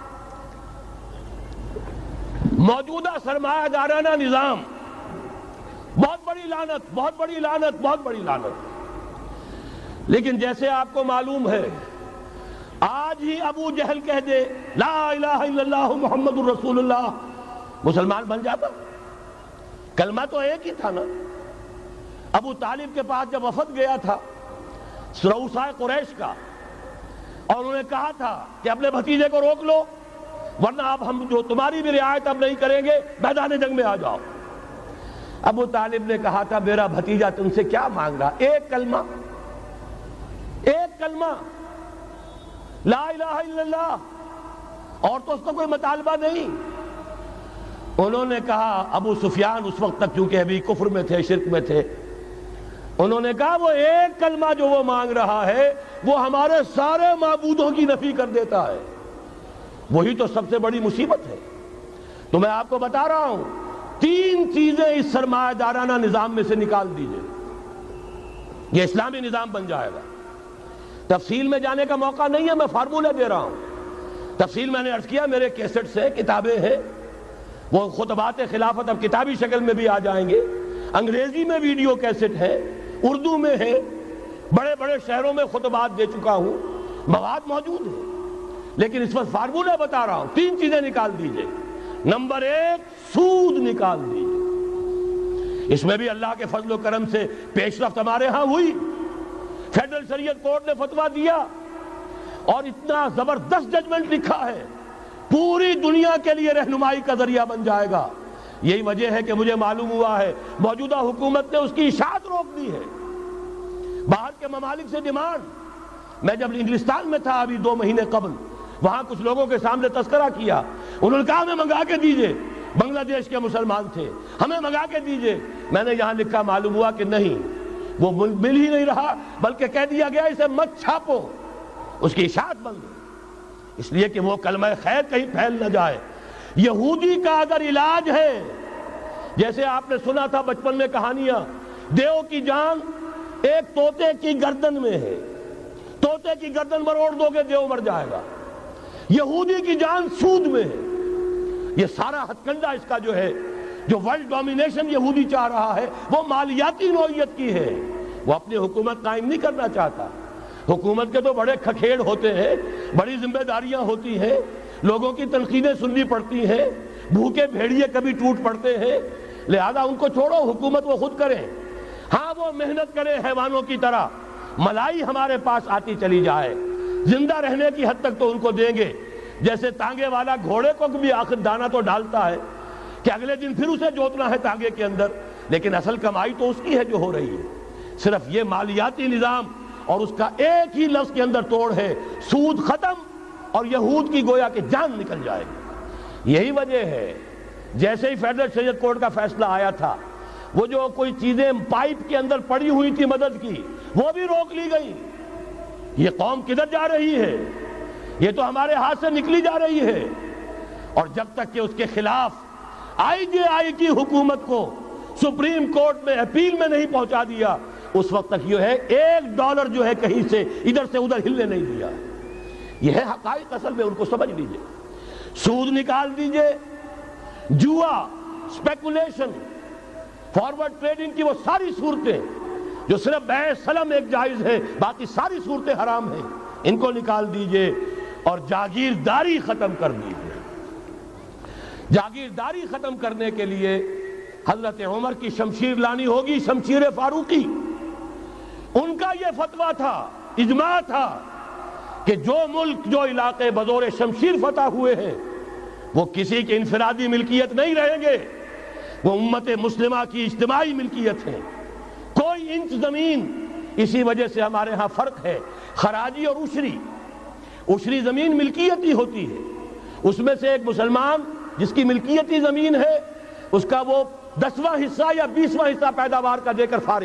موجودہ سرمایہ دارانہ نظام، بہت بڑی لعنت، بہت بڑی لعنت، بہت بڑی لعنت۔ لیکن جیسے آپ کو معلوم ہے، آج ہی ابو جہل کہہ دے لا الہ الا اللہ محمد الرسول اللہ، مسلمان بن جاتا؟ کلمہ تو ایک ہی تھا نا۔ ابو طالب کے پاس جب وفد گیا تھا رؤسائے قریش کا، اور انہوں نے کہا تھا کہ اپنے بھتیجے کو روک لو ورنہ اب ہم جو تمہاری بھی رعایت اب نہیں کریں گے، میدان جنگ میں آ جاؤ۔ ابو طالب نے کہا تھا میرا بھتیجا تم سے کیا مانگ رہا؟ ایک کلمہ، ایک کلمہ لا الہ الا اللہ، اور تو اس کا کوئی مطالبہ نہیں۔ انہوں نے کہا، ابو سفیان اس وقت تک چونکہ ابھی کفر میں تھے، شرک میں تھے، انہوں نے کہا وہ ایک کلمہ جو وہ مانگ رہا ہے وہ ہمارے سارے معبودوں کی نفی کر دیتا ہے، وہی تو سب سے بڑی مصیبت ہے۔ تو میں آپ کو بتا رہا ہوں، تین چیزیں اس سرمایہ دارانہ نظام میں سے نکال دیجئے، یہ اسلامی نظام بن جائے گا۔ تفصیل میں جانے کا موقع نہیں ہے، میں فارمولے دے رہا ہوں۔ تفصیل میں نے عرض کیا، میرے کیسٹس ہیں، کتابیں ہیں، وہ خطبات خلافت اب کتابی شکل میں بھی آ جائیں گے، انگریزی میں ویڈیو کیسٹ ہے، اردو میں ہے، بڑے بڑے شہروں میں خطبات دے چکا ہوں، مواد موجود ہے۔ لیکن اس وقت فارمولہ بتا رہا ہوں، تین چیزیں نکال دیجئے۔ نمبر ایک، سود نکال دیجئے۔ اس میں بھی اللہ کے فضل و کرم سے پیش رفت ہمارے ہاں ہوئی، فیڈرل شریعت کورٹ نے فتویٰ دیا اور اتنا زبردست ججمنٹ لکھا ہے، پوری دنیا کے لیے رہنمائی کا ذریعہ بن جائے گا۔ یہی وجہ ہے کہ مجھے معلوم ہوا ہے موجودہ حکومت نے اس کی اشاعت روک دی ہے، باہر کے ممالک سے ڈیمانڈ۔ میں جب انگلستان میں تھا ابھی دو مہینے قبل، وہاں کچھ لوگوں کے سامنے تذکرہ کیا، انہوں نے کہا ہمیں منگا کے دیجئے، بنگلہ دیش کے مسلمان تھے، ہمیں منگا کے دیجئے۔ میں نے یہاں لکھا، معلوم ہوا کہ نہیں، وہ مل ہی نہیں رہا، بلکہ کہہ دیا گیا اسے مت چھاپو، اس کی اشاعت بند، اس لیے کہ وہ کلمہ خیر کہیں پھیل نہ جائے۔ یہودی کا اگر علاج ہے، جیسے آپ نے سنا تھا بچپن میں کہانیاں، دیو کی جان ایک طوطے کی گردن میں ہے، طوطے کی گردن مروڑ دو گے دیو مر جائے گا. یہودی کی جان سود میں ہے. یہ سارا ہتھ کنڈا اس کا جو ہے، جو ورلڈ ڈومینیشن یہودی چاہ رہا ہے، وہ مالیاتی نوعیت کی ہے. وہ اپنی حکومت قائم نہیں کرنا چاہتا. حکومت کے تو بڑے کھکھیڑ ہوتے ہیں، بڑی ذمہ داریاں ہوتی ہیں، لوگوں کی تنقیدیں سننی پڑتی ہیں، بھوکے بھیڑیے کبھی ٹوٹ پڑتے ہیں. لہذا ان کو چھوڑو، حکومت وہ خود کریں. ہاں وہ محنت کریں حیوانوں کی طرح، ملائی ہمارے پاس آتی چلی جائے، زندہ رہنے کی حد تک تو ان کو دیں گے. جیسے تانگے والا گھوڑے کو بھی آخر دانہ تو ڈالتا ہے کہ اگلے دن پھر اسے جوتنا ہے تانگے کے اندر، لیکن اصل کمائی تو اس کی ہے جو ہو رہی ہے. صرف یہ مالیاتی نظام اور اس کا ایک ہی لفظ کے اندر توڑ ہے، سود ختم اور یہود کی گویا کہ جان نکل جائے گی. یہی وجہ ہے جیسے ہی فیڈرل شریعت کورٹ کا فیصلہ آیا تھا، وہ جو کوئی چیزیں پائپ کے اندر پڑی ہوئی تھی مدد کی، وہ بھی روک لی گئی. یہ قوم کدھر جا رہی ہے؟ یہ تو ہمارے ہاتھ سے نکلی جا رہی ہے. اور جب تک کہ اس کے خلاف آئی جے آئی کی حکومت کو سپریم کورٹ میں اپیل میں نہیں پہنچا دیا، اس وقت تک یہ ہے ایک ڈالر جو ہے کہیں سے ادھر سے ادھر ہلنے نہیں دیا. یہ ہے حقائق، اصل میں ان کو سمجھ لیجئے. سود نکال دیجئے، جوا، اسپیکولیشن، فارورڈ ٹریڈنگ کی وہ ساری صورتیں جو صرف بیع سلم ایک جائز ہے، باقی ساری صورتیں حرام ہیں، ان کو نکال دیجئے اور جاگیرداری ختم کر دیجئے. جاگیرداری ختم کرنے کے لیے حضرت عمر کی شمشیر لانی ہوگی، شمشیر فاروقی. ان کا یہ فتویٰ تھا، اجماع تھا کہ جو ملک، جو علاقے بزور شمشیر فتح ہوئے ہیں وہ کسی کی انفرادی ملکیت نہیں رہیں گے، وہ امت مسلمہ کی اجتماعی ملکیت ہے. کوئی انچ زمین، اسی وجہ سے ہمارے ہاں فرق ہے خراجی اور عشری. عشری زمین ملکیتی ہوتی ہے، اس میں سے ایک مسلمان جس کی ملکیتی زمین ہے اس کا وہ دسواں حصہ یا بیسواں حصہ پیداوار کا دے کر فارغ.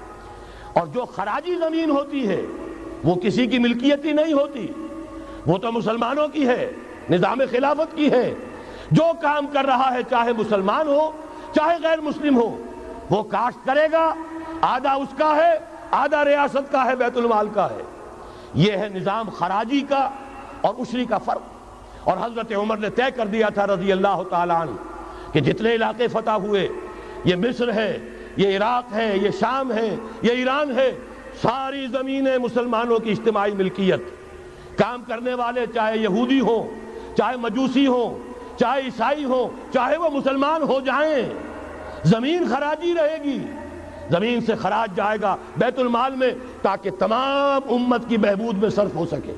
اور جو خراجی زمین ہوتی ہے وہ کسی کی ملکیتی نہیں ہوتی، وہ تو مسلمانوں کی ہے، نظام خلافت کی ہے. جو کام کر رہا ہے چاہے مسلمان ہو چاہے غیر مسلم ہو، وہ کاشت کرے گا، آدھا اس کا ہے، آدھا ریاست کا ہے، بیت المال کا ہے. یہ ہے نظام خراجی کا اور عشری کا فرق. اور حضرت عمر نے طے کر دیا تھا رضی اللہ تعالیٰ عنہ کہ جتنے علاقے فتح ہوئے، یہ مصر ہے، یہ عراق ہے، یہ شام ہے، یہ ایران ہے، ساری زمینیں مسلمانوں کی اجتماعی ملکیت. کام کرنے والے چاہے یہودی ہوں، چاہے مجوسی ہوں، چاہے عیسائی ہوں، چاہے وہ مسلمان ہو جائیں، زمین خراجی رہے گی. زمین سے خراج جائے گا بیت المال میں تاکہ تمام امت کی بہبود میں صرف ہو سکے.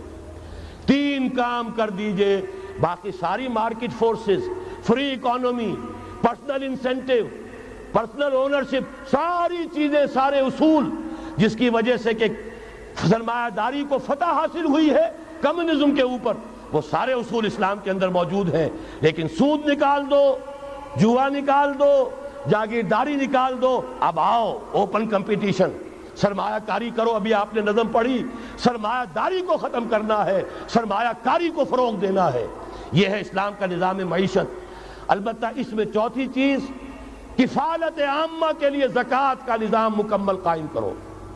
تین کام کر دیجئے، باقی ساری market forces, free economy, personal incentive, personal ownership, ساری چیزیں، سارے اصول جس کی وجہ سے کہ سرمایہ داری کو فتح حاصل ہوئی ہے کمیونزم کے اوپر، وہ سارے اصول اسلام کے اندر موجود ہیں. لیکن سود نکال دو، جوا نکال دو، جاگیرداری نکال دو. اب آؤ اوپن کمپٹیشن، سرمایہ کاری کرو. ابھی آپ نے نظم پڑھی، سرمایہ داری کو ختم کرنا ہے، سرمایہ کاری کو فروغ دینا ہے. یہ ہے اسلام کا نظام معیشت. البتہ اس میں چوتھی چیز، کفالت عامہ کے لیے زکوٰۃ کا نظام مکمل قائم کرو.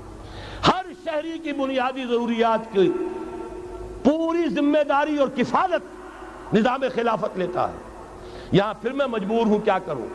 ہر شہری کی بنیادی ضروریات کی پوری ذمہ داری اور کفالت نظام خلافت لیتا ہے. یہاں پھر میں مجبور ہوں کیا کروں،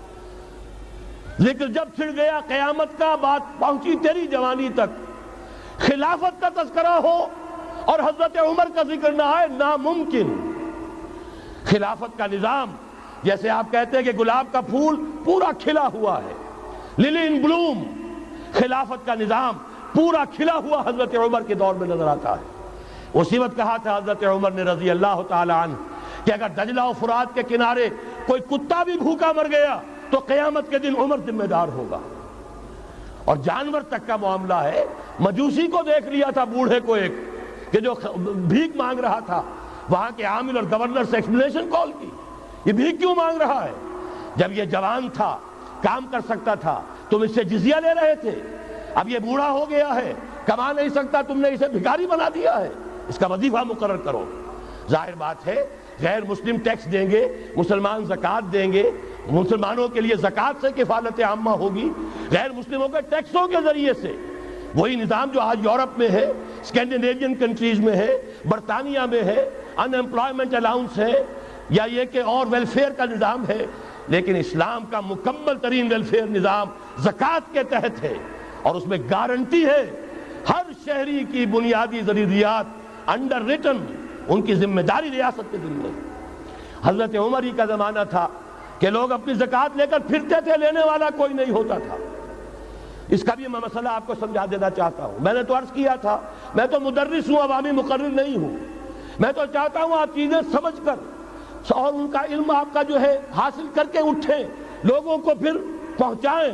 ذکر جب چھڑ گیا قیامت کا، بات پہنچی تیری جوانی تک، خلافت کا تذکرہ ہو اور حضرت عمر کا ذکر نہ آئے، ناممکن. خلافت کا نظام، جیسے آپ کہتے ہیں کہ گلاب کا پھول پورا کھلا ہوا ہے، للی ان بلوم، خلافت کا نظام پورا کھلا ہوا حضرت عمر کے دور میں نظر آتا ہے. اسی وقت کہا تھا حضرت عمر نے رضی اللہ تعالی عنہ کہ اگر دجلہ و فرات کے کنارے کوئی کتا بھی بھوکا مر گیا تو قیامت کے دن عمر ذمہ دار ہوگا. اور جانور تک کا معاملہ ہے. مجوسی کو دیکھ لیا تھا، بوڑھے کو، ایک کہ جو بھیک مانگ رہا تھا، وہاں کے عامل اور گورنر سے ایکسپلینیشن کال کی، یہ بھیک کیوں مانگ رہا ہے؟ جب یہ جوان تھا، کام کر سکتا تھا، تم اس سے جزیہ لے رہے تھے. اب یہ بوڑھا ہو گیا ہے، کما نہیں سکتا، تم نے اسے بھکاری بنا دیا ہے، اس کا وظیفہ مقرر کرو. ظاہر بات ہے غیر مسلم ٹیکس دیں گے، مسلمان زکوٰۃ دیں گے، مسلمانوں کے لیے زکوٰۃ سے کفالت عامہ ہوگی، غیر مسلموں کے ٹیکسوں کے ذریعے سے وہی نظام جو آج یورپ میں ہے، اسکینڈینیوین کنٹریز میں ہے، برطانیہ میں ہے، ان امپلائمنٹ الاؤنس ہے، یا یہ کہ اور ویلفیئر کا نظام ہے، لیکن اسلام کا مکمل ترین ویلفیئر نظام زکوٰۃ کے تحت ہے، اور اس میں گارنٹی ہے ہر شہری کی بنیادی ضروریات انڈر ریٹن، ان کی ذمہ داری ریاست کے ذمہ ہے۔ حضرت عمر ہی کا زمانہ تھا کہ لوگ اپنی زکوٰۃ لے کر پھرتے تھے، لینے والا کوئی نہیں ہوتا تھا۔ اس کا بھی میں مسئلہ آپ کو سمجھا دینا چاہتا ہوں۔ میں نے تو عرض کیا تھا، میں تو مدرس ہوں، عوامی مقرر نہیں ہوں۔ میں تو چاہتا ہوں آپ چیزیں سمجھ کر اور ان کا علم آپ کا جو ہے حاصل کر کے اٹھیں، لوگوں کو پھر پہنچائیں۔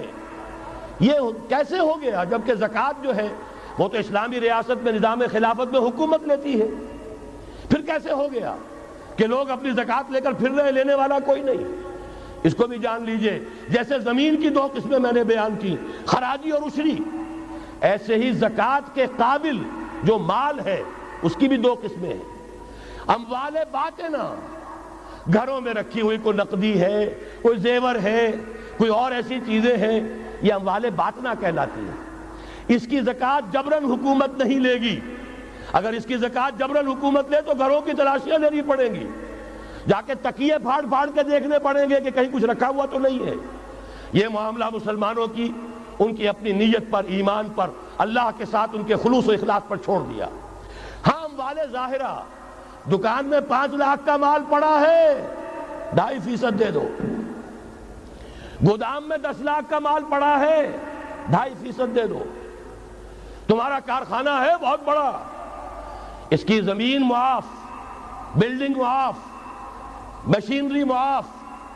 یہ کیسے ہو گیا جبکہ زکوٰۃ جو ہے وہ تو اسلامی ریاست میں نظام خلافت میں حکومت لیتی ہے؟ پھر کیسے ہو گیا کہ لوگ اپنی زکوٰۃ لے کر پھر رہے، لینے والا کوئی نہیں؟ اس کو بھی جان لیجئے، جیسے زمین کی دو قسمیں میں نے بیان کی، خراجی اور عشری، ایسے ہی زکوٰۃ کے قابل جو مال ہے اس کی بھی دو قسمیں ہیں۔ اموال باطنہ، گھروں میں رکھی ہوئی کوئی نقدی ہے، کوئی زیور ہے، کوئی اور ایسی چیزیں ہیں، یہ اموال باطنہ کہلاتی ہیں۔ اس کی زکوٰۃ جبراً حکومت نہیں لے گی۔ اگر اس کی زکوٰۃ جبراً حکومت لے تو گھروں کی تلاشیاں لینی پڑیں گی، جا کے تکیے پھاڑ پھاڑ کے دیکھنے پڑیں گے کہ کہیں کچھ رکھا ہوا تو نہیں ہے۔ یہ معاملہ مسلمانوں کی ان کی اپنی نیت پر، ایمان پر، اللہ کے ساتھ ان کے خلوص و اخلاص پر چھوڑ دیا۔ ہاں اموال ظاہرہ، دکان میں پانچ لاکھ کا مال پڑا ہے، ڈھائی فیصد دے دو۔ گودام میں دس لاکھ کا مال پڑا ہے، ڈھائی فیصد دے دو۔ تمہارا کارخانہ ہے بہت بڑا، اس کی زمین معاف، بلڈنگ معاف، مشینری معاف،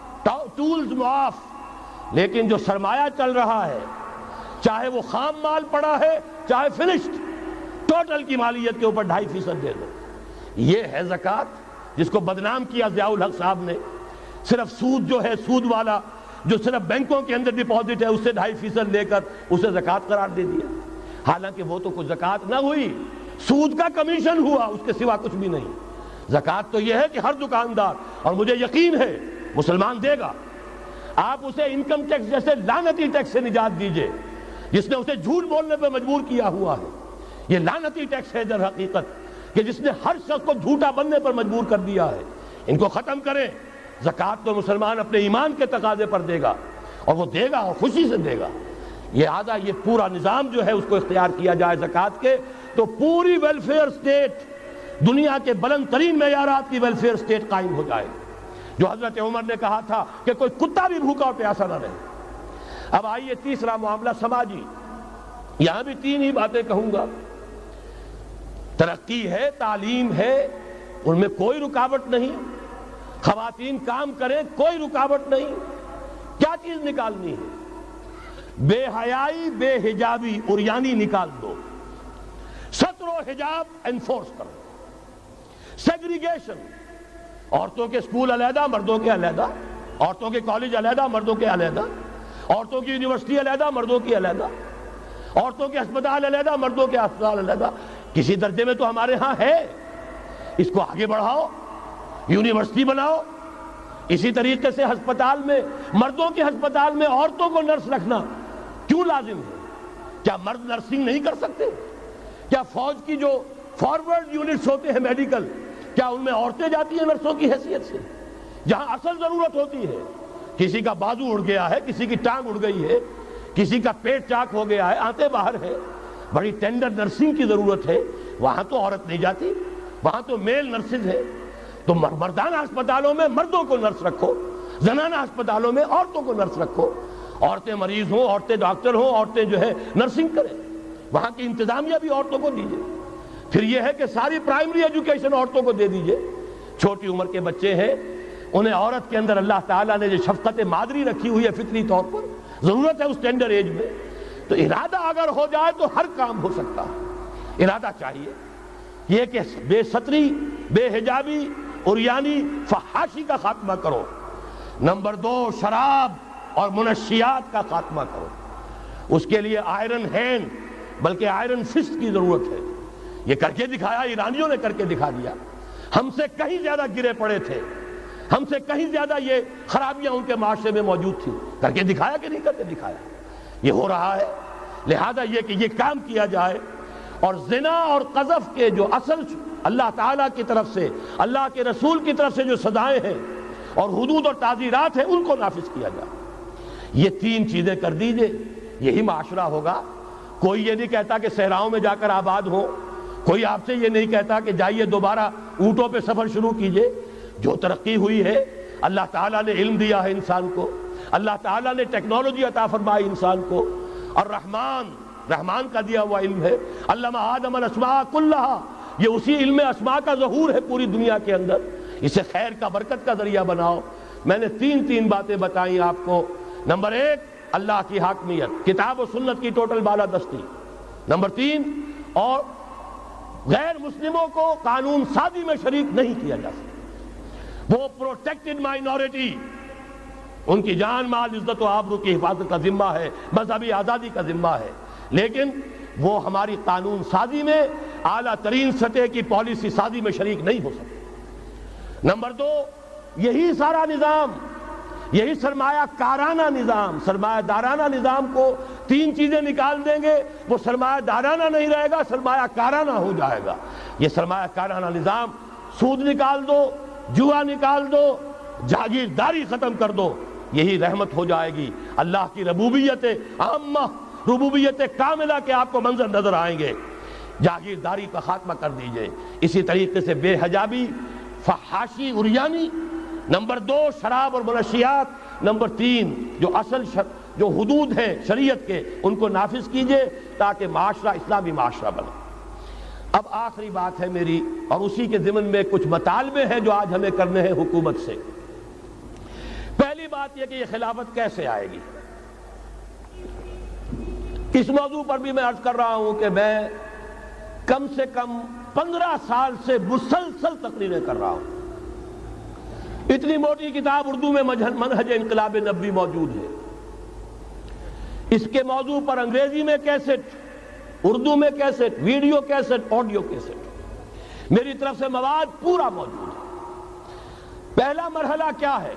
ٹولز معاف، لیکن جو سرمایہ چل رہا ہے، چاہے وہ خام مال پڑا ہے چاہے فنشڈ، ٹوٹل کی مالیت کے اوپر ڈھائی فیصد دے دو۔ یہ ہے زکوٰۃ جس کو بدنام کیا ضیاء الحق صاحب نے۔ صرف سود جو ہے، سود والا جو صرف بینکوں کے اندر ڈپازٹ ہے، اس سے ڈھائی فیصد لے کر اسے زکوٰۃ قرار دے دیا، حالانکہ وہ تو کچھ زکوٰۃ نہ ہوئی، سود کا کمیشن ہوا، اس کے سوا کچھ بھی نہیں۔ زکوٰۃ تو یہ ہے کہ ہر دکاندار، اور مجھے یقین ہے مسلمان دے گا، آپ اسے انکم ٹیکس جیسے لعنتی ٹیکس سے نجات دیجئے جس نے اسے جھوٹ بولنے پہ مجبور کیا ہوا ہے۔ یہ لعنتی ٹیکس ہے در حقیقت کہ جس نے ہر شخص کو جھوٹا بننے پر مجبور کر دیا ہے۔ ان کو ختم کریں۔ زکوٰۃ تو مسلمان اپنے ایمان کے تقاضے پر دے گا، اور وہ دے گا اور خوشی سے دے گا۔ یہ آدھا یہ پورا نظام جو ہے اس کو اختیار کیا جائے زکوٰۃ کے، تو پوری ویلفیئر سٹیٹ، دنیا کے بلند ترین معیارات کی ویلفیئر سٹیٹ قائم ہو جائے، جو حضرت عمر نے کہا تھا کہ کوئی کتا بھی بھوکا اور پیاسا نہ رہے۔ اب آئیے تیسرا معاملہ سماجی، یہاں بھی تین ہی باتیں کہوں گا۔ ترقی ہے، تعلیم ہے، ان میں کوئی رکاوٹ نہیں، خواتین کام کریں، کوئی رکاوٹ نہیں۔ کیا چیز نکالنی ہے؟ بے حیائی، بے حجابی، عریانی نکال دو، ستر و حجاب انفورس کرو، سیگریگیشن، عورتوں کے اسکول علیحدہ، مردوں کے علیحدہ، عورتوں کے کالج علیحدہ، مردوں کے علیحدہ، عورتوں کی یونیورسٹی علیحدہ، مردوں کی علیحدہ، عورتوں کے ہسپتال علیحدہ، مردوں کے ہسپتال علیحدہ۔ کسی درجے میں تو ہمارے ہاں ہے، اس کو آگے بڑھاؤ، یونیورسٹی بناؤ۔ اسی طریقے سے ہسپتال میں، مردوں کے ہسپتال میں عورتوں کو نرس رکھنا کیوں لازم ہے؟ کیا مرد نرسنگ نہیں کر سکتے؟ کیا فوج کی جو فارورڈ یونٹس ہوتے ہیں میڈیکل، کیا ان میں عورتیں جاتی ہیں نرسوں کی حیثیت سے؟ جہاں اصل ضرورت ہوتی ہے، کسی کا بازو اڑ گیا ہے، کسی کی ٹانگ اڑ گئی ہے، کسی کا پیٹ چاک ہو گیا ہے، آنتیں باہر ہے، بڑی ٹینڈر نرسنگ کی ضرورت ہے، وہاں تو عورت نہیں جاتی، وہاں تو میل نرسز ہے۔ تو مردانہ ہسپتالوں میں مردوں کو نرس رکھو، زنانہ ہسپتالوں میں عورتوں کو نرس رکھو، عورتیں مریض ہوں، عورتیں ڈاکٹر ہوں، عورتیں جو ہے نرسنگ کریں، وہاں کی انتظامیہ بھی عورتوں کو دیجیے۔ پھر یہ ہے کہ ساری پرائمری ایجوکیشن عورتوں کو دے دیجیے۔ چھوٹی عمر کے بچے ہیں، انہیں عورت کے اندر اللہ تعالیٰ نے جو شفقت مادری رکھی ہوئی ہے فطری طور پر، ضرورت ہے اس ٹینڈر ایج میں، تو ارادہ اگر ہو جائے تو ہر کام ہو سکتا ہے۔ ارادہ چاہیے یہ کہ بے ستری، بے حجابی، عریانی، فحاشی کا خاتمہ کرو۔ نمبر دو، شراب اور منشیات کا خاتمہ کرو۔ اس کے لیے آئرن ہینڈ بلکہ آئرن فسٹ کی ضرورت ہے۔ یہ کر کے دکھایا، ایرانیوں نے کر کے دکھا دیا۔ ہم سے کہیں زیادہ گرے پڑے تھے، ہم سے کہیں زیادہ یہ خرابیاں ان کے معاشرے میں موجود تھی، کر کے دکھایا کہ نہیں کر کے دکھایا؟ یہ ہو رہا ہے۔ لہذا یہ کہ یہ کام کیا جائے اور زنا اور قذف کے جو اصل اللہ تعالیٰ کی طرف سے، اللہ کے رسول کی طرف سے جو سزائیں ہیں اور حدود اور تعزیرات ہیں ان کو نافذ کیا جائے۔ یہ تین چیزیں کر دیجئے، یہی معاشرہ ہوگا۔ کوئی یہ نہیں کہتا کہ صحراؤں میں جا کر آباد ہو، کوئی آپ سے یہ نہیں کہتا کہ جائیے دوبارہ اونٹوں پہ سفر شروع کیجئے۔ جو ترقی ہوئی ہے، اللہ تعالیٰ نے علم دیا ہے انسان کو، اللہ تعالیٰ نے ٹیکنالوجی عطا فرمائی انسان کو، اور رحمان رحمان کا دیا ہوا علم ہے۔ علم آدم الاسماء کلہا، یہ اسی علم اسماء کا ظہور ہے پوری دنیا کے اندر۔ اسے خیر کا، برکت کا ذریعہ بناؤ۔ میں نے تین تین باتیں بتائیں آپ کو۔ نمبر ایک، اللہ کی حاکمیت، کتاب و سنت کی ٹوٹل بالادستی۔ نمبر تین، اور غیر مسلموں کو قانون سازی میں شریک نہیں کیا جا سکتا۔ وہ پروٹیکٹڈ مائنورٹی، ان کی جان مال عزت و آبرو کی حفاظت کا ذمہ ہے، مذہبی آزادی کا ذمہ ہے، لیکن وہ ہماری قانون سازی میں، اعلیٰ ترین سطح کی پالیسی سازی میں شریک نہیں ہو سکتے۔ نمبر دو، یہی سارا نظام، یہی سرمایہ کارانہ نظام، سرمایہ دارانہ نظام کو تین چیزیں نکال دیں گے، وہ سرمایہ دارانہ نہیں رہے گا، سرمایہ کارانہ ہو جائے گا۔ یہ سرمایہ کارانہ نظام، سود نکال دو، جوا نکال دو، جاگیرداری ختم کر دو، یہی رحمت ہو جائے گی۔ اللہ کی ربوبیت عامہ، ربوبیت کاملہ کے آپ کو منظر نظر آئیں گے۔ جاگیرداری کا خاتمہ کر دیجئے۔ اسی طریقے سے بے حجابی، فحاشی، عریانی۔ نمبر دو، شراب اور منشیات۔ نمبر تین، جو اصل شر... جو حدود ہیں شریعت کے، ان کو نافذ کیجئے تاکہ معاشرہ اسلامی معاشرہ بنے۔ اب آخری بات ہے میری، اور اسی کے ضمن میں کچھ مطالبے ہیں جو آج ہمیں کرنے ہیں حکومت سے۔ پہلی بات یہ کہ یہ خلافت کیسے آئے گی۔ اس موضوع پر بھی میں عرض کر رہا ہوں کہ میں کم سے کم پندرہ سال سے مسلسل تقریریں کر رہا ہوں۔ اتنی موٹی کتاب اردو میں منہج انقلاب نبوی موجود ہے۔ اس کے موضوع پر انگریزی میں کیسٹ، اردو میں cassette, video cassette, audio cassette, میری طرف سے مواد پورا موجود ہے۔ پہلا مرحلہ کیا ہے؟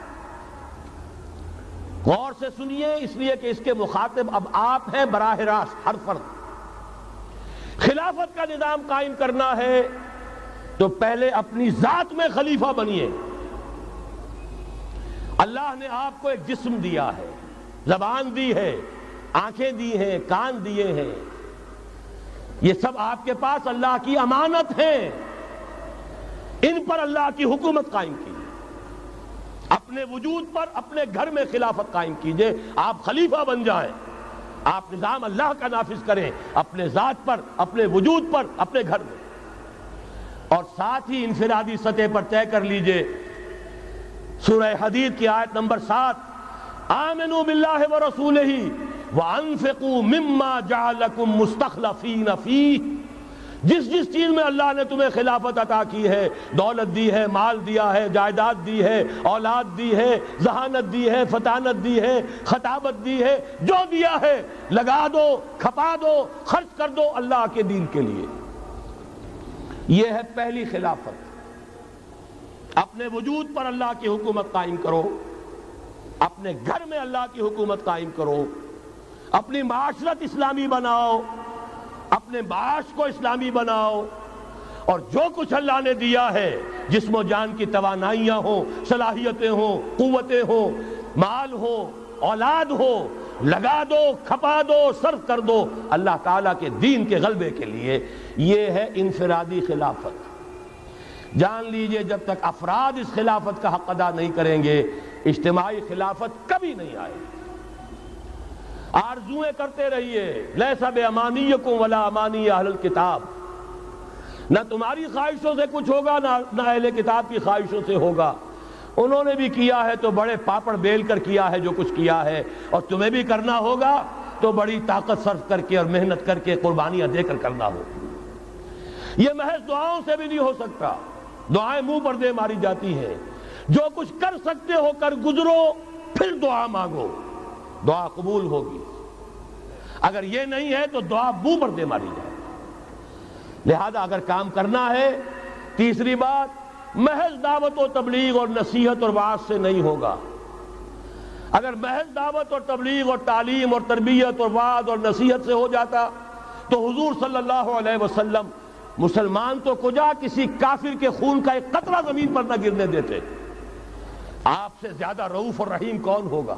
غور سے سنیے، اس لیے کہ اس کے مخاطب اب آپ ہیں براہ راست، ہر فرد۔ خلافت کا نظام قائم کرنا ہے تو پہلے اپنی ذات میں خلیفہ بنیے۔ اللہ نے آپ کو ایک جسم دیا ہے، زبان دی ہے، آنکھیں دی ہیں، کان دیے ہیں، یہ سب آپ کے پاس اللہ کی امانت ہیں۔ ان پر اللہ کی حکومت قائم کیجیے، اپنے وجود پر، اپنے گھر میں خلافت قائم کیجیے۔ آپ خلیفہ بن جائیں، آپ نظام اللہ کا نافذ کریں اپنے ذات پر، اپنے وجود پر، اپنے گھر میں، اور ساتھ ہی انفرادی سطح پر طے کر لیجئے۔ سورہ حدید کی آیت نمبر سات، آمنوا باللہ ورسولہ وانفقوا مما جعلکم مستخلفین فیہ۔ جس جس چیز میں اللہ نے تمہیں خلافت عطا کی ہے، دولت دی ہے، مال دیا ہے، جائیداد دی ہے، اولاد دی ہے، ذہانت دی ہے، فطانت دی ہے، خطابت دی ہے، جو دیا ہے لگا دو، کھپا دو، خرچ کر دو اللہ کے دین کے لیے۔ یہ ہے پہلی خلافت۔ اپنے وجود پر اللہ کی حکومت قائم کرو، اپنے گھر میں اللہ کی حکومت قائم کرو، اپنی معاشرت اسلامی بناؤ، اپنے معاش کو اسلامی بناؤ، اور جو کچھ اللہ نے دیا ہے، جسم و جان کی توانائیاں ہوں، صلاحیتیں ہوں، قوتیں ہوں، مال ہو، اولاد ہو، لگا دو، کھپا دو، صرف کر دو اللہ تعالیٰ کے دین کے غلبے کے لیے۔ یہ ہے انفرادی خلافت۔ جان لیجئے جب تک افراد اس خلافت کا حق ادا نہیں کریں گے، اجتماعی خلافت کبھی نہیں آئے گی۔ آرزویں کرتے رہیے، لیسا بامانیکم ولا امانی اہل الکتاب، نہ تمہاری خواہشوں سے کچھ ہوگا، نہ اہل کتاب کی خواہشوں سے ہوگا۔ انہوں نے بھی کیا ہے تو بڑے پاپڑ بیل کر کیا ہے جو کچھ کیا ہے، اور تمہیں بھی کرنا ہوگا تو بڑی طاقت صرف کر کے اور محنت کر کے، قربانیاں دے کر کرنا ہوگا۔ یہ محض دعاؤں سے بھی نہیں ہو سکتا، دعائیں منہ پر دے ماری جاتی ہیں۔ جو کچھ کر سکتے ہو کر گزرو، پھر دعا مانگو، دعا قبول ہوگی۔ اگر یہ نہیں ہے تو دعا منہ پر دے ماری جائے۔ لہذا اگر کام کرنا ہے، تیسری بات، محض دعوت و تبلیغ اور نصیحت اور وعظ سے نہیں ہوگا۔ اگر محض دعوت اور تبلیغ اور تعلیم اور تربیت اور وعظ اور نصیحت سے ہو جاتا تو حضور صلی اللہ علیہ وسلم مسلمان تو کجا کسی کافر کے خون کا ایک قطرہ زمین پر نہ گرنے دیتے۔ آپ سے زیادہ رؤوف اور رحیم کون ہوگا؟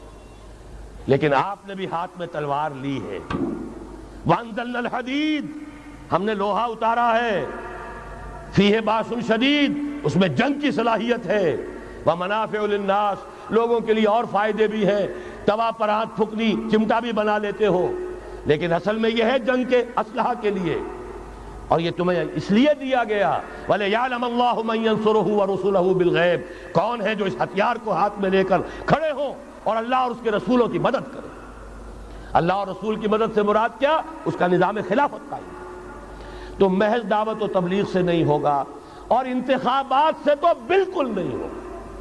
لیکن آپ نے بھی ہاتھ میں تلوار لی ہے۔ وَأَنزَلْنَا الْحَدِيدَ، ہم نے لوہا اتارا ہے، فِيهِ بَأْسٌ شَدِيدٌ، اس میں جنگ کی صلاحیت ہے، وَمَنَافِعُ لِلنَّاسِ، لوگوں کے لیے اور فائدے بھی ہیں، توا پر ہاتھ پھکنی چمٹا بھی بنا لیتے ہو، لیکن اصل میں یہ ہے جنگ کے اسلحہ کے لیے، اور یہ تمہیں اس لیے دیا گیا وَلِيَعْلَمَ اللَّهُ مَن يَنصُرُهُ وَرُسُلَهُ بِالْغَيْبِ، کون ہے جو اس ہتھیار کو ہاتھ میں لے کر کھڑے ہوں اور اللہ اور اس کے رسولوں کی مدد کرے۔ اللہ اور رسول کی مدد سے مراد کیا؟ اس کا نظام خلافت قائم ہے۔ تو محض دعوت و تبلیغ سے نہیں ہوگا، اور انتخابات سے تو بالکل نہیں ہوگا۔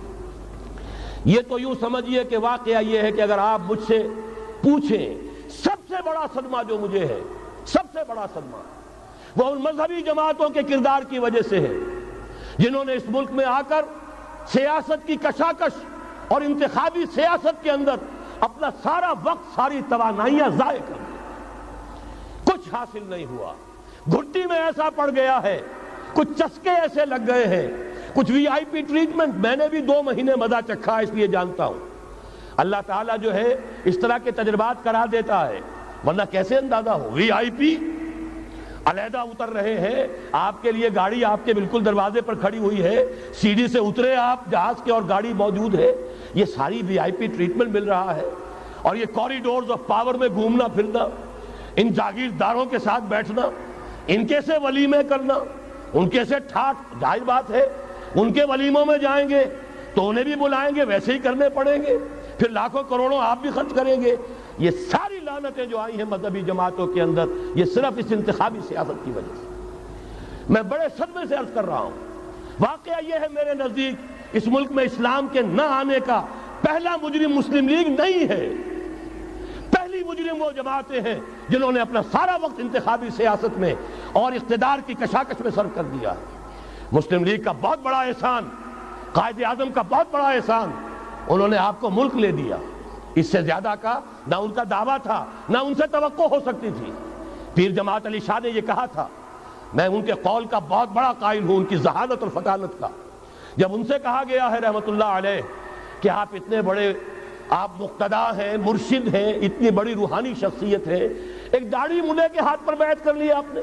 یہ تو یوں سمجھیے کہ واقعہ یہ ہے کہ اگر آپ مجھ سے پوچھیں سب سے بڑا صدمہ جو مجھے ہے، سب سے بڑا صدمہ وہ ان مذہبی جماعتوں کے کردار کی وجہ سے ہے جنہوں نے اس ملک میں آ کر سیاست کی کشاکش اور انتخابی سیاست کے اندر اپنا سارا وقت، ساری توانائیاں ضائع کر دی۔ کچھ حاصل نہیں ہوا، گھٹی میں ایسا پڑ گیا ہے، کچھ چسکے ایسے لگ گئے ہیں، کچھ وی آئی پی ٹریٹمنٹ، میں نے بھی دو مہینے مزہ چکھا اس لیے جانتا ہوں۔ اللہ تعالیٰ جو ہے اس طرح کے تجربات کرا دیتا ہے، ورنہ کیسے اندازہ ہو؟ وی آئی پی علیحدہ اتر رہے ہیں، آپ کے لیے گاڑی آپ کے بالکل دروازے پر کھڑی ہوئی ہے، سیڑھی سے اترے آپ جہاز کے اور گاڑی موجود ہے، یہ ساری وی آئی پی ٹریٹمنٹ مل رہا ہے، اور یہ کوریڈورز آف پاور میں گھومنا پھرنا، ان جاگیرداروں کے ساتھ بیٹھنا، ان کے سے ولیمے کرنا، ان کے سے ٹھاٹ، ظاہر بات ہے ان کے ولیموں میں جائیں گے تو انہیں بھی بلائیں گے، ویسے ہی کرنے پڑیں گے، پھر لاکھوں کروڑوں آپ بھی خرچ کریں گے۔ یہ ساری لعنتیں جو آئی ہیں مذہبی جماعتوں کے اندر، یہ صرف اس انتخابی سیاست کی وجہ سے۔ میں بڑے صدمے سے عرض کر رہا ہوں، واقعہ یہ ہے میرے نزدیک اس ملک میں اسلام کے نہ آنے کا پہلا مجرم مسلم لیگ نہیں ہے، پہلی مجرم وہ جماعتیں ہیں جنہوں نے اپنا سارا وقت انتخابی سیاست میں اور اقتدار کی کشاکش میں صرف کر دیا ہے۔ مسلم لیگ کا بہت بڑا احسان، قائد اعظم کا بہت بڑا احسان، انہوں نے آپ کو ملک لے دیا، اس سے زیادہ کا نہ ان کا دعویٰ تھا، نہ ان سے توقع ہو سکتی تھی۔ پیر جماعت علی شاہ نے یہ کہا تھا، میں ان کے قول کا بہت بڑا قائل ہوں، ان کی ذہانت اور فطانت کا۔ جب ان سے کہا گیا ہے رحمت اللہ علیہ کہ آپ اتنے بڑے، آپ مقتدا ہیں، مرشد ہیں، اتنی بڑی روحانی شخصیت ہے، ایک داڑھی ملے کے ہاتھ پر بیعت کر لی آپ نے،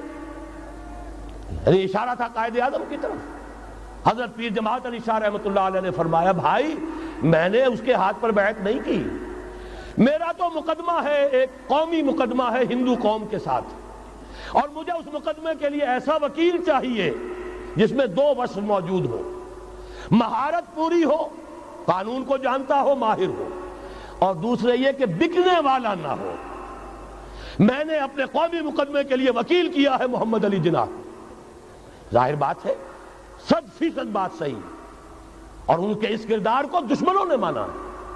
یعنی اشارہ تھا قائد اعظم کی طرف۔ حضرت پیر جماعت علی شاہ رحمت اللہ علیہ نے فرمایا، بھائی میں نے اس کے ہاتھ پر بیعت نہیں کی، میرا تو مقدمہ ہے، ایک قومی مقدمہ ہے ہندو قوم کے ساتھ، اور مجھے اس مقدمے کے لیے ایسا وکیل چاہیے جس میں دو وصف موجود ہو، مہارت پوری ہو، قانون کو جانتا ہو، ماہر ہو، اور دوسرے یہ کہ بکنے والا نہ ہو۔ میں نے اپنے قومی مقدمے کے لیے وکیل کیا ہے محمد علی جناح، ظاہر بات ہے صد فیصد بات صحیح، اور ان کے اس کردار کو دشمنوں نے مانا،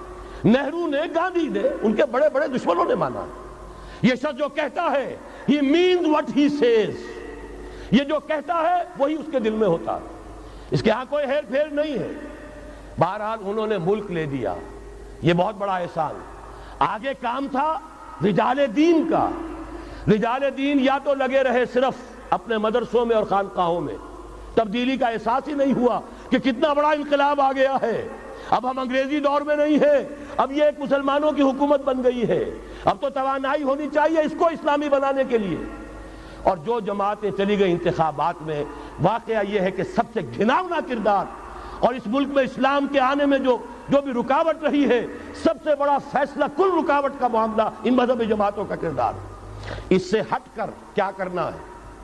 نہرو نے، گاندھی نے، ان کے بڑے بڑے دشمنوں نے مانا۔ یہ شخص جو کہتا ہے he means what he says، یہ جو کہتا ہے وہی اس کے دل میں ہوتا، اس کے ہاں کوئی ہیر پھیر نہیں ہے۔ بہرحال انہوں نے ملک لے دیا، یہ بہت بڑا احسان۔ آگے کام تھا رجال دین کا، رجال دین یا تو لگے رہے صرف اپنے مدرسوں میں اور خانقاہوں میں، تبدیلی کا احساس ہی نہیں ہوا کہ کتنا بڑا انقلاب آ گیا ہے، اب ہم انگریزی دور میں نہیں ہیں، اب یہ ایک مسلمانوں کی حکومت بن گئی ہے، اب تو توانائی ہونی چاہیے اس کو اسلامی بنانے کے لیے۔ اور جو جماعتیں چلی گئی انتخابات میں، واقعہ یہ ہے کہ سب سے گھناؤنا کردار اور اس ملک میں اسلام کے آنے میں جو جو بھی رکاوٹ رہی ہے، سب سے بڑا فیصلہ کل رکاوٹ کا معاملہ ان مذہبی جماعتوں کا کردار۔ اس سے ہٹ کر کیا کرنا ہے،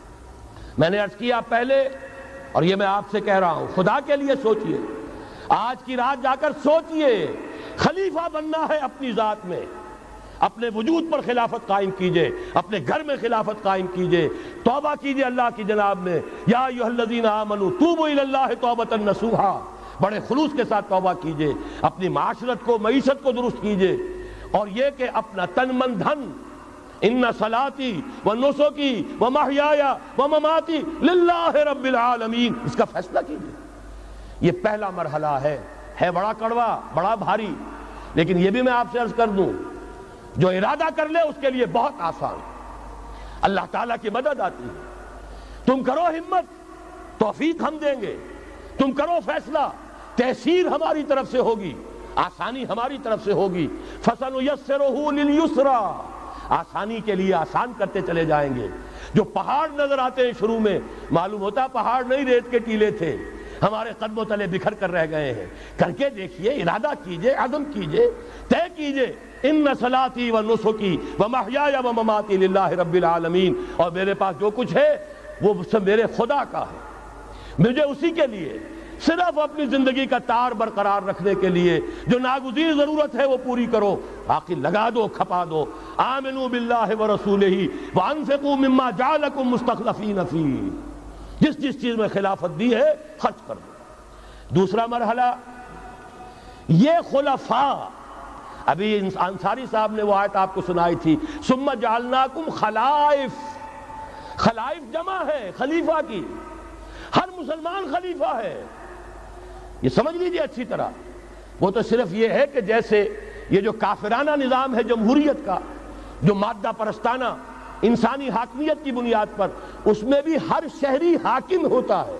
میں نے عرض کیا پہلے، اور یہ میں آپ سے کہہ رہا ہوں، خدا کے لیے سوچئے، آج کی رات جا کر سوچئے، خلیفہ بننا ہے اپنی ذات میں، اپنے وجود پر خلافت قائم کیجئے، اپنے گھر میں خلافت قائم کیجئے، توبہ کیجئے اللہ کی جناب میں، یا ایھا الذین آمنوا توبوا الی اللہ توبۃ نصوحا، بڑے خلوص کے ساتھ توبہ کیجئے، اپنی معاشرت کو، معیشت کو درست کیجئے، اور یہ کہ اپنا تن من دھن، ان صلاتی و نسکی و محیای و مماتی للہ رب العالمین، اس کا فیصلہ کیجئے۔ یہ پہلا مرحلہ ہے ہے بڑا کڑوا، بڑا بھاری، لیکن یہ بھی میں آپ سے عرض کر دوں، جو ارادہ کر لے اس کے لیے بہت آسان، اللہ تعالیٰ کی مدد آتی ہے۔ تم کرو ہمت، توفیق ہم دیں گے، تم کرو فیصلہ، تحصیل ہماری طرف سے ہوگی، آسانی ہماری طرف سے ہوگی۔ فَسَنُيَسِّرُهُ لِلْيُسْرَىٰ، آسانی کے لیے آسان کرتے چلے جائیں گے۔ جو پہاڑ نظر آتے ہیں شروع میں، معلوم ہوتا پہاڑ نہیں، ریت کے ٹیلے تھے، ہمارے قدم و تلے بکھر کر رہ گئے ہیں۔ کر کے دیکھیے، ارادہ کیجئے، عزم کیجئے، طے کیجئے، ان صلاتی و نسکی و محیای و مماتی للہ رب العالمین، اور میرے پاس جو کچھ ہے وہ سب میرے خدا کا ہے، مجھے اسی کے لیے صرف اپنی زندگی کا تار برقرار رکھنے کے لیے جو ناگزیر ضرورت ہے وہ پوری کرو، باقی لگا دو، کھپا دو۔ آمنوا باللہ ورسولہ وانفقوا مما جعلکم مستخلفین فیہ، جس جس چیز میں خلافت دی ہے خرچ کر دو۔ دوسرا مرحلہ، یہ خلفاء، ابھی انصاری صاحب نے وہ آیت آپ کو سنائی تھی، ثم جعلناکم خلائف، خلائف جمع ہے خلیفہ کی، ہر مسلمان خلیفہ ہے، یہ سمجھ لیجئے اچھی طرح۔ وہ تو صرف یہ ہے کہ جیسے یہ جو کافرانہ نظام ہے جمہوریت کا، جو مادہ پرستانہ انسانی حاکمیت کی بنیاد پر، اس میں بھی ہر شہری حاکم ہوتا ہے،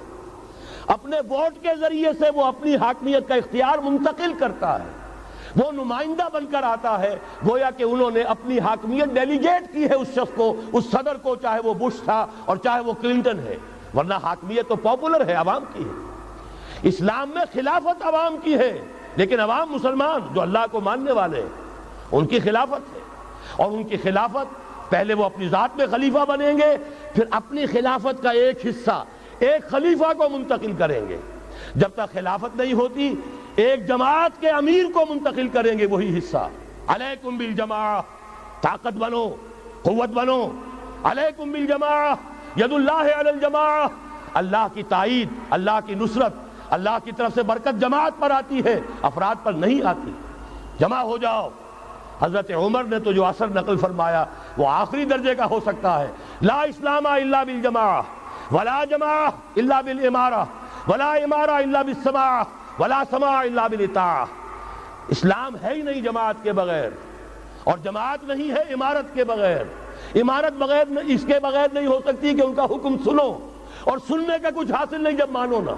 اپنے ووٹ کے ذریعے سے وہ اپنی حاکمیت کا اختیار منتقل کرتا ہے، وہ نمائندہ بن کر آتا ہے، گویا کہ انہوں نے اپنی حاکمیت ڈیلیگیٹ کی ہے اس شخص کو، اس صدر کو، چاہے وہ بش تھا اور چاہے وہ کلنٹن ہے، ورنہ حاکمیت تو پاپولر ہے، عوام کی ہے۔ اسلام میں خلافت عوام کی ہے، لیکن عوام مسلمان جو اللہ کو ماننے والے ہیں ان کی خلافت ہے، اور ان کی خلافت پہلے وہ اپنی ذات میں خلیفہ بنیں گے، پھر اپنی خلافت کا ایک حصہ ایک خلیفہ کو منتقل کریں گے۔ جب تک خلافت نہیں ہوتی ایک جماعت کے امیر کو منتقل کریں گے وہی حصہ۔ علیکم بالجماعہ، طاقت بنو، قوت بنو، علیکم بالجماعہ، ید اللہ علی الجماعہ، اللہ کی تائید، اللہ کی نصرت، اللہ کی طرف سے برکت جماعت پر آتی ہے، افراد پر نہیں آتی۔ جمع ہو جاؤ۔ حضرت عمر نے تو جو اثر نقل فرمایا وہ آخری درجے کا ہو سکتا ہے، لا اسلام الا بالجماعہ، ولا جماعہ الا بالامارہ، ولا امارہ الا بالسماع، ولا سماع الا بالاطاعہ۔ اسلام ہے ہی نہیں جماعت کے بغیر، اور جماعت نہیں ہے امارت کے بغیر، امارت بغیر اس کے بغیر نہیں ہو سکتی کہ ان کا حکم سنو، اور سننے کا کچھ حاصل نہیں جب مانو نہ۔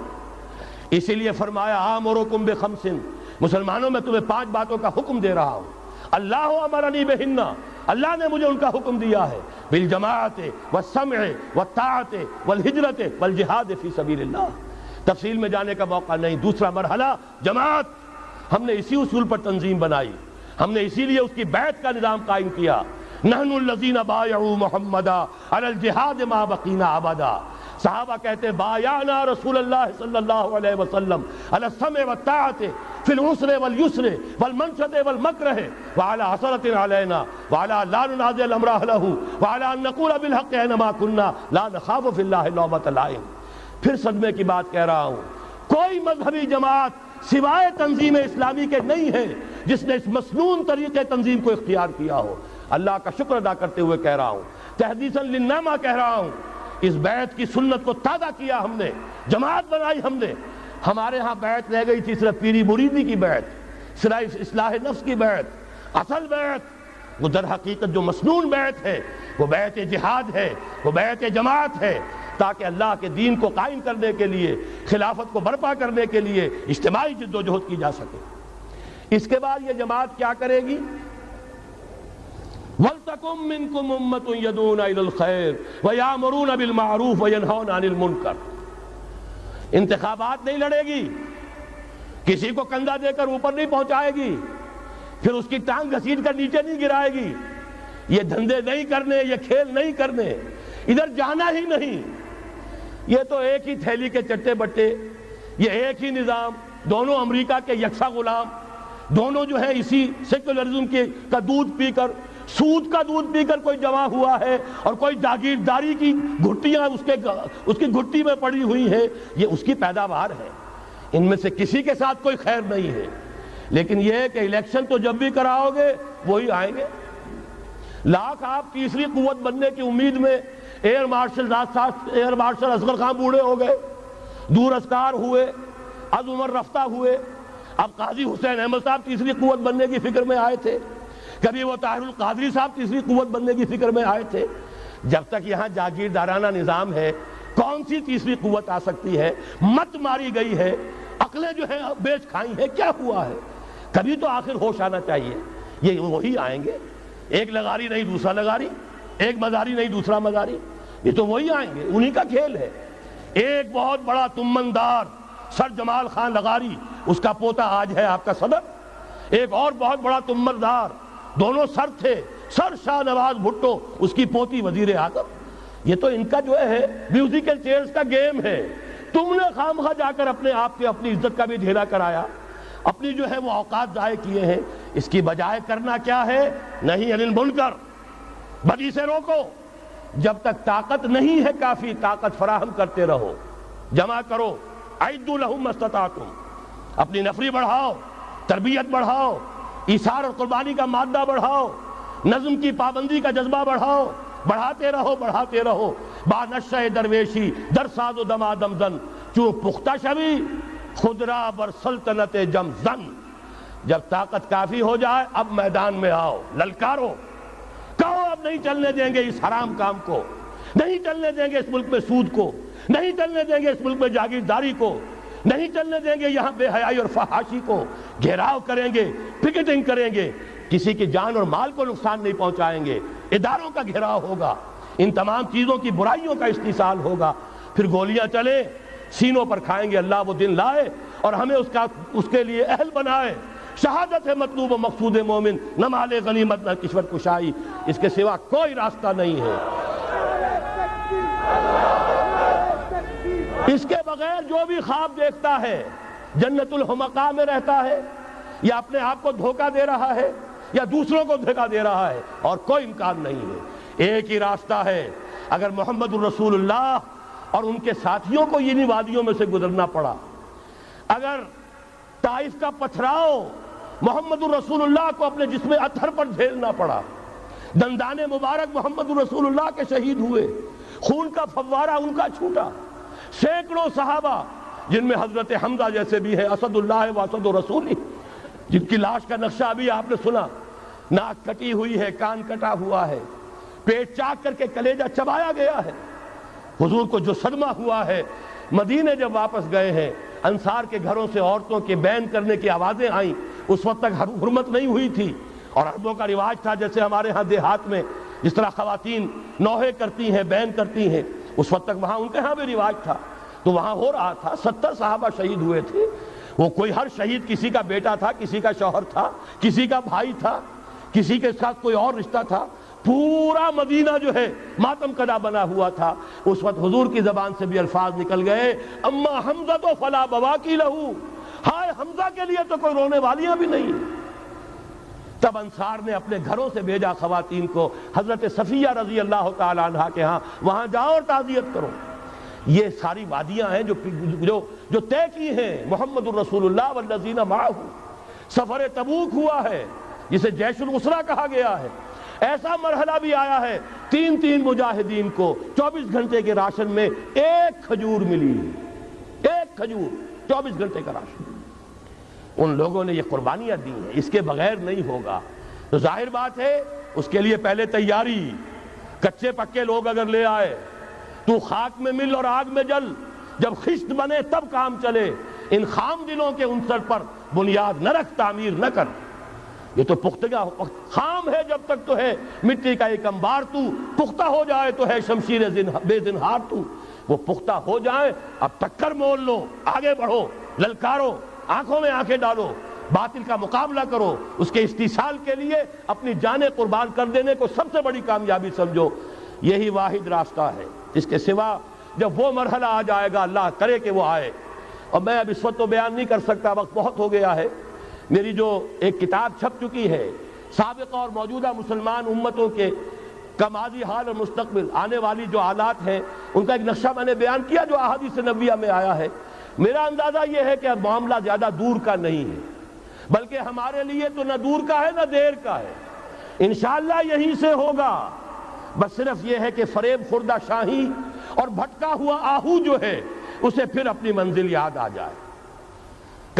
اسی لیے فرمایا آمرکم بخمس، مسلمانوں میں تمہیں پانچ باتوں کا حکم دے رہا ہوں، اللہ امرنی بہن، اللہ نے مجھے ان کا حکم دیا ہے، بالجماعت والسمع والطاعت والہجرت والجہاد فی سبیل اللہ۔ تفصیل میں جانے کا موقع نہیں۔ دوسرا مرحلہ جماعت، ہم نے اسی اصول پر تنظیم بنائی، ہم نے اسی لیے اس کی بیعت کا نظام قائم کیا۔ نحن الذین بایعوا محمدا علی الجہاد ما بقینا ابدا، صحابہ کہتے ہیں بایعنا رسول اللہ صلی اللہ علیہ وسلم علی السمع والطاعت فی العسر والیسر والمنشط والمکرہ وعلی حسرۃ علینا وعلی لا ننازع الامر اہلہ وعلی ان نقول بالحق اینما کنا لا نخاف فی اللہ لومۃ لائم۔ پھر صدمے کی بات کہہ رہا ہوں، کوئی مذہبی جماعت سوائے تنظیم اسلامی کے نہیں ہے جس نے اس مسنون طریقے تنظیم کو اختیار کیا ہو۔ اللہ کا شکر ادا کرتے ہوئے کہہ رہا ہوں، تحدیثاً للنعمہ کہہ رہا ہوں، اس بیعت کی سنت کو تازہ کیا ہم نے، جماعت بنائی ہم نے۔ ہمارے ہاں بیعت رہ گئی تھی صرف پیری مریدی کی بیعت، صرف اصلاح نفس کی بیعت۔ اصل بیعت وہ در حقیقت جو مسنون بیعت ہے وہ بیعت جہاد ہے، وہ بیعت جماعت ہے، تاکہ اللہ کے دین کو قائم کرنے کے لیے، خلافت کو برپا کرنے کے لیے اجتماعی جد و جہد کی جا سکے۔ اس کے بعد یہ جماعت کیا کرے گی؟ وَلْتَكُن مِّنكُمْ أُمَّةٌ يَدْعُونَ إِلَى الْخَيْرِ وَيَأْمُرُونَ بِالْمَعْرُوفِ وَيَنْهَوْنَ عَنِ الْمُنكَرِ۔ انتخابات نہیں لڑے گی، کسی کو کندھا دے کر اوپر نہیں پہنچائے گی، پھر اس کی ٹانگ گھسیٹ کر نیچے نہیں گرائے گی، یہ دھندے نہیں کرنے، یہ کھیل نہیں کرنے، ادھر جانا ہی نہیں۔ یہ تو ایک ہی تھیلی کے چٹے بٹے، یہ ایک ہی نظام، دونوں امریکہ کے یکساں غلام، دونوں جو ہے اسی سیکولرزم کے کا دودھ پی کر، سود کا دودھ پی کر کوئی جمع ہوا ہے، اور کوئی جاگیرداری کی گھٹیاں اس کے اس کی گھٹی میں پڑی ہوئی ہیں، یہ اس کی پیداوار ہے، ان میں سے کسی کے ساتھ کوئی خیر نہیں ہے۔ لیکن یہ ہے کہ الیکشن تو جب بھی کراؤ گے وہی آئیں گے۔ لاکھ آپ تیسری قوت بننے کی امید میں air marshal air marshal Asghar Khan بوڑھے ہو گئے، دور اسکار ہوئے، از عمر رفتہ ہوئے، اب قاضی حسین احمد صاحب تیسری قوت بننے کی فکر میں آئے تھے، کبھی وہ طاہر القادری صاحب تیسری قوت بننے کی فکر میں آئے تھے۔ جب تک یہاں جاگیردارانہ نظام ہے کون سی تیسری قوت آ سکتی ہے؟ مت ماری گئی ہے، عقلیں جو ہیں بیچ کھائی ہیں، کیا ہوا ہے؟ کبھی تو آخر ہوش آنا چاہیے۔ یہ وہی آئیں گے، ایک لغاری نہیں دوسرا لغاری، ایک مزاری نہیں دوسرا مزاری، یہ تو وہی آئیں گے، انہی کا کھیل ہے۔ ایک بہت بڑا تمندار سر جمال خان لغاری، اس کا پوتا آج ہے آپ کا صدر۔ ایک اور بہت بڑا تمندار، دونوں سر تھے، سر شاہ نواز بھٹو، اس کی پوتی وزیر اعظم۔ یہ تو ان کا جو ہے میوزیکل چیئرز کا گیم ہے۔ تم نے خامخواہ جا کر اپنے آپ کے اپنی عزت کا بھی ڈھیلا کرایا، اپنی جو ہے وہ اوقات ضائع کیے ہیں۔ اس کی بجائے کرنا کیا ہے؟ نہیں انل منکر، بدی سے روکو۔ جب تک طاقت نہیں ہے کافی، طاقت فراہم کرتے رہو، جمع کرو۔ اعدوا لهم ما استطعتم، اپنی نفری بڑھاؤ، تربیت بڑھاؤ، ایثار اور قربانی کا مادہ بڑھاؤ، نظم کی پابندی کا جذبہ بڑھاؤ، بڑھاتے رہو بڑھاتے رہو۔ با نشہ درویشی در ساز و دما دمزن، چون پختہ شوی خدرا بر سلطنت جم زن۔ جب طاقت کافی ہو جائے اب میدان میں آؤ، للکارو، کہو اب نہیں چلنے دیں گے اس حرام کام کو، نہیں چلنے دیں گے اس ملک میں سود کو، نہیں چلنے دیں گے اس ملک میں جاگیرداری کو، نہیں چلنے دیں گے یہاں بے حیائی اور فحاشی کو۔ گھیراؤ کریں گے، پکٹنگ کریں گے، کسی کی جان اور مال کو نقصان نہیں پہنچائیں گے، اداروں کا گھیراؤ ہوگا، ان تمام چیزوں کی برائیوں کا استحصال ہوگا، پھر گولیاں چلیں سینوں پر کھائیں گے۔ اللہ وہ دن لائے اور ہمیں اس کا اس کے لیے اہل بنائے۔ شہادت ہے مطلوب و مقصود مومن، نہ مال غنیمت نہ کشور کشائی، اس کے سوا کوئی راستہ نہیں ہے۔ اس کے بغیر جو بھی خواب دیکھتا ہے جنت الحمقاء میں رہتا ہے، یا اپنے آپ کو دھوکہ دے رہا ہے یا دوسروں کو دھوکہ دے رہا ہے، اور کوئی امکان نہیں ہے۔ ایک ہی راستہ ہے۔ اگر محمد الرسول اللہ اور ان کے ساتھیوں کو انہی وادیوں میں سے گزرنا پڑا، اگر طائف کا پتھراؤ محمد الرسول اللہ کو اپنے جسم اطہر پر جھیلنا پڑا، دندان مبارک محمد الرسول اللہ کے شہید ہوئے، خون کا فوارہ ان کا چھوٹا، سینکڑوں صحابہ جن میں حضرت حمزہ جیسے بھی ہیں، اسد اللہ و اسد رسول، جن کی لاش کا نقشہ ابھی آپ نے سنا، ناک کٹی ہوئی ہے، کان کٹا ہوا ہے، پیٹ چاک کر کے کلیجہ چبایا گیا ہے۔ حضور کو جو صدمہ ہوا ہے، مدینے جب واپس گئے ہیں، انصار کے گھروں سے عورتوں کے بین کرنے کی آوازیں آئیں، اس وقت تک حرمت نہیں ہوئی تھی، اور عربوں کا رواج تھا جیسے ہمارے ہاں دیہات میں جس طرح خواتین نوحے کرتی ہیں، بین کرتی ہیں، اس وقت تک وہاں ان کے ہاں بھی رواج تھا، تو وہاں ہو رہا تھا۔ ستر صحابہ شہید ہوئے تھے۔ وہ کوئی ہر شہید کسی کا بیٹا تھا، کسی کا شوہر تھا، کسی کا بھائی تھا، کسی کے ساتھ کوئی اور رشتہ تھا، پورا مدینہ جو ہے ماتم کدا بنا ہوا تھا۔ اس وقت حضور کی زبان سے بھی الفاظ نکل گئے، اما حمزہ تو فلا بواکی لہو، ہائے حمزہ کے لیے تو کوئی رونے والیاں بھی نہیں۔ تب انصار نے اپنے گھروں سے بھیجا خواتین کو، حضرت صفیہ رضی اللہ تعالی عنہا کے ہاں، وہاں جاؤ اور تعزیت کرو۔ یہ ساری وادیاں ہیں جو جو جو طے کی ہیں محمد الرسول اللہ والذین معہ۔ سفر تبوک ہوا ہے جسے جیش العسرہ کہا گیا ہے۔ ایسا مرحلہ بھی آیا ہے تین تین مجاہدین کو چوبیس گھنٹے کے راشن میں ایک کھجور ملی، ایک کھجور، چوبیس گھنٹے کا راشن۔ ان لوگوں نے یہ قربانیاں دی ہیں، اس کے بغیر نہیں ہوگا۔ تو ظاہر بات ہے اس کے لیے پہلے تیاری۔ کچے پکے لوگ اگر لے آئے، تو خاک میں مل اور آگ میں جل، جب خشت بنے تب کام چلے۔ ان خام دلوں کے عنصر پر بنیاد نہ رکھ، تعمیر نہ کر۔ یہ تو پختگا خام ہے جب تک تو ہے مٹی کا ایک انبار، تو پختہ ہو جائے تو ہے شمشیر بے زنہار تو۔ وہ پختہ ہو جائے، اب ٹکر مول لو، آگے بڑھو، للکارو، آنکھوں میں آنکھیں ڈالو، باطل کا مقابلہ کرو، اس کے استحصال کے لیے اپنی جانیں قربان کر دینے کو سب سے بڑی کامیابی سمجھو۔ یہی واحد راستہ ہے، اس کے سوا جب وہ مرحلہ آ جائے گا، اللہ کرے کہ وہ آئے، اور میں اب اس وقت تو بیان نہیں کر سکتا، وقت بہت ہو گیا ہے۔ میری جو ایک کتاب چھپ چکی ہے، سابقہ اور موجودہ مسلمان امتوں کے کا ماضی حال اور مستقبل، آنے والی جو حالات ہیں، ان کا ایک نقشہ میں نے بیان کیا جو احادیث نبویہ میں آیا ہے۔ میرا اندازہ یہ ہے کہ اب معاملہ زیادہ دور کا نہیں ہے، بلکہ ہمارے لیے تو نہ دور کا ہے نہ دیر کا ہے، انشاءاللہ یہیں سے ہوگا۔ بس صرف یہ ہے کہ فریب خوردہ شاہی اور بھٹکا ہوا آہو جو ہے اسے پھر اپنی منزل یاد آ جائے۔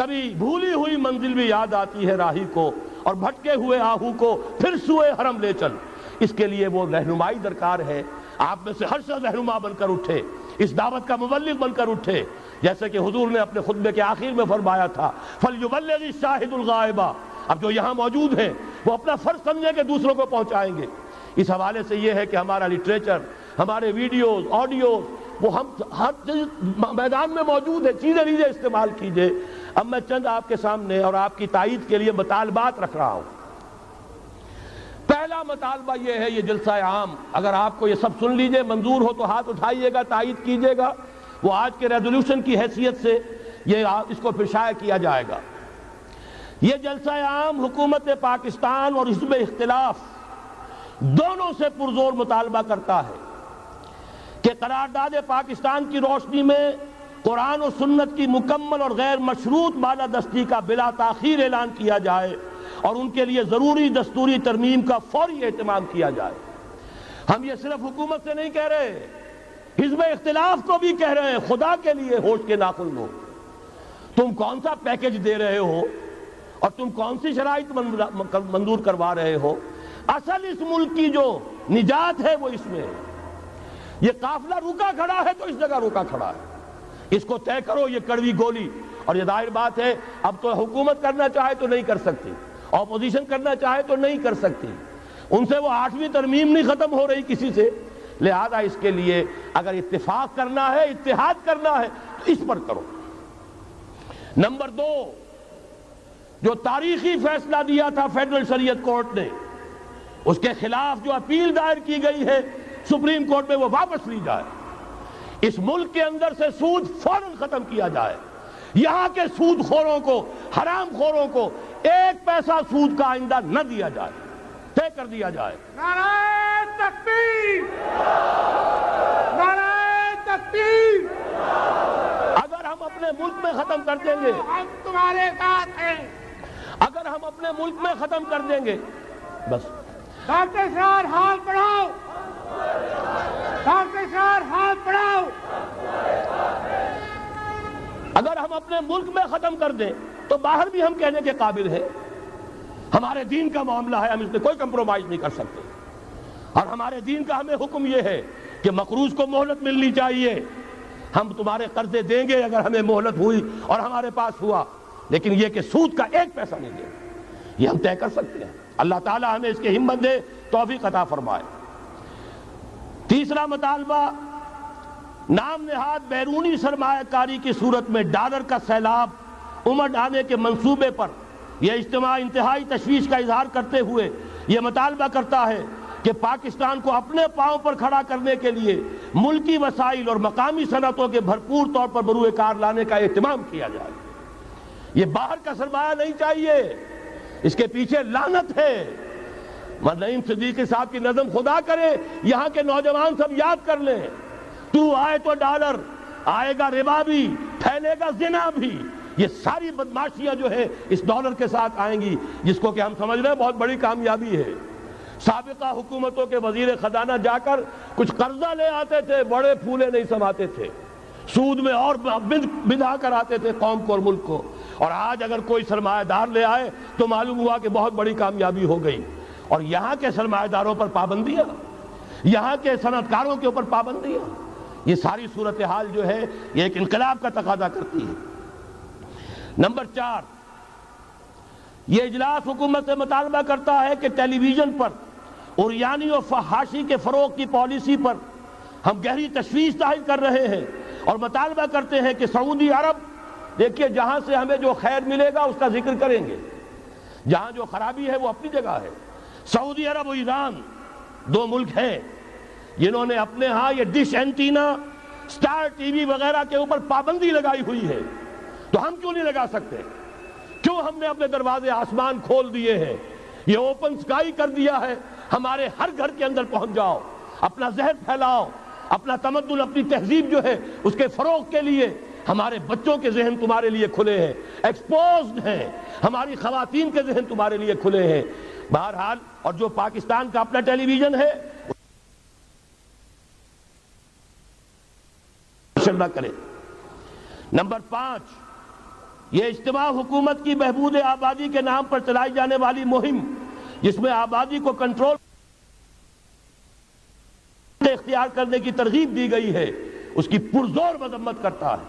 کبھی بھولی ہوئی منزل بھی یاد آتی ہے راہی کو، اور بھٹکے ہوئے آہو کو پھر سوئے حرم لے چل۔ اس کے لیے وہ رہنمائی درکار ہے۔ آپ میں سے ہر شخص رہنما بن کر اٹھے، اس دعوت کا مبلغ بن کر اٹھے، جیسے کہ حضور نے اپنے خطبے کے آخر میں فرمایا تھا فَلْيُبَلِّغِ الشَّاهِدُ الْغَائِبَ۔ اب جو یہاں موجود ہیں وہ اپنا فرض سمجھیں کہ دوسروں کو پہنچائیں گے۔ اس حوالے سے یہ ہے کہ ہمارا لٹریچر، ہمارے ویڈیوز، آڈیوز، وہ ہم ہر چیز میدان میں موجود ہے، چیزیں لیجیے، استعمال کیجیے۔ اب میں چند آپ کے سامنے اور آپ کی تائید کے لیے مطالبات رکھ رہا ہوں۔ پہلا مطالبہ یہ ہے، یہ جلسہ عام، اگر آپ کو یہ سب سن لیجئے، منظور ہو تو ہاتھ اٹھائیے گا، تائید کیجیے گا، وہ آج کے ریزولوشن کی حیثیت سے یہ اس کو پھر شائع کیا جائے گا۔ یہ جلسہ عام حکومت پاکستان اور حزب اختلاف دونوں سے پرزور مطالبہ کرتا ہے کہ قرارداد پاکستان کی روشنی میں قرآن و سنت کی مکمل اور غیر مشروط بالادستی کا بلا تاخیر اعلان کیا جائے اور ان کے لیے ضروری دستوری ترمیم کا فوری اہتمام کیا جائے۔ ہم یہ صرف حکومت سے نہیں کہہ رہے، حزب اختلاف کو بھی کہہ رہے ہیں، خدا کے لیے ہوش کے ناخن لو، تم کون سا پیکج دے رہے ہو اور تم کون سی شرائط منظور کروا رہے ہو؟ اصل اس ملک کی جو نجات ہے وہ اس میں ہے۔ یہ قافلہ رکا کھڑا ہے تو اس جگہ رکا کھڑا ہے، اس کو طے کرو، یہ کڑوی گولی۔ اور یہ ظاہر بات ہے اب تو حکومت کرنا چاہے تو نہیں کر سکتی، اپوزیشن کرنا چاہے تو نہیں کر سکتی، ان سے وہ آٹھویں ترمیم نہیں ختم ہو رہی کسی سے، لہذا اس کے لیے اگر اتفاق کرنا ہے، اتحاد کرنا ہے تو اس پر کرو۔ نمبر دو، جو تاریخی فیصلہ دیا تھا فیڈرل شریعت کورٹ نے، اس کے خلاف جو اپیل دائر کی گئی ہے سپریم کورٹ میں، وہ واپس لی جائے۔ اس ملک کے اندر سے سود فوراً ختم کیا جائے، یہاں کے سود خوروں کو، حرام خوروں کو ایک پیسہ سود کا آئندہ نہ دیا جائے، طے کر دیا جائے۔ نعرہ تکبیر، نعرہ تکبیر۔ اگر ہم اپنے ملک میں ختم کر دیں گے، ہم تمہارے ساتھ ہیں۔ اگر ہم اپنے ملک میں ختم کر دیں گے، بس ڈاکٹر صاحب ہاتھ بڑھاؤ، ڈاکٹر صاحب ہاتھ بڑھاؤ۔ اگر ہم اپنے ملک میں ختم کر دیں تو باہر بھی ہم کہنے کے قابل ہیں۔ ہمارے دین کا معاملہ ہے، ہم اس میں کوئی کمپرومائز نہیں کر سکتے، اور ہمارے دین کا ہمیں حکم یہ ہے کہ مقروض کو مہلت ملنی چاہیے۔ ہم تمہارے قرضے دیں گے اگر ہمیں مہلت ہوئی اور ہمارے پاس ہوا، لیکن یہ کہ سود کا ایک پیسہ نہیں دیں گے، یہ ہم طے کر سکتے ہیں۔ اللہ تعالی ہمیں اس کی ہمت دے، توفیق عطا فرمائے۔ تیسرا مطالبہ، نام نہاد بیرونی سرمایہ کاری کی صورت میں ڈالر کا سیلاب امڑ آنے کے منصوبے پر یہ اجتماع انتہائی تشویش کا اظہار کرتے ہوئے یہ مطالبہ کرتا ہے کہ پاکستان کو اپنے پاؤں پر کھڑا کرنے کے لیے ملکی وسائل اور مقامی صنعتوں کے بھرپور طور پر بروئے کار لانے کا اہتمام کیا جائے۔ یہ باہر کا سرمایہ نہیں چاہیے، اس کے پیچھے لعنت ہے۔ نعیم صدیقی صاحب کی نظم خدا کرے یہاں کے نوجوان سب یاد کر لیں، تو آئے تو ڈالر، آئے گا ربا بھی، پھیلے گا زنا بھی، یہ ساری بدماشیاں جو ہے اس ڈالر کے ساتھ آئیں گی، جس کو کہ ہم سمجھ رہے ہیں بہت بڑی کامیابی ہے۔ سابقہ حکومتوں کے وزیر خزانہ جا کر کچھ قرضہ لے آتے تھے، بڑے پھولے نہیں سماتے تھے، سود میں اور بندھا کر آتے تھے قوم کو اور ملک کو، اور آج اگر کوئی سرمایہ دار لے آئے تو معلوم ہوا کہ بہت بڑی کامیابی ہو گئی۔ اور یہاں کے سرمایہ داروں پر پابندیاں، یہاں کے صنعت کاروں کے اوپر پابندیاں، یہ ساری صورتحال جو ہے یہ ایک انقلاب کا تقاضا کرتی ہے۔ نمبر چار، یہ اجلاس حکومت سے مطالبہ کرتا ہے کہ ٹیلی ویژن پر عریانی و فحاشی کے فروغ کی پالیسی پر ہم گہری تشویش ظاہر کر رہے ہیں اور مطالبہ کرتے ہیں کہ سعودی عرب، دیکھیے جہاں سے ہمیں جو خیر ملے گا اس کا ذکر کریں گے، جہاں جو خرابی ہے وہ اپنی جگہ ہے۔ سعودی عرب و ایران دو ملک ہیں جنہوں نے اپنے ہاں یہ dish antenna, star T V وغیرہ کے اوپر پابندی لگائی ہوئی ہے، تو ہم کیوں نہیں لگا سکتے؟ کیوں ہم نے اپنے دروازے آسمان کھول دیے ہیں؟ یہ اوپن سکائی کر دیا ہے، ہمارے ہر گھر کے اندر پہنچ جاؤ، اپنا زہر پھیلاؤ، اپنا تمدن، اپنی تہذیب جو ہے اس کے فروغ کے لیے ہمارے بچوں کے ذہن تمہارے لیے کھلے ہیں، ایکسپوزڈ ہیں، ہماری خواتین کے ذہن تمہارے لیے کھلے ہیں۔ بہرحال، اور جو پاکستان کا اپنا ٹیلی ویژن ہے نہ کرے۔ نمبر پانچ، یہ اجتماع حکومت کی بہبود آبادی کے نام پر چلائی جانے والی مہم، جس میں آبادی کو کنٹرول اختیار کرنے کی ترغیب دی گئی ہے، اس کی پرزور مذمت کرتا ہے۔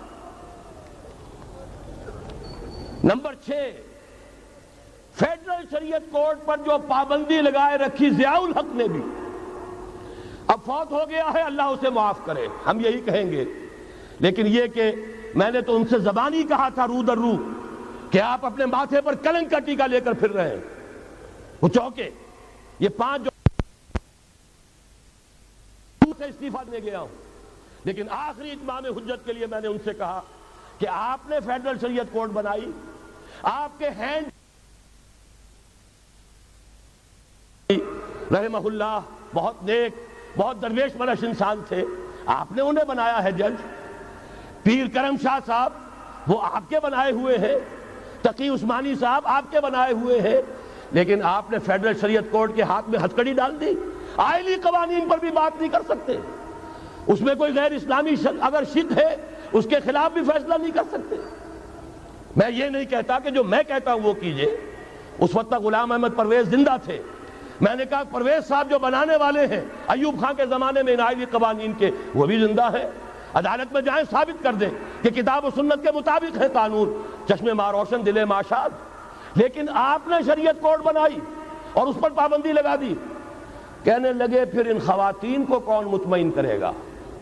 نمبر چھ، فیڈرل شریعت کورٹ پر جو پابندی لگائے رکھی ضیاء الحق نے بھی، اب فوت ہو گیا ہے، اللہ اسے معاف کرے، ہم یہی کہیں گے۔ لیکن یہ کہ میں نے تو ان سے زبانی کہا تھا رو در رو کہ آپ اپنے ماتھے پر کلنک کا ٹیکا لے کر پھر رہے ہیں، وہ چوکے۔ یہ پانچ جو سے استعفیٰ دینے گیا ہوں، لیکن آخری اتمام حجت کے لیے میں نے ان سے کہا کہ آپ نے فیڈرل شریعت کورٹ بنائی، آپ کے ہینڈ رحمہ اللہ بہت نیک، بہت درویش منش انسان تھے، آپ نے انہیں بنایا ہے جج۔ پیر کرم شاہ صاحب وہ آپ کے بنائے ہوئے ہیں، تقی عثمانی صاحب آپ کے بنائے ہوئے ہیں، لیکن آپ نے فیڈرل شریعت کورٹ کے ہاتھ میں ہتھکڑی ڈال دی۔ آئلی قوانین پر بھی بات نہیں کر سکتے، اس میں کوئی غیر اسلامی اگر شک ہے اس کے خلاف بھی فیصلہ نہیں کر سکتے۔ میں یہ نہیں کہتا کہ جو میں کہتا ہوں وہ کیجئے۔ اس وقت تک غلام احمد پرویز زندہ تھے، میں نے کہا پرویز صاحب جو بنانے والے ہیں ایوب خان کے زمانے میں ان آئلی قوانین کے، وہ بھی زندہ ہے، عدالت میں جائیں ثابت کر دیں کہ کتاب و سنت کے مطابق ہے قانون، چشم ماں روشن دل ماں شاد۔ لیکن آپ نے شریعت کورٹ بنائی اور اس پر پابندی لگا دی۔ کہنے لگے پھر ان خواتین کو کون مطمئن کرے گا؟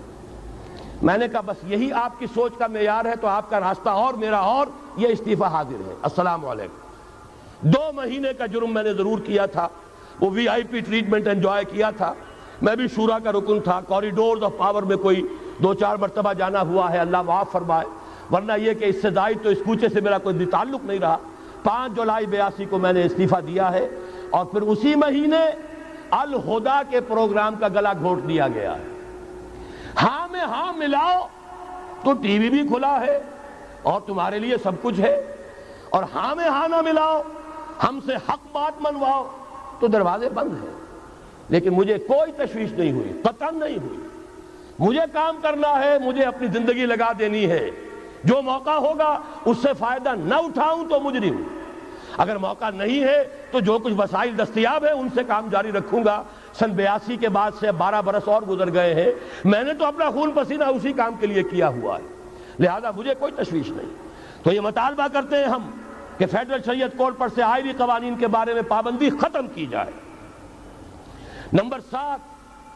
میں نے کہا بس یہی آپ کی سوچ کا معیار ہے تو آپ کا راستہ اور میرا اور، یہ استعفیٰ حاضر ہے۔ السلام علیکم۔ دو مہینے کا جرم میں نے ضرور کیا تھا، وہ وی آئی پی ٹریٹمنٹ انجوائے کیا تھا، میں بھی شورا کا رکن تھا، کوریڈورز آف پاور میں کوئی دو چار مرتبہ جانا ہوا ہے، اللہ معاف فرمائے، ورنہ یہ کہ اس سے زائد تو اس کوچے سے میرا کوئی تعلق نہیں رہا۔ پانچ جولائی بیاسی کو میں نے استعفیٰ دیا ہے، اور پھر اسی مہینے الہدا کے پروگرام کا گلا گھونٹ دیا گیا ہے۔ ہاں میں ہاں ملاؤ تو ٹی وی بھی کھلا ہے اور تمہارے لیے سب کچھ ہے، اور ہاں میں ہاں نہ ملاؤ، ہم سے حق بات منواؤ تو دروازے بند ہیں۔ لیکن مجھے کوئی تشویش نہیں ہوئی، قطعاً نہیں ہوئی۔ مجھے کام کرنا ہے، مجھے اپنی زندگی لگا دینی ہے، جو موقع ہوگا اس سے فائدہ نہ اٹھاؤں تو مجرم، اگر موقع نہیں ہے تو جو کچھ وسائل دستیاب ہیں ان سے کام جاری رکھوں گا۔ سن بیاسی کے بعد سے بارہ برس اور گزر گئے ہیں، میں نے تو اپنا خون پسینہ اسی کام کے لیے کیا ہوا ہے، لہذا مجھے کوئی تشویش نہیں۔ تو یہ مطالبہ کرتے ہیں ہم کہ فیڈرل شریعت کورٹ پر سے آئلی قوانین کے بارے میں پابندی ختم کی جائے۔ نمبر سات،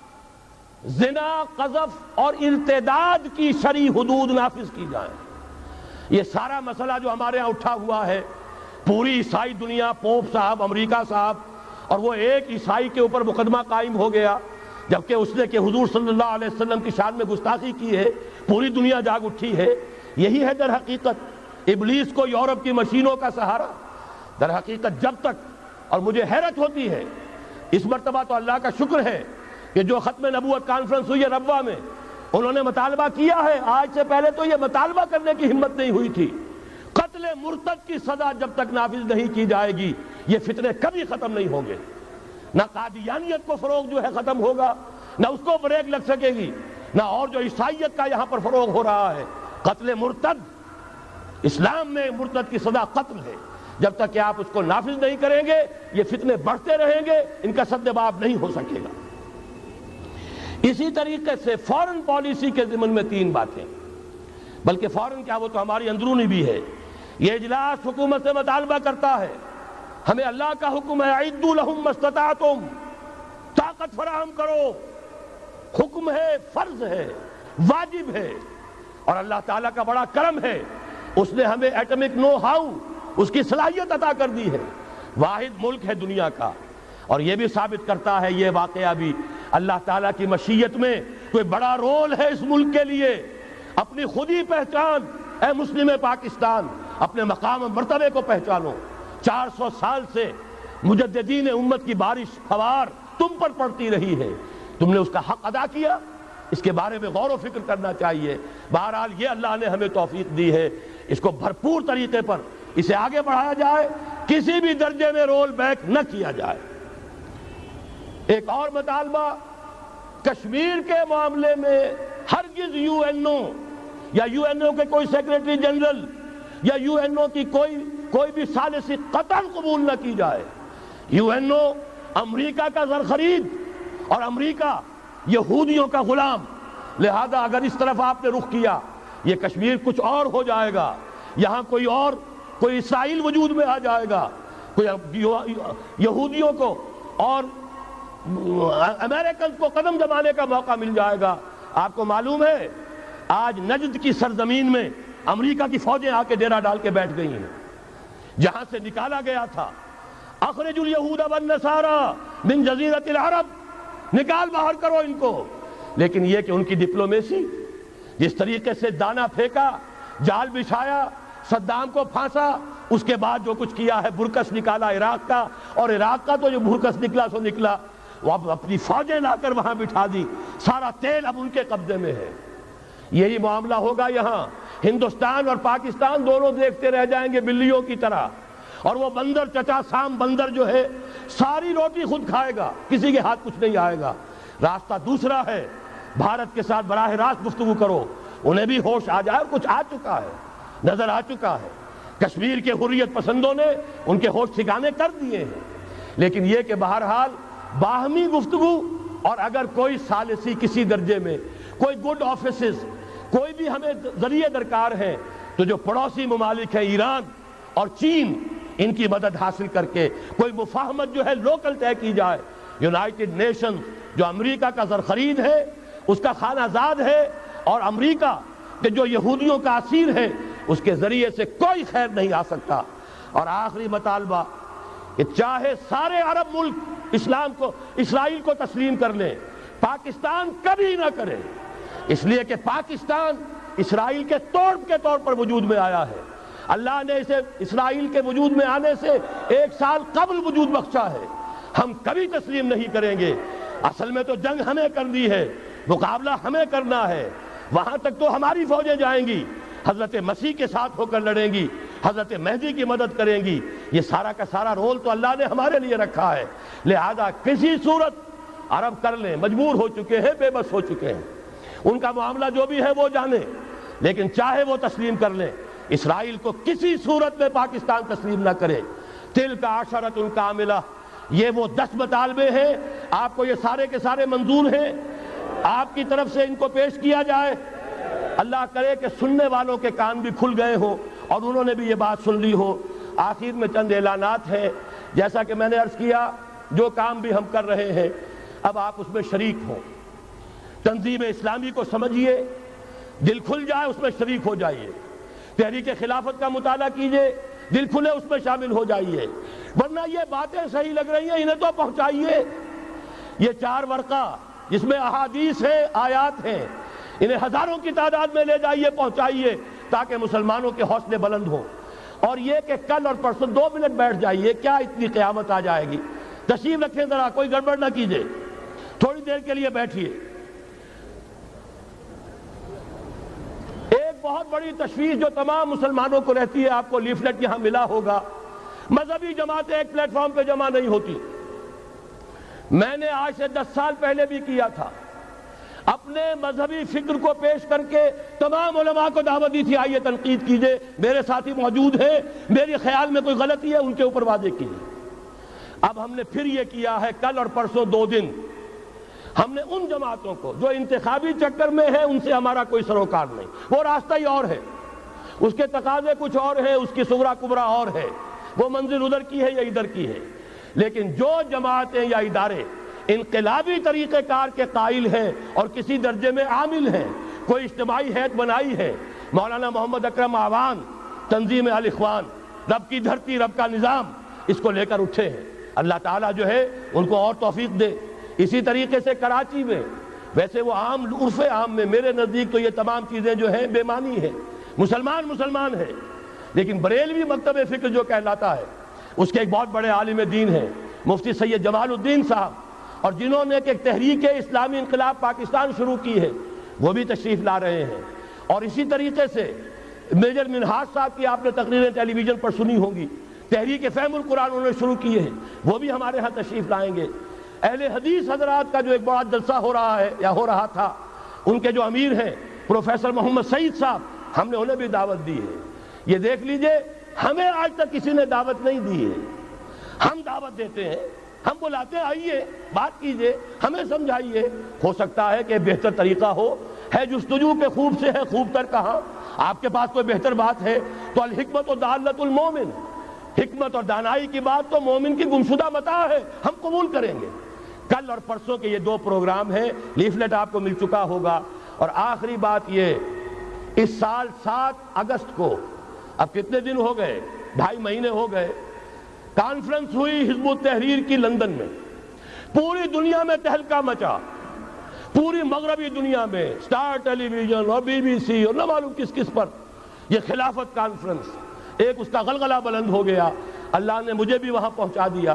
زنا، قذف اور ارتداد کی شرعی حدود نافذ کی جائیں۔ یہ سارا مسئلہ جو ہمارے ہاں اٹھا ہوا ہے، پوری عیسائی دنیا، پوپ صاحب، امریکہ صاحب، اور وہ ایک عیسائی کے اوپر مقدمہ قائم ہو گیا جبکہ اس نے کہ حضور صلی اللہ علیہ وسلم کی شان میں گستاخی کی ہے، پوری دنیا جاگ اٹھی ہے۔ یہی ہے در حقیقت ابلیس کو یورپ کی مشینوں کا سہارا۔ در حقیقت جب تک، اور مجھے حیرت ہوتی ہے، اس مرتبہ تو اللہ کا شکر ہے کہ جو ختم نبوت کانفرنس ہوئی ہے ربوہ میں، انہوں نے مطالبہ کیا ہے، آج سے پہلے تو یہ مطالبہ کرنے کی ہمت نہیں ہوئی تھی۔ قتل مرتد کی سزا جب تک نافذ نہیں کی جائے گی یہ فتنے کبھی ختم نہیں ہوں گے، نہ قادیانیت کو فروغ جو ہے ختم ہوگا، نہ اس کو بریک لگ سکے گی، نہ اور جو عیسائیت کا یہاں پر فروغ ہو رہا ہے۔ قتل مرتد، اسلام میں مرتد کی سزا قتل ہے، جب تک کہ آپ اس کو نافذ نہیں کریں گے یہ فتنے بڑھتے رہیں گے، ان کا سد باب نہیں ہو سکے گا۔ اسی طریقے سے فورن پالیسی کے ضمن میں تین باتیں، بلکہ فورن کیا وہ تو ہماری اندرونی بھی ہے۔ یہ اجلاس حکومت سے مطالبہ کرتا ہے، ہمیں اللہ کا حکم ہے اعدوا لہم ما استطعتم، طاقت فراہم کرو، حکم ہے، فرض ہے، واجب ہے، اور اللہ تعالیٰ کا بڑا کرم ہے، اس نے ہمیں ایٹمک نو ہاؤ، اس کی صلاحیت عطا کر دی ہے، واحد ملک ہے دنیا کا۔ اور یہ بھی ثابت کرتا ہے یہ واقعہ بھی اللہ تعالیٰ کی مشیت میں کوئی بڑا رول ہے اس ملک کے لیے۔ اپنی خودی پہچان، اے مسلم پاکستان، اپنے مقام و مرتبے کو پہچانو۔ چار سو سال سے مجددین امت کی بارش فوار تم پر پڑتی رہی ہے، تم نے اس کا حق ادا کیا، اس کے بارے میں غور و فکر کرنا چاہیے۔ بہرحال یہ اللہ نے ہمیں توفیق دی ہے، اس کو بھرپور طریقے پر اسے آگے بڑھایا جائے، کسی بھی درجے میں رول بیک نہ کیا جائے۔ ایک اور مطالبہ، کشمیر کے معاملے میں ہرگز یو این او یا یو این او کے کوئی سیکریٹری جنرل یا یو این او کی کوئی کوئی بھی ثالثی قطعاً قبول نہ کی جائے۔ یو این او امریکہ کا زر خرید اور امریکہ یہودیوں کا غلام، لہذا اگر اس طرف آپ نے رخ کیا یہ کشمیر کچھ اور ہو جائے گا، یہاں کوئی اور کوئی اسرائیل وجود میں آ جائے گا، کوئی یہودیوں کو اور امریکن کو قدم جمانے کا موقع مل جائے گا۔ آپ کو معلوم ہے آج نجد کی سرزمین میں امریکہ کی فوجیں آ کے ڈیرا ڈال کے بیٹھ گئی ہیں، جہاں سے نکالا گیا تھا اخرج الیہود والنصارى من جزیرۃ العرب، نکال باہر کرو ان کو۔ لیکن یہ کہ ان کی ڈپلومیسی، جس طریقے سے دانا پھینکا، جال بچھایا، صدام کو پھانسا، اس کے بعد جو کچھ کیا ہے، برکس نکالا عراق کا، اور عراق کا تو جو برکس نکلا سو نکلا، وہ اب اپنی فوجیں لا کر وہاں بٹھا دی، سارا تیل اب ان کے قبضے میں ہے۔ یہی معاملہ ہوگا یہاں، ہندوستان اور پاکستان دونوں دیکھتے رہ جائیں گے بلیوں کی طرح، اور وہ بندر چچا سام بندر جو ہے ساری روٹی خود کھائے گا، کسی کے ہاتھ کچھ نہیں آئے گا۔ راستہ دوسرا ہے، بھارت کے ساتھ براہ راست گفتگو کرو، انہیں بھی ہوش آ جائے، اور کچھ آ چکا ہے، نظر آ چکا ہے، کشمیر کے حریت پسندوں نے ان کے ہوش ٹھکانے کر دیے ہیں۔ لیکن یہ کہ بہرحال باہمی گفتگو، اور اگر کوئی ثالثی کسی درجے میں، کوئی گڈ آفیسز، کوئی بھی ہمیں ذریعے درکار ہیں، تو جو پڑوسی ممالک ہیں ایران اور چین، ان کی مدد حاصل کر کے کوئی مفاہمت جو ہے لوکل طے کی جائے۔ یونائٹڈ نیشن جو امریکہ کا زر خرید ہے، اس کا خانہ زاد ہے، اور امریکہ کہ جو یہودیوں کا اسیر ہے، اس کے ذریعے سے کوئی خیر نہیں آ سکتا۔ اور آخری مطالبہ کہ چاہے سارے عرب ملک اسلام کو، اسرائیل کو تسلیم کر لیں، پاکستان کبھی نہ کرے، اس لیے کہ پاکستان اسرائیل کے توڑ کے طور پر وجود میں آیا ہے۔ اللہ نے اسے اسرائیل کے وجود میں آنے سے ایک سال قبل وجود بخشا ہے، ہم کبھی تسلیم نہیں کریں گے۔ اصل میں تو جنگ ہمیں کرنی ہے، مقابلہ ہمیں کرنا ہے، وہاں تک تو ہماری فوجیں جائیں گی، حضرت مسیح کے ساتھ ہو کر لڑیں گی، حضرت مہدی کی مدد کریں گی، یہ سارا کا سارا رول تو اللہ نے ہمارے لیے رکھا ہے۔ لہذا کسی صورت عرب کر لیں، مجبور ہو چکے ہیں، بے بس ہو چکے ہیں، ان کا معاملہ جو بھی ہے وہ جانیں، لیکن چاہے وہ تسلیم کر لیں، اسرائیل کو کسی صورت میں پاکستان تسلیم نہ کرے۔ تلک عشرۃ کاملہ، یہ وہ دس مطالبے ہیں، آپ کو یہ سارے کے سارے منظور ہیں، آپ کی طرف سے ان کو پیش کیا جائے۔ اللہ کرے کہ سننے والوں کے کان بھی کھل گئے ہوں اور انہوں نے بھی یہ بات سن لی ہو۔ آخر میں چند اعلانات ہیں، جیسا کہ میں نے عرض کیا، جو کام بھی ہم کر رہے ہیں اب آپ اس میں شریک ہوں، تنظیم اسلامی کو سمجھیے، دل کھل جائے اس میں شریک ہو جائیے، تحریک خلافت کا مطالعہ کیجئے، دل کھلے اس میں شامل ہو جائیے، ورنہ یہ باتیں صحیح لگ رہی ہیں انہیں تو پہنچائیے۔ یہ چار ورقہ جس میں احادیث ہیں، آیات ہیں، انہیں ہزاروں کی تعداد میں لے جائیے، پہنچائیے، تاکہ مسلمانوں کے حوصلے بلند ہوں۔ اور یہ کہ کل اور پرسوں دو منٹ بیٹھ جائیے، کیا اتنی قیامت آ جائے گی؟ تشریف رکھیں ذرا، کوئی گڑبڑ نہ کیجئے، تھوڑی دیر کے لیے بیٹھیے۔ ایک بہت بڑی تشویش جو تمام مسلمانوں کو رہتی ہے، آپ کو لیفلیٹ یہاں ملا ہوگا، مذہبی جماعتیں ایک پلیٹ فارم پہ جمع نہیں ہوتی۔ میں نے آج سے دس سال پہلے بھی کیا تھا، اپنے مذہبی فکر کو پیش کر کے تمام علماء کو دعوت دی تھی، آئیے تنقید کیجئے، میرے ساتھی موجود ہیں، میرے خیال میں کوئی غلطی ہے ان کے اوپر واضح کیجئے۔ اب ہم نے پھر یہ کیا ہے، کل اور پرسوں دو دن ہم نے ان جماعتوں کو جو انتخابی چکر میں ہیں، ان سے ہمارا کوئی سروکار نہیں، وہ راستہ ہی اور ہے، اس کے تقاضے کچھ اور ہیں، اس کی صغرا کبرا اور ہے، وہ منزل ادھر کی ہے یا ادھر کی ہے۔ لیکن جو جماعتیں یا ادارے انقلابی طریقہ کار کے قائل ہیں اور کسی درجے میں عامل ہیں، کوئی اجتماعی ہیئت بنائی ہے، مولانا محمد اکرم آوان، تنظیم الاخوان، رب کی دھرتی رب کا نظام، اس کو لے کر اٹھے ہیں۔ اللہ تعالیٰ جو ہے ان کو اور توفیق دے۔ اسی طریقے سے کراچی میں، ویسے وہ عام عرف عام میں میرے نزدیک تو یہ تمام چیزیں جو ہیں بے معنی ہیں، مسلمان مسلمان ہے، لیکن بریلوی مکتب فکر جو کہلاتا ہے، اس کے ایک بہت بڑے عالم دین ہیں مفتی سید جمال الدین صاحب، اور جنہوں نے ایک تحریک اسلامی انقلاب پاکستان شروع کی ہے، وہ بھی تشریف لا رہے ہیں۔ اور اسی طریقے سے میجر منہاج صاحب کی آپ نے تقریریں ٹیلی ویژن پر سنی ہوں گی، تحریک فہم القرآن انہوں نے شروع کیے ہیں، وہ بھی ہمارے ہاں تشریف لائیں گے۔ اہل حدیث حضرات کا جو ایک بڑا جلسہ ہو رہا ہے یا ہو رہا تھا، ان کے جو امیر ہیں پروفیسر محمد سعید صاحب، ہم نے انہیں بھی دعوت دی ہے۔ یہ دیکھ لیجئے ہمیں آج تک کسی نے دعوت نہیں دی ہے، ہم دعوت دیتے ہیں، ہم بلاتے ہیں آئیے بات کیجئے، ہمیں سمجھائیے، ہو سکتا ہے کہ بہتر طریقہ ہو، ہے جستجو کے خوب سے ہے خوب تر کہاں، آپ کے پاس کوئی بہتر بات ہے تو الحکمت و دالت المومن، حکمت اور دانائی کی بات تو مومن کی گمشدہ متاع ہے، ہم قبول کریں گے۔ کل اور پرسوں کے یہ دو پروگرام ہیں، لیفلیٹ آپ کو مل چکا ہوگا۔ اور آخری بات یہ، اس سال سات اگست کو، اب کتنے دن ہو گئے، ڈھائی مہینے ہو گئے، کانفرنس ہوئی حزب التحریر کی لندن میں، پوری دنیا میں تہلکہ مچا، پوری مغربی دنیا میں سٹار ٹیلی ویژن اور بی بی سی اور نہ معلوم کس کس پر یہ خلافت کانفرنس، ایک اس کا غلغلہ بلند ہو گیا۔ اللہ نے مجھے بھی وہاں پہنچا دیا،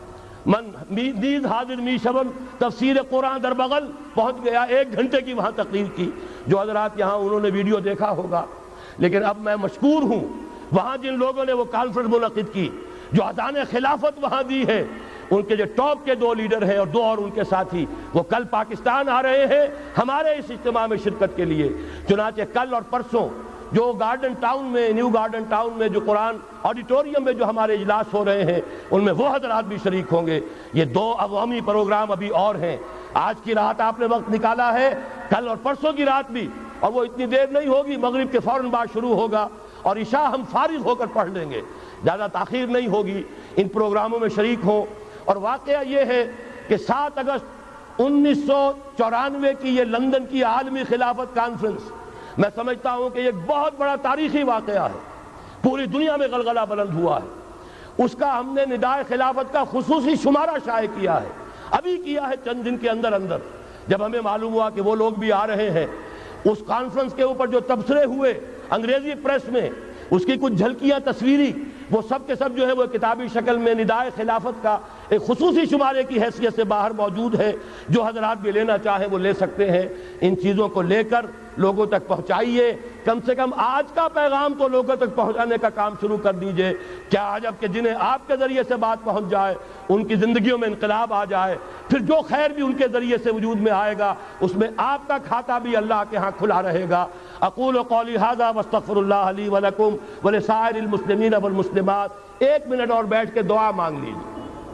من نیز حاضر می شبن تفسیر قرآن در بغل پہنچ گیا، ایک گھنٹے کی وہاں تقریر کی، جو حضرات یہاں انہوں نے ویڈیو دیکھا ہوگا۔ لیکن اب میں مشکور ہوں، وہاں جن لوگوں نے وہ کانفرنس منعقد کی، جو اذان خلافت وہاں دی ہے، ان کے جو ٹاپ کے دو لیڈر ہیں اور دو اور ان کے ساتھی، وہ کل پاکستان آ رہے ہیں ہمارے اس اجتماع میں شرکت کے لیے۔ چنانچہ کل اور پرسوں جو گارڈن ٹاؤن میں، نیو گارڈن ٹاؤن میں جو قرآن آڈیٹوریم میں جو ہمارے اجلاس ہو رہے ہیں، ان میں وہ حضرات بھی شریک ہوں گے۔ یہ دو عوامی پروگرام ابھی اور ہیں۔ آج کی رات آپ نے وقت نکالا ہے، کل اور پرسوں کی رات بھی، اور وہ اتنی دیر نہیں ہوگی، مغرب کے فوراً بعد شروع ہوگا اور عشاء ہم فارغ ہو کر پڑھ لیں گے، زیادہ تاخیر نہیں ہوگی۔ ان پروگراموں میں شریک ہوں۔ اور واقعہ یہ ہے کہ سات اگست انیس سو چورانوے کی یہ لندن کی عالمی خلافت کانفرنس، میں سمجھتا ہوں کہ یہ ایک بہت بڑا تاریخی واقعہ ہے، پوری دنیا میں غلغلہ بلند ہوا ہے۔ اس کا ہم نے ندائے خلافت کا خصوصی شمارہ شائع کیا ہے، ابھی کیا ہے چند دن کے اندر اندر، جب ہمیں معلوم ہوا کہ وہ لوگ بھی آ رہے ہیں۔ اس کانفرنس کے اوپر جو تبصرے ہوئے انگریزی پریس میں، اس کی کچھ جھلکیاں تصویری، وہ سب کے سب جو ہے وہ کتابی شکل میں ندائے خلافت کا ایک خصوصی شمارے کی حیثیت سے باہر موجود ہے۔ جو حضرات بھی لینا چاہیں وہ لے سکتے ہیں۔ ان چیزوں کو لے کر لوگوں تک پہنچائیے، کم سے کم آج کا پیغام تو لوگوں تک پہنچانے کا کام شروع کر دیجئے۔ کیا عجب کہ جنہیں آپ کے ذریعے سے بات پہنچ جائے، ان کی زندگیوں میں انقلاب آ جائے، پھر جو خیر بھی ان کے ذریعے سے وجود میں آئے گا، اس میں آپ کا کھاتا بھی اللہ کے ہاں کھلا رہے گا۔ اقول قولی ھذا واستغفر اللہ لی ولکم ولسائر المسلمین والمسلمات۔ ایک منٹ اور بیٹھ کے دعا مانگ لیجیے۔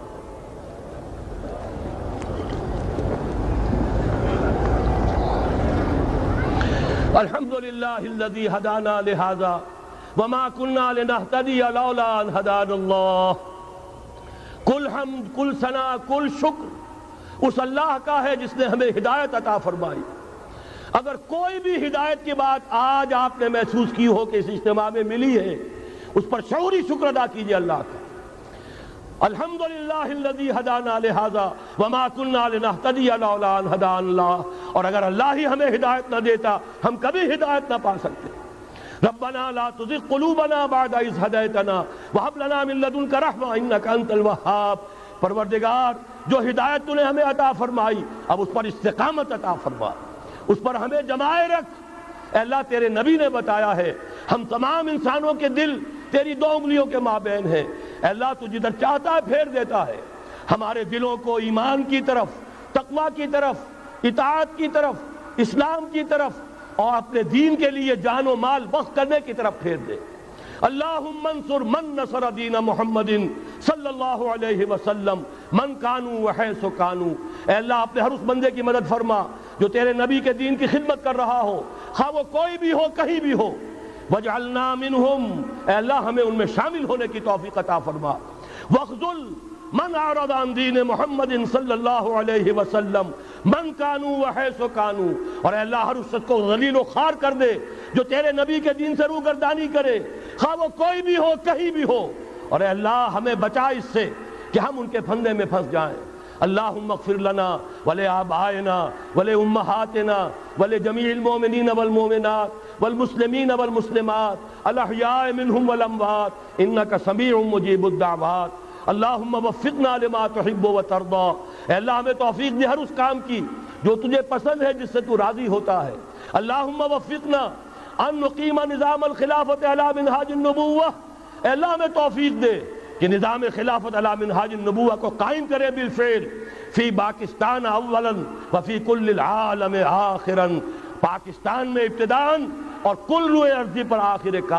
الحمدللہ الذی ہدانا لہذا وما کنا لنہتدی لولا ان ہدانا اللہ۔ کل حمد، کل ثنا، کل شکر اس اللہ کا ہے جس نے ہمیں ہدایت عطا فرمائی۔ اگر کوئی بھی ہدایت کی بات آج آپ نے محسوس کی ہو کہ اس اجتماع میں ملی ہے، اس پر شعوری شکر ادا کیجئے اللہ کا۔ الحمدللہ الذی ہدانا لہذا وما کنا لنہتدی لولا ان ہدانا اللہ۔ اور اگر اللہ ہی ہمیں ہدایت نہ دیتا، ہم کبھی ہدایت نہ پا سکتے۔ ربنا لا تزغ قلوبنا بعد اذ ہدیتنا وہب لنا من لدنک رحمۃ انک انت الوہاب۔ پروردگار، جو ہدایت تو نے ہمیں عطا فرمائی، اب اس پر استقامت عطا فرما، اس پر ہمیں جمائے رکھ۔ اے اللہ، تیرے نبی نے بتایا ہے ہم تمام انسانوں کے دل تیری دو انگلیوں کے مابین ہیں۔ اے اللہ، تو جدھر چاہتا ہے پھیر دیتا ہے۔ ہمارے دلوں کو ایمان کی طرف، تقویٰ کی طرف، اطاعت کی طرف، اسلام کی طرف، اور اپنے دین کے لیے جان و مال وقف کرنے کی طرف پھیر دے۔ اللہم انصر من نصر دین محمد صلی اللہ علیہ وسلم من کانوا وحیث کانوا۔ اے اللہ، اپنے ہر اس بندے کی مدد فرما جو تیرے نبی کے دین کی خدمت کر رہا ہو، خواہ وہ کوئی بھی ہو، کہیں بھی ہو۔ وجعلنا منہم، اے اللہ ہمیں ان میں شامل ہونے کی توفیق عطا فرما۔ واخذل من اعرض عن دین محمد صلی اللہ علیہ وسلم من کانوا وحیث کانوا۔ اور اے اللہ، ہر اس شخص کو ذلیل و خوار کر دے جو تیرے نبی کے دین سے روگردانی کرے، خواہ وہ کوئی بھی ہو، کہیں بھی ہو۔ اور اے اللہ ہمیں بچا اس سے کہ ہم ان کے پھندے میں پھنس جائیں۔ اللہم اغفر لنا ولآبائنا ولأمہاتنا ولجمیع المؤمنین والمؤمنات والمسلمین والمسلمات الاحیاء منہم والاموات انک سمیع مجیب الدعوات۔ اللہم وفقنا لما تحب وترضا۔ اے اللہ ہمیں توفیق دے ہر اس کام کی جو تجھے پسند ہے، جس سے تو راضی ہوتا ہے۔ اللہم وفقنا ان نقیم نظام الخلافت علی منہاج النبوہ۔ اے اللہ ہمیں توفیق دے کہ نظام خلافت علی منہاج النبوہ کو قائم کرے بالفعل فی پاکستان اولا وفی کل العالم آخرا۔ پاکستان میں ابتداءً اور کل روئے ارضی پر آخر کار۔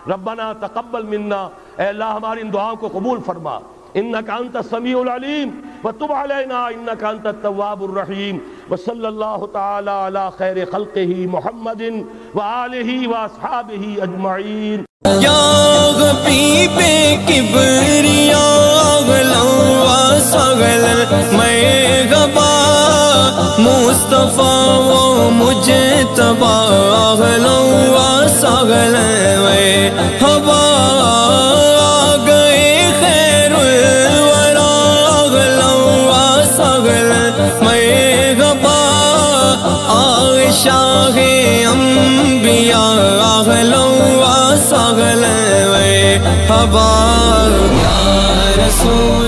ربنا تقبل منا، اے اللہ ہماری ان دعاؤں کو قبول فرما، انک انت السمیع العلیم وتب علینا انک انت التواب الرحیم، وصلی اللہ تعالی علی خیر خلقہ محمد وآلہ واصحابہ اجمعین۔ یا غبیب کبریا اغلا و سغلا میں غبا مصطفیٰ و مجتبی اغلا و سغلا میں ہوا گئے خیر الورا اغلا و سغلا میں غبا آگ شاہ انبیاء اغلا و سغلا میں ہوا یا رسول